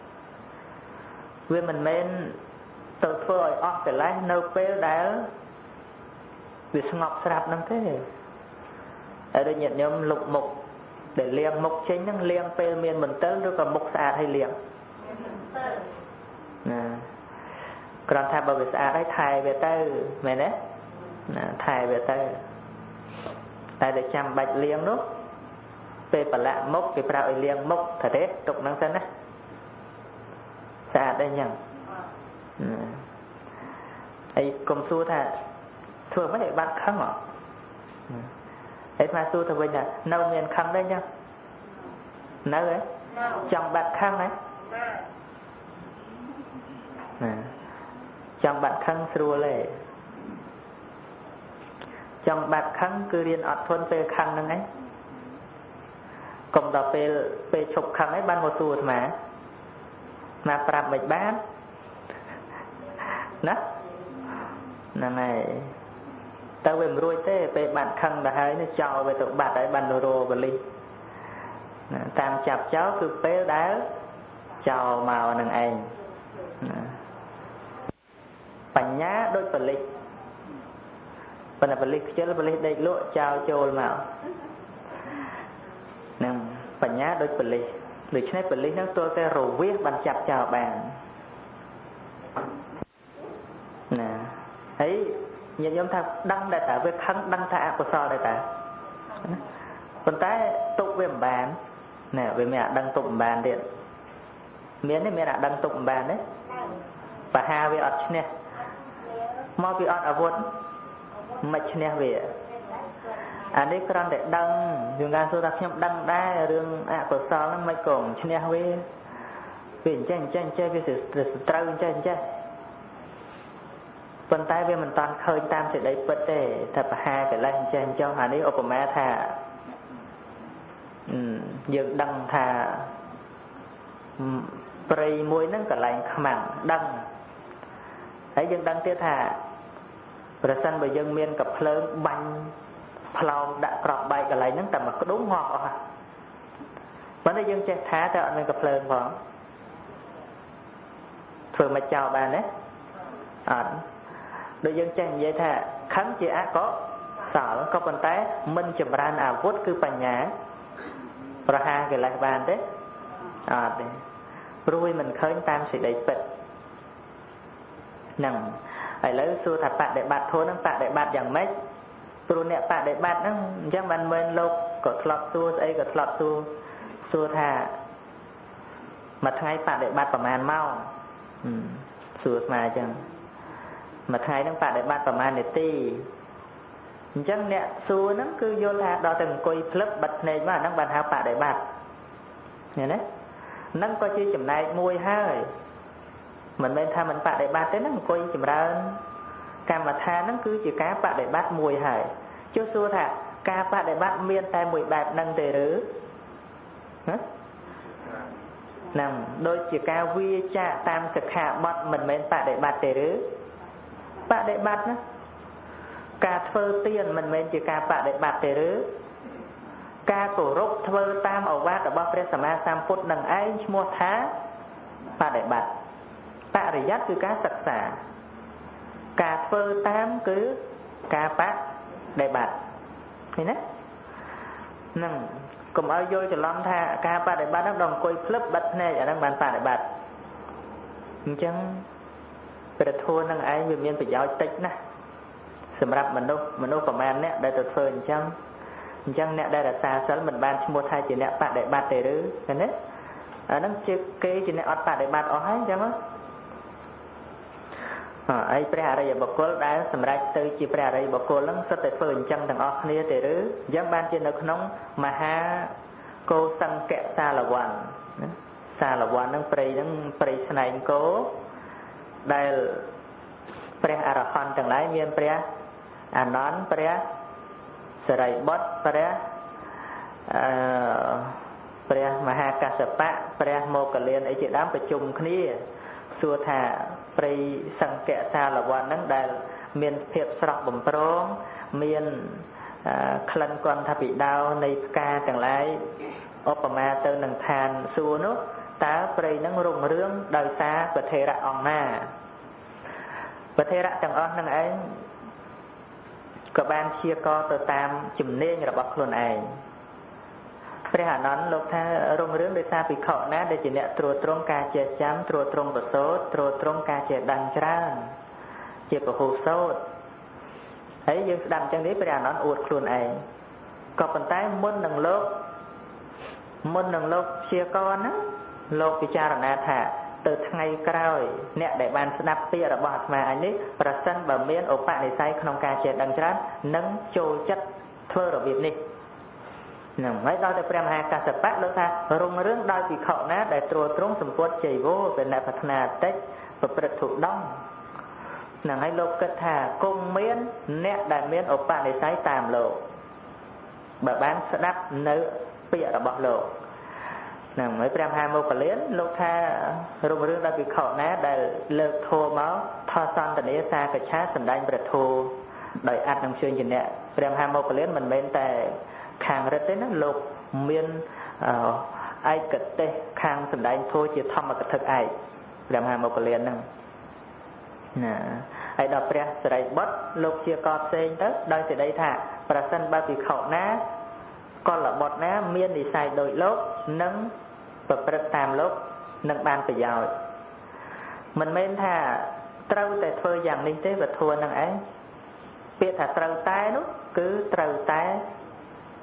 vì mình men từ phơi óc kỳ lai nấu phê đá vì ngọc sạp năng thế ở đây nhận nhóm lục mục để liềng mục chính năng liềng phê miền mình tới rồi còn mục sạch hay liềng nè còn thà bảo vệ sạch hay thài về tới mày đấy thài về tới tại để chăm bạch liêng đó về bà lạ mốc cái bảo liêng mốc thật thế tục năng sân á xa đây nhầm ấy cùng xu thà thường mấy bạn khăn hả ấy mà xu thà bên là nâu miền khăn đây nhá nâu ấy trong bạn khăn ấy trong bạn khăn xua lệ trong bạc khăn cứ riêng ọt thuần phê khăn nâng ấy cùng đó phê phê chụp khăn ấy ban một xùa mà mà prap mạch bán nè nè này tao về rồi thế phê bạn khăn đã thấy nó cho về tụi bạn ấy ban đồ rô và ly tam chạp cháu cứ phê đá cho màu nâng anh bánh nhá đôi phần ly phần là phần lịch chứ là phần lịch đây lụa chào chôl mạo nè phần nhá đôi phần lịch lịch này phần lịch nó tôi cái rủ viết bằng chặt chào bàn nè thấy nhận nhóm ta đăng đại tả với khăn đăng thả của so đại tả ប៉ុន្តែទុកវាមិនបានណែវាមានអាដឹងទុកមិនបានទៀតមានទេមានអាដឹងទុកមិនបានទេបហាវាអត់ឈ្នះមកពីអត់អាវុធមិនឈ្នះវាអានេះគ្រាន់តែដឹងយើងការសួរថាខ្ញុំដឹងដែររឿងអកុសលហ្នឹងមិនក៏ឈ្នះវាវាអញ្ចឹងអញ្ចឹងចេះវាត្រូវអញ្ចឹងអញ្ចឹងប៉ុន្តែវាមិនតាន់ឃើញតាមសេចក្តីពិតទេថាបហាកិលេសអញ្ចឹងអញ្ចឹងអានេះឧបមាថាយើងដឹងថាព្រៃមួយហ្នឹងកន្លែងខ្មាំងដឹងហើយយើងដឹងទៀតថាប្រសិនបើយើងមានកភ្លើងបាញ់ផ្លោងដាក់ក្របបែកកន្លែងហ្នឹងតែមកក្ដុំងាប់អស់ប៉ុន្តែយើងចេះថាតែអត់មានកភ្លើងផងធ្វើមកចោលបានទេអត់ដូចយើងចេះនិយាយថាខឹងជាអកុសលក៏ប៉ុន្តែមិនចម្រើនអាវុធគឺបញ្ញាប្រហារកិលេសបានទេអត់ទេព្រោះវាមិនឃើញតាមសេចក្តីពិតហ្នឹងឥឡូវសួរថាបដិបត្តិធម៌ហ្នឹងបដិបត្តិយ៉ាងម៉េចព្រោះអ្នកបដិបត្តិហ្នឹងអញ្ចឹងបានមើលលោកក៏ធ្លាប់សួរស្អីក៏ធ្លាប់សួរសួរថាមួយថ្ងៃបដិបត្តិប្រហែលម៉ោងសួរស្មាអញ្ចឹងមួយថ្ងៃហ្នឹងបដិបត្តិប្រហែលនាទីអញ្ចឹងអ្នកសួរហ្នឹងគឺយល់ថាដល់តែអង្គុយភ្លឹបបិទភ្នែកមកអាហ្នឹងបានហៅបដិបត្តិឃើញទេហ្នឹងក៏ជាចំណែកមួយហើយមិនមែនថាមិនបដិបត្តិទេណាអង្គុយចម្រើនកម្មដ្ឋានហ្នឹងគឺជាការបដិបត្តិមួយហើយចុះសួរថាការបដិបត្តិមានតែមួយបែបហ្នឹងទេឬហ៎ហ្នឹងដូចជាការវាចាកតាមសិក្ខាបទមិនមែនបដិបត្តិទេឬបដិបត្តិណាការធ្វើទានមិនមែនជាការបដិបត្តិទេឬការគោរពធ្វើតាមឱវាទរបស់ព្រះសម្មាសម្ពុទ្ធនឹងឯងឈ្មោះថាបដិបត្តិបរិយ័តគឺការសិក្សាការធ្វើតាមគឺការបដិបត្តិឃើញទេហ្នឹងកុំឲ្យយល់ច្រឡំថាការបដិបត្តិហ្នឹងដល់អង្គុយភ្លឹបបិទភ្នែកអាហ្នឹងបានបដិបត្តិអញ្ចឹងព្រះធម៌នឹងឯងវាមានប្រយោជន៍តិចណាស់សម្រាប់មនុស្សមនុស្សប្រមាណអ្នកដែលទៅធ្វើអញ្ចឹងអញ្ចឹងអ្នកដែលរក្សាសិលមិនបានឈ្មោះថាជាអ្នកបដិបត្តិទេឬឃើញទេអាហ្នឹងជាគេជាអ្នកអត់បដិបត្តិអស់ហើយអញ្ចឹងហ៎ហើយព្រះអរិយបុគ្គលដែលសម្រេចទៅជាព្រះអរិយបុគ្គលហ្នឹងសុទ្ធតែធ្វើអញ្ចឹងទាំងអស់គ្នាទេឬអញ្ចឹងបានជានៅក្នុងមហាកោសង្កសាលវ័នណាសាលវ័នហ្នឹងព្រៃហ្នឹងព្រៃស្នែងគោដែលព្រះអរហន្តទាំងឡាយមានព្រះអានន្ទព្រះសិរីបុត្រព្រះអឺព្រះមហាកស្សបៈព្រះមោគលានអីជាដើមប្រជុំគ្នាសួរថាព្រៃសង្កសាលវ័នហ្នឹងដែលមានភាពស្រស់បំព្រងមានក្លិនគន្ធពិដោនៃផ្កាទាំងឡាយឧបមាទៅនឹងឋានសួគ៌នោះតើព្រៃហ្នឹងរុងរឿងដោយសារពធេរៈអង្គណាពធេរៈទាំងអស់ហ្នឹងឯងក៏បានព្យាករទៅតាមជំនាញរបស់ខ្លួនឯងព្រះអានន្ទលោកថារុងរឿងដោយសារភិក្ខុណាដែលជាអ្នកត្រួតត្រងការចេះចាំត្រួតត្រងប្រសូតត្រួតត្រងការចេះដឹងច្រើនជាពហុសូត្រហើយយើងស្ដាប់អញ្ចឹងនេះព្រះអានន្ទអួតខ្លួនឯងក៏ប៉ុន្តែមុននឹងលោកមុននឹងលោកព្យាករហ្នឹងលោកពិចារណាថាទៅថ្ងៃក្រោយអ្នកដែលបានស្ដាប់ពាក្យរបស់អាត្មាអញនេះប្រសិនបើមានឧបនិស្ស័យក្នុងការចេះដឹងច្រើននឹងចូលចិត្តធ្វើរបៀបនេះហ្នឹងហើយដល់តែព្រះមហាកស្សបៈលោកថារុងរឿងដោយភិក្ខុណាដែលត្រួតត្រងសម្ពុតចៃវោបិណប្រាថ្នាតិចប្រព្រឹត្តធុដងហ្នឹងហើយលោកគិតថាគង់មានអ្នកដែលមានឧបនិស្ស័យតាមលោកបើបានស្ដាប់នៅពាក្យរបស់លោកហ្នឹងហើយព្រះមហាមោគលានលោកថារុងរឿងដោយភិក្ខុណាដែលលើកធម៌មកថសន្តនាសាកច្ឆាសម្ដែងព្រះធម៌ដោយអត្តនឹងជឿជាអ្នកព្រះមហាមោគលានមិនមែនតែខាងរិទ្ធទេណាលោកមានឯកទេសខាងសម្ដែងធម៌ជាធម្មកថាឯកព្រះមហាមោគលានហ្នឹងណាហើយដល់ព្រះសិរីបុត្រលោកជាកផ្សេងទៅដោយសេចក្តីថាប្រសិនបើភិក្ខុណាកុលបុត្រណាមាននិស្ស័យដូចលោកនឹងប្រព្រឹត្តតាមលោកនឹងបានប្រយោជន៍មិនមែនថាត្រូវតែធ្វើយ៉ាងនេះទេវធម៌នឹងឯងពាក្យថាត្រូវតែនោះគឺត្រូវតែ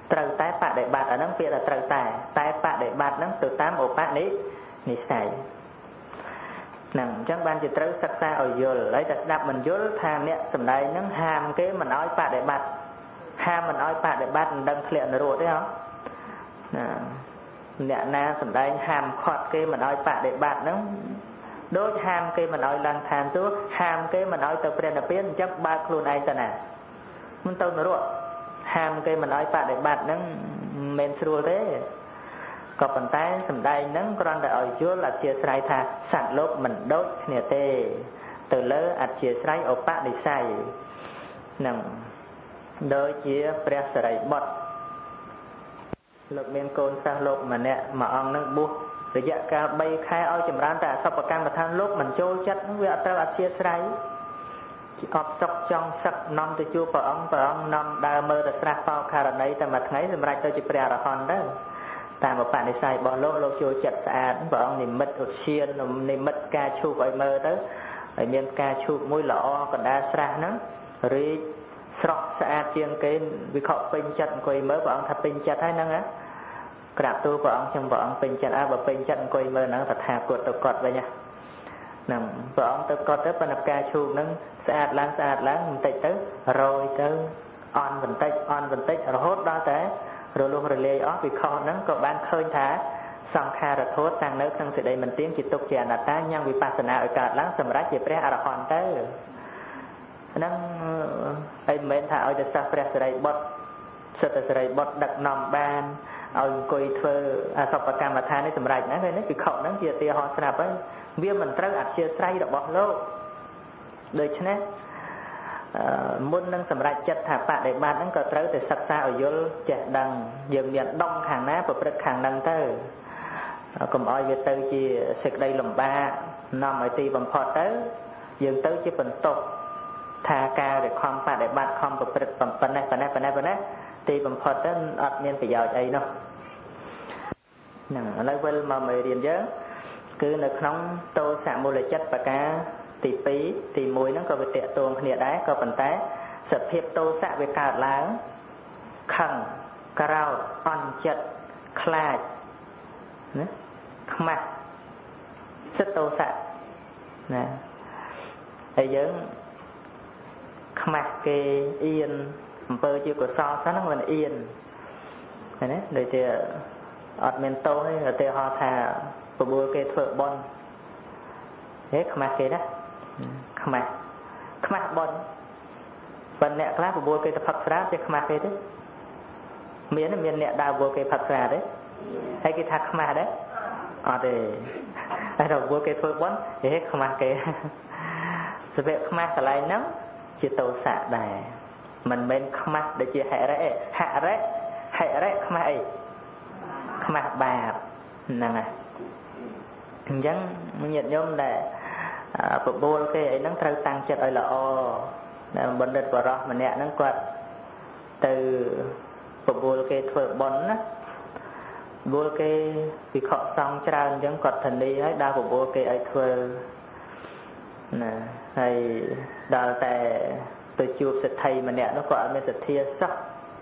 ត្រូវតែបដិបត្តិអាហ្នឹងពាក្យថាត្រូវតែតែបដិបត្តិហ្នឹងទៅតាមឧបនិនិស្ស័យហ្នឹងអញ្ចឹងបានជាត្រូវសិក្សាឲ្យយល់ហើយតែស្ដាប់មិនយល់ថាអ្នកសម្ដែងហ្នឹងហាមគេមិនឲ្យបដិបត្តិហាមមិនឲ្យបដិបត្តិមិនដឹងធ្លាក់នរកទេហ៎ណាអ្នកណាសម្ដែងហាមខាត់គេមិនឲ្យបដិបត្តិហ្នឹងដូចហាមគេមិនឲ្យឡើងឋានសួគ៌ហាមគេមិនឲ្យទៅព្រះនិព្វានអញ្ចឹងបើកខ្លួនឯងទៅណាមិនទៅនរកហាមគេមិនឲ្យបដិបត្តិហ្នឹងមិនមែនស្រួលទេក៏ប៉ុន្តែសម្ដែងហ្នឹងគ្រាន់តែឲ្យយល់អធិស្ឋានថាសត្វលោកមិនដូចគ្នាទេទៅលើអធិស្ឋានឧបនិស្ស័យហ្នឹងដូចជាព្រះសិរីបុត្រលោកមានកូនសិស្សលោកម្នាក់មួយអង្គហ្នឹងបួសរយៈកាលបីខែឲ្យចម្រើនតែអសពកម្មដ្ឋានលោកមិនចូលចិត្តហ្នឹងវាអត់ត្រូវអធិស្ឋានជាអបសុកចង់សឹកនាំទៅជួបព្រះអង្គព្រះអង្គនាំដើរមើលទៅស្រះបោករណីតែមួយថ្ងៃសម្រាប់ទៅជាព្រះអរហន្តទៅតាមឧបនិស្ស័យរបស់លោកលោកចូលចិត្តស្អាតព្រះអង្គនិមិត្តឧទ្យាននិមិត្តការឈូកឲ្យមើលទៅហើយមានការឈូកមួយល្អកណ្ដាលស្រះហ្នឹងរីកស្រស់ស្អាតជាងគេវិខពេញចិត្តអង្គុយមើលព្រះអង្គថាពេញចិត្តហើយហ្នឹងណាក្រាបទូលព្រះអង្គចឹងព្រះអង្គពេញចិត្តអើបើពេញចិត្តអង្គុយមើលហ្នឹងតថាគតទៅកត់វិញណាហ្នឹងព្រះអង្គទៅកត់ទៅប៉ុន្តែផ្កាឈូកហ្នឹងស្អាតឡើងស្អាតឡើងបន្តិចទៅរយទៅអន់បន្តិចអន់បន្តិចរហូតដល់តែរលុះរលាយអស់វិខហ្នឹងក៏បានឃើញថាសង្ខារធម៌តាំងនៅក្នុងសេចក្តីមិនទៀងជាទុក្ខជាអនត្តាញ៉ាំងវិបស្សនាឲ្យកើតឡើងសម្រាប់ជាព្រះអរហន្តទៅហ្នឹងអីមិនមែនថាឲ្យតែសិស្សព្រះសិរីបុត្រសិទ្ធិសិរីបុត្រដឹកនាំបានឲ្យអង្គុយធ្វើអសពកម្មដ្ឋាននេះសម្រាប់ណាឃើញនេះវិខហ្នឹងជាឧទាហរណ៍ស្រាប់ហើយវាមិនត្រូវអធិស្ឋានរបស់លោកដូច្នេះមុននឹងសម្រេចចិត្តថាបដិបត្តិហ្នឹងក៏ត្រូវតែសិក្សាឲ្យយល់ចេះដឹងយើងមានដងខាងណាប្រព្រឹត្តខាងហ្នឹងទៅកុំឲ្យវាទៅជាសេចក្តីលំបាកនាំឲ្យទីបំផុតទៅយើងទៅជាបន្ទុកថាការដែលខំបដិបត្តិខំប្រព្រឹត្តប៉ុណ្ណេះប៉ុណ្ណេះប៉ុណ្ណេះប៉ុណ្ណេះទីបំផុតទៅអត់មានប្រយោជន៍អីនោះហ្នឹងឥឡូវវិលមកមេរៀនយើងគឺនៅក្នុងតោសមូលចិត្តប្រការទីពីរទីមួយហ្នឹងក៏វាតេតួងគ្នាដែរក៏ប៉ុន្តែសភាពតោសៈវាកើតឡើងខឹងក្រោធអន់ចិត្តខ្លាចណាខ្មាស់សិតតោសៈណាហើយយើងខ្មាស់គេអៀនអំពើជាកុសលសិនហ្នឹងមិនអៀនឃើញទេដូចជាអត់មានតោទេឧទាហរណ៍ថាបបួលគេធ្វើបុណ្យហេខ្មាស់គេណាខ្មាស់ខ្មាស់បុណ្យប៉ុន្តែអ្នកខ្លះបបួលគេទៅផឹកស្រាចេះខ្មាស់គេទេមានមានអ្នកដើរបបួលគេផឹកស្រាទេហើយគេថាខ្មាស់ដែរអត់ទេហើយដល់បបួលគេធ្វើបុណ្យហេខ្មាស់គេសភាពខ្មាស់កន្លែងហ្នឹងជាតោសៈដែរមិនមែនខ្មាស់ដូចជាហិរិហិរិហិរិខ្មាស់អីខ្មាស់បាបហ្នឹងហើយអញ្ចឹងញាតិញោមដែលបបួលគេអីហ្នឹងត្រូវតាំងចិត្តឲ្យល្អដែលបណ្ឌិតបរោះម្នាក់ហ្នឹងគាត់ទៅបបួលគេធ្វើបុណ្យណាបបួលគេវិខសង្ឃច្រើនអញ្ចឹងគាត់ធានីឲ្យដើរបបួលគេឲ្យធ្វើណាហើយដល់តែទៅជួបសិទ្ធិម្នាក់នោះគាត់អត់មានសទ្ធាសោះ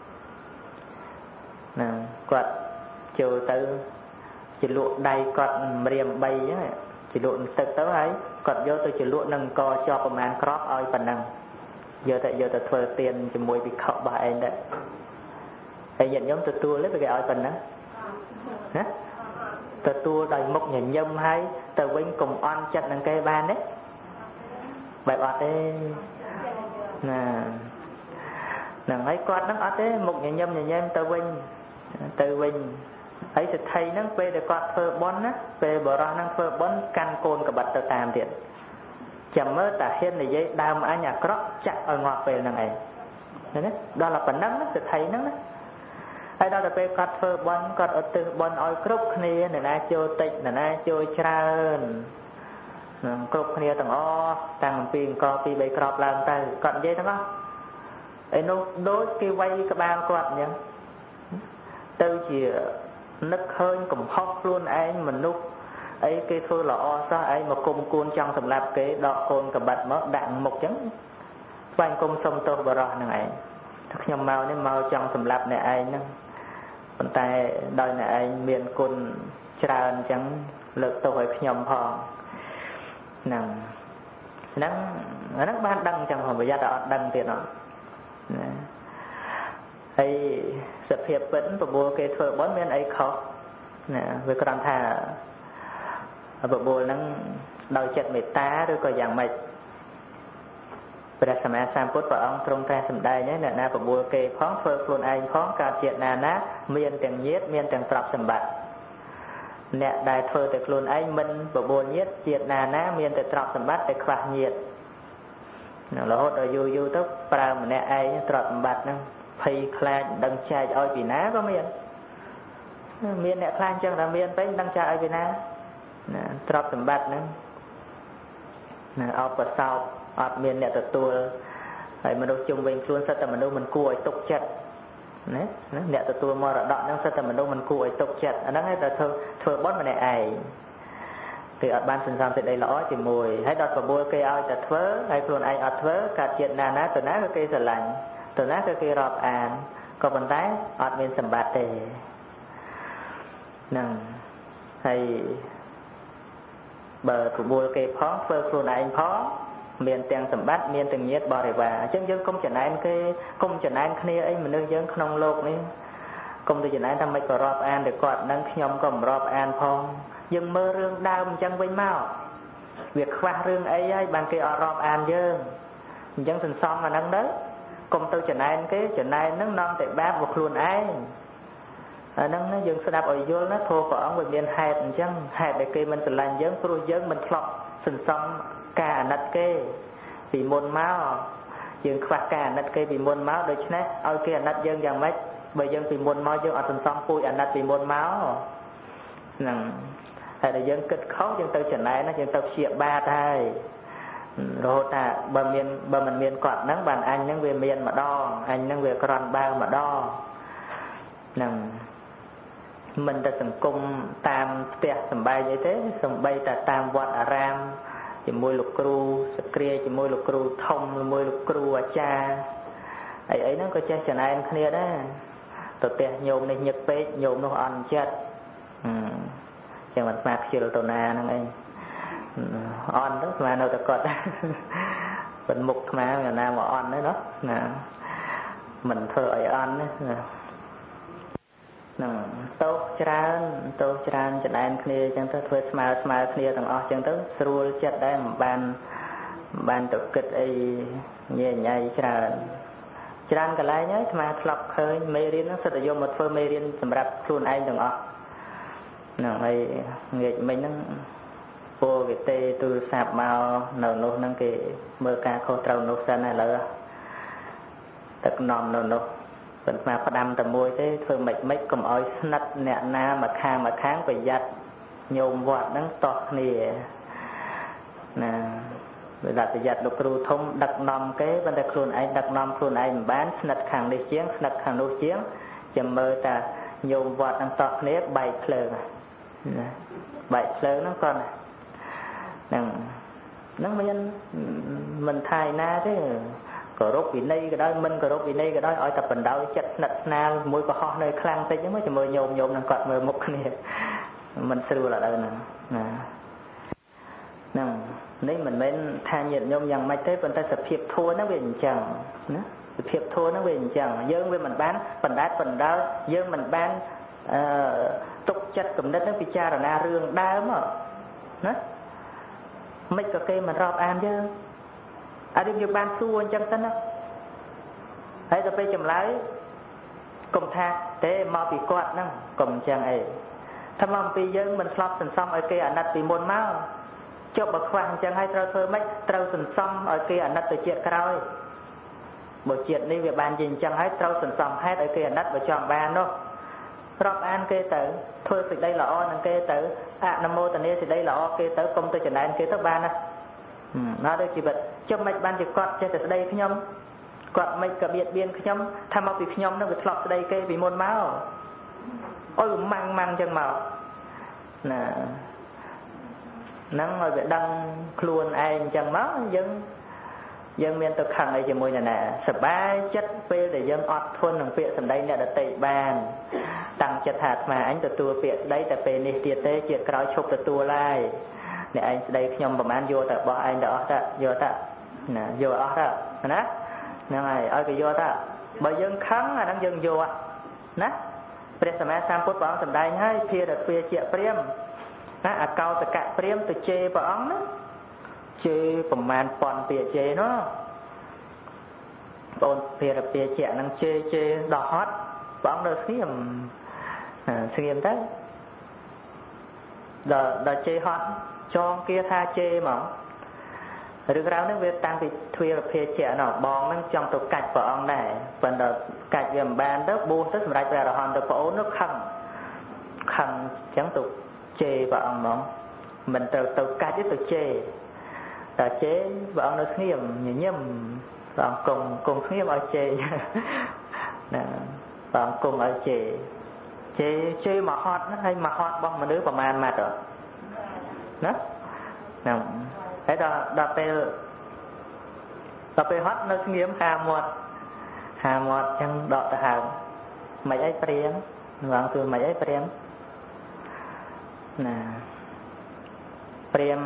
ណាគាត់ចូលទៅជាលក់ដៃគាត់ម្រាមបីអញ្ចឹងជាលក់ទឹកទៅហើយគាត់យកទៅជាលក់នឹងអង្គជាប់ប្រមាណក្របឲ្យប៉ុណ្ណឹងយកទៅយកទៅធ្វើទានជាមួយវិខរបស់ឯងដែរហើយញាតិញោមទទួលទេគេឲ្យប៉ុណ្ណឹងណាទទួលដោយមុខញញឹមហើយទៅវិញកុំអន់ចិត្តនឹងគេបានទេបែបអត់ទេណាហ្នឹងហើយគាត់ហ្នឹងអត់ទេមុខញញឹមញញែមទៅវិញទៅវិញហើយសិទ្ធិហ្នឹងពេលដែលគាត់ធ្វើបុណ្យណាពេលបរោះហ្នឹងធ្វើបុណ្យកាន់កូនកបិតទៅតាមទៀតចាំមើលតាហ៊ាននិយាយដើមអញអាក្រក់ចាក់ឲ្យងាប់ពេលហ្នឹងឯងឃើញទេដល់តែប៉ុណ្ណឹងសិទ្ធិហ្នឹងណាហើយដល់តែពេលគាត់ធ្វើបុណ្យគាត់ឧទ្ទិសបុណ្យឲ្យគ្រប់គ្នាអ្នកណាចូលតិចអ្នកណាចូលច្រើននឹងគ្រប់គ្នាទាំងអស់តាំងពីអង្គពីរបីក្របឡើងទៅគាត់និយាយទាំងអស់ឯនោះដូចគេវាយក្បាលគាត់អញ្ចឹងទៅជានឹកឃើញកំហុសខ្លួនឯងមនុស្សអីគេធ្វើល្អសោះឯងមកគុំគួនចង់សម្លាប់គេដកកូនកបិតមកដាក់មុខអញ្ចឹងស្វែងគុំសុំទោសបរោះនឹងឯងថាខ្ញុំមកនេះមកចង់សម្លាប់អ្នកឯងហ្នឹងប៉ុន្តែដោយអ្នកឯងមានគុណច្រើនអញ្ចឹងលើកទោសឲ្យខ្ញុំផងហ្នឹងហ្នឹងហ្នឹងបានដឹងអញ្ចឹងប្រយ័ត្នឲ្យអត់ដឹងទៀតអត់ណាហើយសភាពពិតបបួលគេធ្វើបុណ្យមានអីខុសណាវាគ្រាន់ថាបបួលហ្នឹងដោយចិត្តមេត្តាឬក៏យ៉ាងម៉េចព្រះសម្មាសម្ពុទ្ធព្រះអង្គទ្រង់តែសម្ដែងហើយអ្នកណាបបួលគេផងធ្វើខ្លួនឯងផងកើតជាតិណាណាមានទាំងញាតិមានទាំងទ្រព្យសម្បត្តិអ្នកដែលធ្វើតែខ្លួនឯងមិនបបួលញាតិជាតិណាណាមានតែទ្រព្យសម្បត្តិតែខ្វះញាតិរហូតដល់យូរយូរទៅប្រើម្នាក់ឯងទ្រព្យសម្បត្តិហ្នឹងភ័យខ្លាចមិនដឹងចែកឲ្យពីណាក៏មានមានអ្នកខ្លាចអញ្ចឹងថាមានពេញមិនដឹងចែកឲ្យពីណាណាទ្រព្យសម្បត្តិហ្នឹងណាអបប្រសោតអត់មានអ្នកទទួលហើយមនុស្សជុំវិញខ្លួនសិតតែមនុស្សមិនគួរឲ្យទុកចិត្តណាអ្នកទទួលមរតកហ្នឹងសិតតែមនុស្សមិនគួរឲ្យទុកចិត្តអាហ្នឹងឯងតែធ្វើធ្វើបុណ្យម្នាក់ឯងគេអត់បានសន្សំសេចក្តីល្អជាមួយហើយដល់ប្រមូលគេឲ្យតែធ្វើហើយខ្លួនឯងអត់ធ្វើកើតជាតិណាណាទៅណាក៏គេស្រឡាញ់ទៅណាក៏គេរាប់អានក៏ប៉ុន្តែអត់មានសម្បត្តិទេហ្នឹងហើយបើប្រមូលគេផងធ្វើខ្លួនឯងផងមានទាំងសម្បត្តិមានទាំងញាតិបរិវារអញ្ចឹងយើងកុំចំណែនគេកុំចំណែនគ្នាអីមនុស្សយើងក្នុងโลกនេះកុំទៅចំណែនថាមិនក៏រាប់អានតែគាត់នឹងខ្ញុំក៏មិនរាប់អានផងយើងមើលរឿងដើមអញ្ចឹងវិញមកវាខ្វះរឿងអីហើយបានគេអត់រាប់អានយើងអញ្ចឹងសន្សំអាហ្នឹងទៅកុំទៅចំណែនគេចំណែនហ្នឹងនាំតែបាបមកខ្លួនឯងអាហ្នឹងណាយើងស្ដាប់ឲ្យយល់ណាព្រោះព្រះអង្គវាមានហេតុអញ្ចឹងហេតុដែលគេមិនស្រឡាញ់យើងព្រោះយើងមិនធ្លាប់សន្សំការអាណិតគេពីមុនមកយើងខ្វះការអាណិតគេពីមុនមកដូច្នេះឲ្យគេអាណិតយើងយ៉ាងម៉េចបើយើងពីមុនមកយើងអត់សន្សំពូជអាណិតពីមុនមកហ្នឹងហើយតែយើងគិតខុសយើងទៅចំណែនណាយើងទៅព្យាបាទហើយរហូតថាបើមានបើមិនមានគាត់ហ្នឹងបានអញហ្នឹងវាមានម្ដងអញហ្នឹងវាក្រន់បើម្ដងហ្នឹងមិនតែសង្គមតាមផ្ទះសំបែងអីទេសំបីតែតាមវត្តអារាមជាមួយលោកគ្រូសក្រាជាមួយលោកគ្រូធំជាមួយលោកគ្រូអាចារ្យអីអីហ្នឹងក៏ចេះចំណែនគ្នាដែរទៅផ្ទះញោមនេះញឹកពេកញោមនោះអន់ចិត្តអឺចឹងមិនស្មាខ្ជិលទៅណាហ្នឹងឯងអន់ទៅស្មានៅតែគាត់ប៉ុនមុខស្មាយ៉ាងណាមកអន់ទេណោះណាមិនធ្វើឲ្យអន់ទេហ្នឹងតោសច្រើនតោសច្រើនចំណែនគ្នាអញ្ចឹងទៅធ្វើស្មើស្មើគ្នាទាំងអស់អញ្ចឹងទៅស្រួលចិត្តដែរមិនបានមិនបានទៅគិតអីញ៉ៃញ៉ៃច្រើនច្រើនកន្លែងហើយអាត្មាធ្លាប់ឃើញមេរៀនហ្នឹងសិតតែយកមកធ្វើមេរៀនសម្រាប់ខ្លួនឯងទាំងអស់ហ្នឹងហើយងាកមិញហ្នឹងពូគេទេទូរស័ព្ទមកនៅនោះហ្នឹងគេមើលការខុសត្រូវនោះសិនឥឡូវទឹកនាំនៅនោះប៉ុន្តែផ្ដាំតែមួយទេធ្វើមិនមិនកុំឲ្យស្និទ្ធអ្នកណាមកខាងមកខាងប្រយ័ត្នញោមវត្តហ្នឹងតោះគ្នាណាវាដាក់ប្រយ័ត្នលោកគ្រូធំដឹកនាំគេប៉ុន្តែខ្លួនឯងដឹកនាំខ្លួនឯងមិនបានស្និទ្ធខាងនេះជាងស្និទ្ធខាងនោះជាងចាំមើលតែញោមវត្តហ្នឹងតោះគ្នាបែកភ្លើងណាបែកភ្លើងហ្នឹងគាត់ហ្នឹងហ្នឹងមានមិនថាយណាទេគោរពវិន័យក៏ដោយមិនគោរពវិន័យក៏ដោយឲ្យតែបណ្ដោយចិត្តស្និទ្ធស្នាលមួយកុហកនៅខ្លាំងតិចហ្នឹងមកជាមួយញោមញោមនឹងគាត់មើលមុខគ្នាមិនស្រួលដល់ហ្នឹងណាហ្នឹងនេះមិនមែនថាញាតិញោមយ៉ាងម៉េចទេប៉ុន្តែសភាពធัวហ្នឹងវាអញ្ចឹងណាសភាពធัวហ្នឹងវាអញ្ចឹងយើងវាមិនបានបណ្ដាច់បណ្ដោយយើងមិនបានអឺទុកចិត្តគំនិតហ្នឹងពិចារណារឿងដើមណាមិនក៏គេមិនរាប់អានយើងអរិយយើងបានសួរអញ្ចឹងសិនណាហើយទៅពេលចម្លើយកុំថាទេមកពីគាត់ហ្នឹងកុំអញ្ចឹងអីថាមកពីយើងមិនធ្លាប់សន្សំឲ្យគេអាណិតពីមុនមកចុះបើខ្វះអញ្ចឹងហើយត្រូវធ្វើម៉េចត្រូវសន្សំឲ្យគេអាណិតទៅជាតិក្រោយបើជាតិនេះវាបានជាអញ្ចឹងហើយត្រូវសន្សំហេតុឲ្យគេអាណិតបើចង់បាននោះរាប់អានគេទៅធ្វើសេចក្តីល្អនឹងគេទៅអនុមោទនាសេចក្តីល្អគេទៅកុំទៅចំណែនគេទៅបានណាណាដូចជីវិតចុះមិនបានជាគាត់ចេះតែស្ដីខ្ញុំគាត់មិនក៏បៀតបៀនខ្ញុំថាមកពីខ្ញុំនឹងវាធ្លាប់ស្ដីគេពីមុនមកអុយម៉ាំងម៉ាំងចឹងមកណាហ្នឹងឲ្យវាដឹងខ្លួនឯងចឹងមកយើង dân miền tôi khăn ấy cho môi này nè sờ bái chất phê để dân ọt thôn đồng phệ sầm đây nè đã tị bàn tăng chất hạt mà anh từ tua phệ đấy tại phê này tiệt tế chuyện cáo chụp từ tua lại nè anh đây nhom bẩm anh vô tại bỏ anh đã ta vô ta nè vô ọt ta nè nè này ở cái vô ta bởi dân khăn là đang dân vô à nè bây giờ mà sang phút bỏ sầm đây hay phê được phê chuyện priêm nè à cao từ cả priêm từ chê bỏ nó chê bẩm man pon phê chê nó ôn phê được phê chuyện đang chê chê đỏ hót bỏ được xiêm xiêm đấy đờ đờ chê hót cho kia tha chê mà rồi rau nó về tăng thì thuê là phê chè nó bong nó trong tổ cạch vợ ông này phần đợt cạch về bàn đó bu tất cả ra là hòn được phổ nó khăn khăn chẳng tục chê vợ ông nó mình từ từ cạch với từ chê ta chế vợ ông nó nghiêm như nhầm vợ ông cùng cùng nghiêm ở chê nè vợ ông cùng ở chê chê chê mà hot nó hay mà hot bong mà đứa bà man mặt rồi đó nè thế đó đợt tê đợt tê hót nó nghiêm hà một hà một chẳng đọt ta hà mày ấy priếm vàng xưa mày ấy priếm nè priếm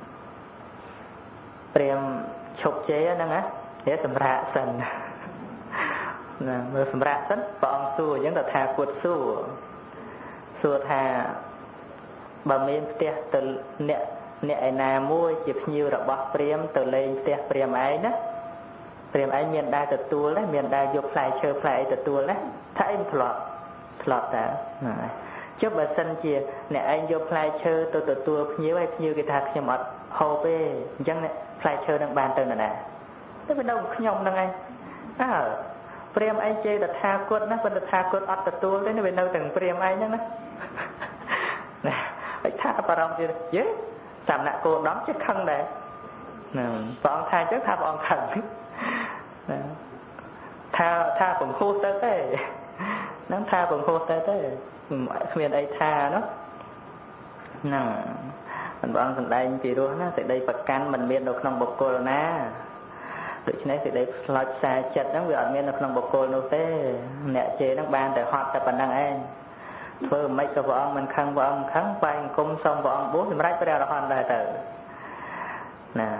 priếm chụp chế đó á để sầm rạ sần nè mưa sầm rạ sần bọn xua những đợt hà cuột xua xua thà bà miên tè từ nè nè nà mua chụp nhiều rồi bóc priêm từ lên tè priêm ấy đó priêm ấy miền đa từ tua đấy miền đa dục lại chơi lại từ tua đấy thấy em thọt thọt đã trước bà sân chia nè anh dục lại chơi từ từ tua nhiều hay nhiều cái thằng xem ọt hồ bê chẳng nè lại chơi đang bàn từ nè nè thế bên đâu nhom đang anh à priêm anh chơi đặt tha cốt nó bên đặt tha cốt ọt từ tua đấy nó bên đâu từng priêm ấy nhá nè phải tha bà rong chưa dễ sạm nạ cô đón chiếc khăn đấy nè bọn tha trước tha bọn khẩn tha tha cũng khô tới thế nó tha cũng khô tới thế miền ấy tha nó nè mình bọn thằng đây thì luôn nó sẽ đây bậc can mình miền đượcក្នុងបកគលណាដូច្នេះsẽ đâyផ្លាច់ខ្សែចិត្តហ្នឹងវាអត់មាននៅក្នុងបកគលនោះទេអ្នកជេរហ្នឹងបានតែហត់តែប៉ុណ្្នឹងឯងធ្វើមិនក៏ព្រះអង្គមិនខឹងព្រះអង្គខឹងបែងគុំសុំព្រះអង្គបួសសម្រាប់ព្រះអរហន្តដែរទៅណា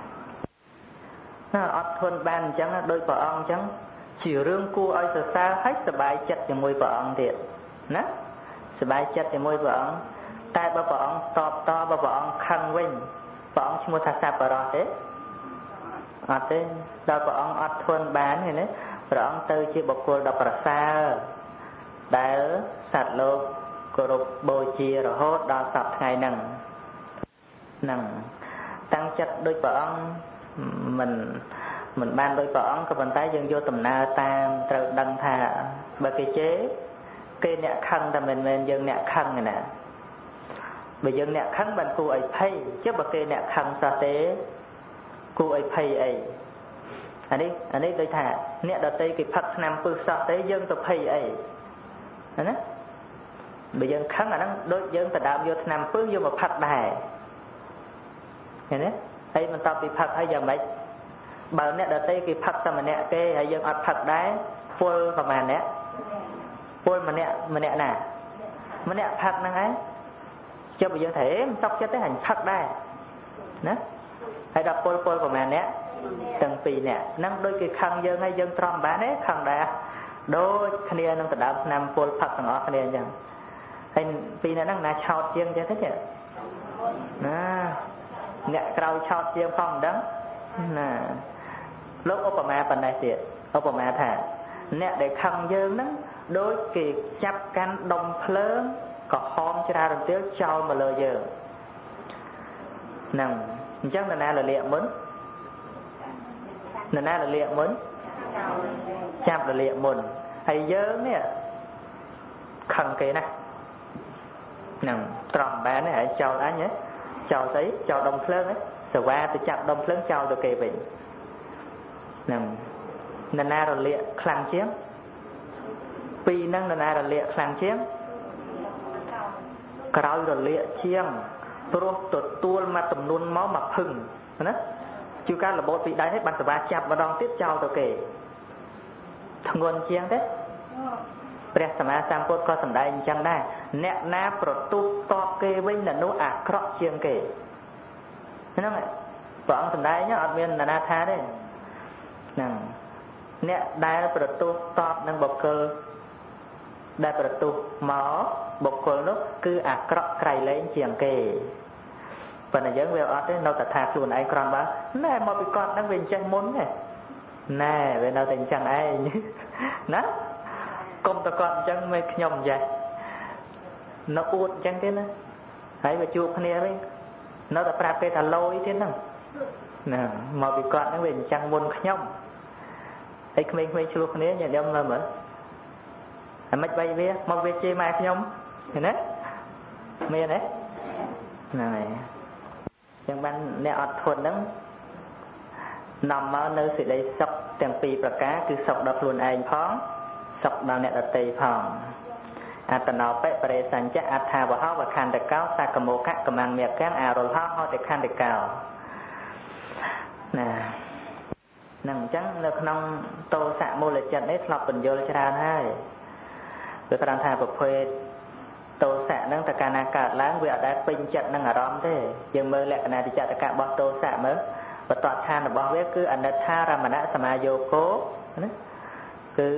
ណាអត់ធន់បានអញ្ចឹងដោយព្រះអង្គអញ្ចឹងជារឿងគួរឲ្យសរសើរហើយសប្បាយចិត្តជាមួយព្រះអង្គទៀតណាសប្បាយចិត្តជាមួយព្រះអង្គតែបើព្រះអង្គតបតបើព្រះអង្គខឹងវិញព្រះអង្គឈ្មោះថាសប្បុរសទេអត់ទេដល់ព្រះអង្គអត់ធន់បានឃើញទេព្រះអង្គទៅជាបុគ្គលដ៏ប្រសើរដែលសត្វលោកគោរពបូជារហូតដល់សពថ្ងៃហ្នឹងហ្នឹងតាំងចិត្តដូចព្រះអង្គមិនមិនបានដូចព្រះអង្គក៏ប៉ុន្តែយើងយកដំណើរតាមត្រូវដឹងថាបើគេជេរគេអ្នកខឹងតែមិនមែនយើងអ្នកខឹងទេណាបើយើងអ្នកខឹងបានគួរឲ្យភ័យចុះបើគេអ្នកខឹងសោះទេគួរឲ្យភ័យអីអានេះអានេះដូចថាអ្នកដតីគេផឹកឆ្នាំពឹសសោះទេយើងទៅភ័យអីណាបើយើងខឹងអាហ្នឹងដូចយើងទៅដើមយកឆ្នាំពឹសយកមកផឹកដែរឃើញទេហើយបន្ទាប់ពីផឹកហើយយ៉ាងម៉េចបើអ្នកដតីគេផឹកតែម្នាក់ទេហើយយើងអត់ផឹកដែរពលប្រហែលអ្នកពលម្នាក់ម្នាក់ណាម្នាក់ផឹកហ្នឹងឯងចុះបើយើងថាអេមិនសក់ចិត្តទេហាញផឹកដែរណាហើយដល់ពលពលប្រហែលអ្នកទាំងពីរអ្នកហ្នឹងដូចគេខឹងយើងហើយយើងទ្រាំបានទេខឹងដែរដូចគ្នានឹងដដើមឆ្នាំពលផឹកទាំងអស់គ្នាអញ្ចឹងហើយពីរអ្នកហ្នឹងណាឆោតជាងអញ្ចឹងទេណាអ្នកក្រោយឆោតជាងផងមិនដឹងណាលោកឧបមាប៉ុណ្ណេះទៀតឧបមាថាអ្នកដែលខឹងយើងហ្នឹងដូចគេចាប់កាន់ដុំភ្លើងក៏ហោមច្រារន្ទាលចោលមកលើយើងហ្នឹងអញ្ចឹងនរណារលាកមុននរណារលាកមុនចាប់រលាកមុនហើយយើងនេះខឹងគេណាហ្នឹងត្រង់បានហើយចោលអញហ៎ចោលទៅចោលដុំភ្លើងហ៎សាវ៉ាទៅចាប់ដុំភ្លើងចោលទៅគេវិញហ្នឹងនរណារលាកខ្លាំងជាងពីរហ្នឹងនរណារលាកខ្លាំងជាងក្រោយរលាកជាងព្រោះទទួលមកចំនួនមកមកភឹងណា chú cá là bột bị đáy hết bạn sẽ ba chạp và đong tiếp trao tao kể thằng nguồn chiang thếព្រះសម្មាសម្ពុទ្ធក៏សម្ដែងអញ្ចឹងដែរអ្នកណាប្រទូតតគេវិញនៅនោះអាក្រក់ជាងគេហ្នឹងព្រះអង្គសម្ដែងអត់មាននរណាថាទេហ្នឹងអ្នកដែលប្រទូតតនឹងបុគ្គលដែលប្រទូមកបុគ្គលនោះគឺអាក្រក់ក្រៃលែងជាងគេប៉ុន្តែយើងវាអត់ទេនៅតែថាខ្លួនឯងក្រំបើណែមកពីគាត់ហ្នឹងវាអញ្ចឹងមុនទេណែវានៅតែអញ្ចឹងឯងណាកុំតគាត់អញ្ចឹងមិនខ្ញុំចេះនៅអួតអញ្ចឹងទេណាហើយវាជួបគ្នាវិញនៅតែប្រាប់គេថាលយទៀតហ្នឹងណាមកពីគាត់ហ្នឹងវាអញ្ចឹងមុនខ្ញុំហើយក្មេងៗឆ្លោះគ្នាញាតិញោមមើលមើលអាមិនបីវាមកវាជេរម៉ែខ្ញុំឃើញទេមានទេហ្នឹងហើយចឹងបានអ្នកអត់ធន់ហ្នឹងនាំមកនៅសេចក្តីសុខទាំងពីរប្រការគឺសុខដល់ខ្លួនឯងផងសុខដល់អ្នកដទៃផងអត្តនោបិបរិសញ្ចៈអដ្ឋាវហោវខណ្ឌកោសកមោខៈកម្មាំមេកាំងអរុលហោហោតិខណ្ឌកោណានឹងអញ្ចឹងនៅក្នុងតោសៈមូលចិត្តនេះធ្លាប់បញ្យល់ច្រើនហើយវាប្រងថាប្រភេទតោសៈហ្នឹងតើកាលណាកើតឡើងវាអត់ដែលពេញចិត្តនឹងអារម្មណ៍ទេយើងមើលលក្ខណៈតិចតកៈរបស់តោសៈមើលបតតឋានរបស់វាគឺអនិច្ចារមណសមាយោគោណាគឺ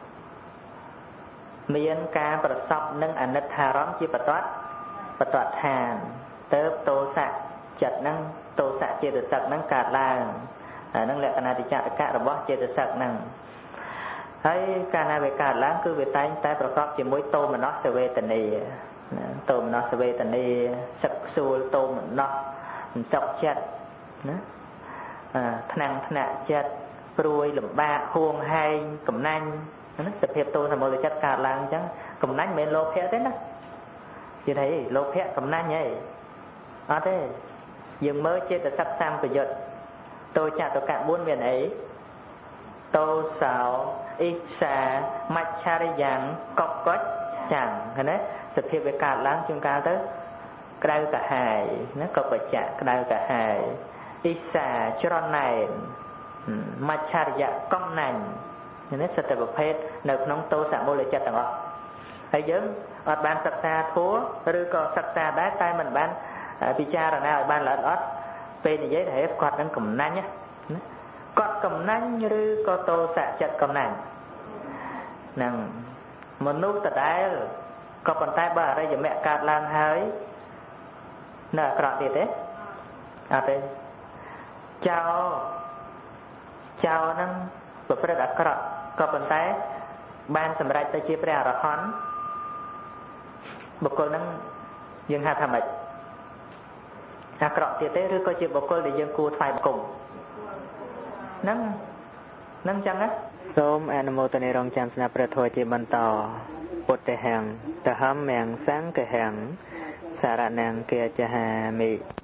មានការប្រសពនឹងអនិច្ចារម្មណ៍ជាបតតបតតឋានទៅតោសៈចិត្តហ្នឹងតោសៈចេតសិកហ្នឹងកើតឡើងអាហ្នឹងលក្ខណៈតិចតកៈរបស់ចេតសិកហ្នឹងហើយកាលណាវាកើតឡើងគឺវាតែងតែប្រកបជាមួយតោមនស្សវេទនាតោមនស្សវេទនាសឹកខ្សួលតោមនស្សសុខចិត្តណាថ្នាំងថ្នាក់ចិត្តព្រួយលំបាកហួងហែងកំណាញ់ណាសភាពតោសមូលចិត្តកើតឡើងអញ្ចឹងកំណាញ់មិនមែនលោភៈទេណានិយាយថាលោភៈកំណាញ់ហីអត់ទេយើងមើលចេតសិកសម្បយុត្តតោចតកៈបួនមានអីតោសោអ៊ីសាមច្ឆរិយ៉ាងកកកុចចាំងឃើញទេសភាពវាកើតឡើងជួនកាលទៅក្តៅកាហាយណាកបច្ចៈក្តៅកាហាយអ៊ីសាច្រណែនមច្ឆរិយៈកំណាញ់នេះសិតតែប្រភេទនៅក្នុងតោសមូលចិត្តទាំងអស់ហើយយើងអត់បានសិក្សាធัวឬក៏សិក្សាដែរតែមិនបានពិចារណាឲ្យបានល្អអត់ពេលនិយាយថាគាត់នឹងកំណាញ់ណាគាត់កំណាញ់ឬក៏តោសៈចិត្តកំណាញ់ហ្នឹងមនុស្សដដែលក៏ប៉ុន្តែបើអរិយមគ្គកើតឡើងហើយនៅអាក្រក់ទៀតទេអត់ទេចោលចោលហ្នឹងប្រព្រឹត្តអាក្រក់ក៏ប៉ុន្តែបានសម្រេចទៅជាព្រះអរហន្តបុគ្គលហ្នឹងយើងហៅថាម៉េចអាក្រក់ទៀតទេឬក៏ជាបុគ្គលដែលយើងគួរថ្វាយបង្គំហ្នឹងហ្នឹងចឹងណាសូមអនុមោទនារងចាំស្នាព្រះធម៌ជាបន្តពុទ្ធិហੰតហំមំសង្ឃហੰសារណង្គាចហាមិ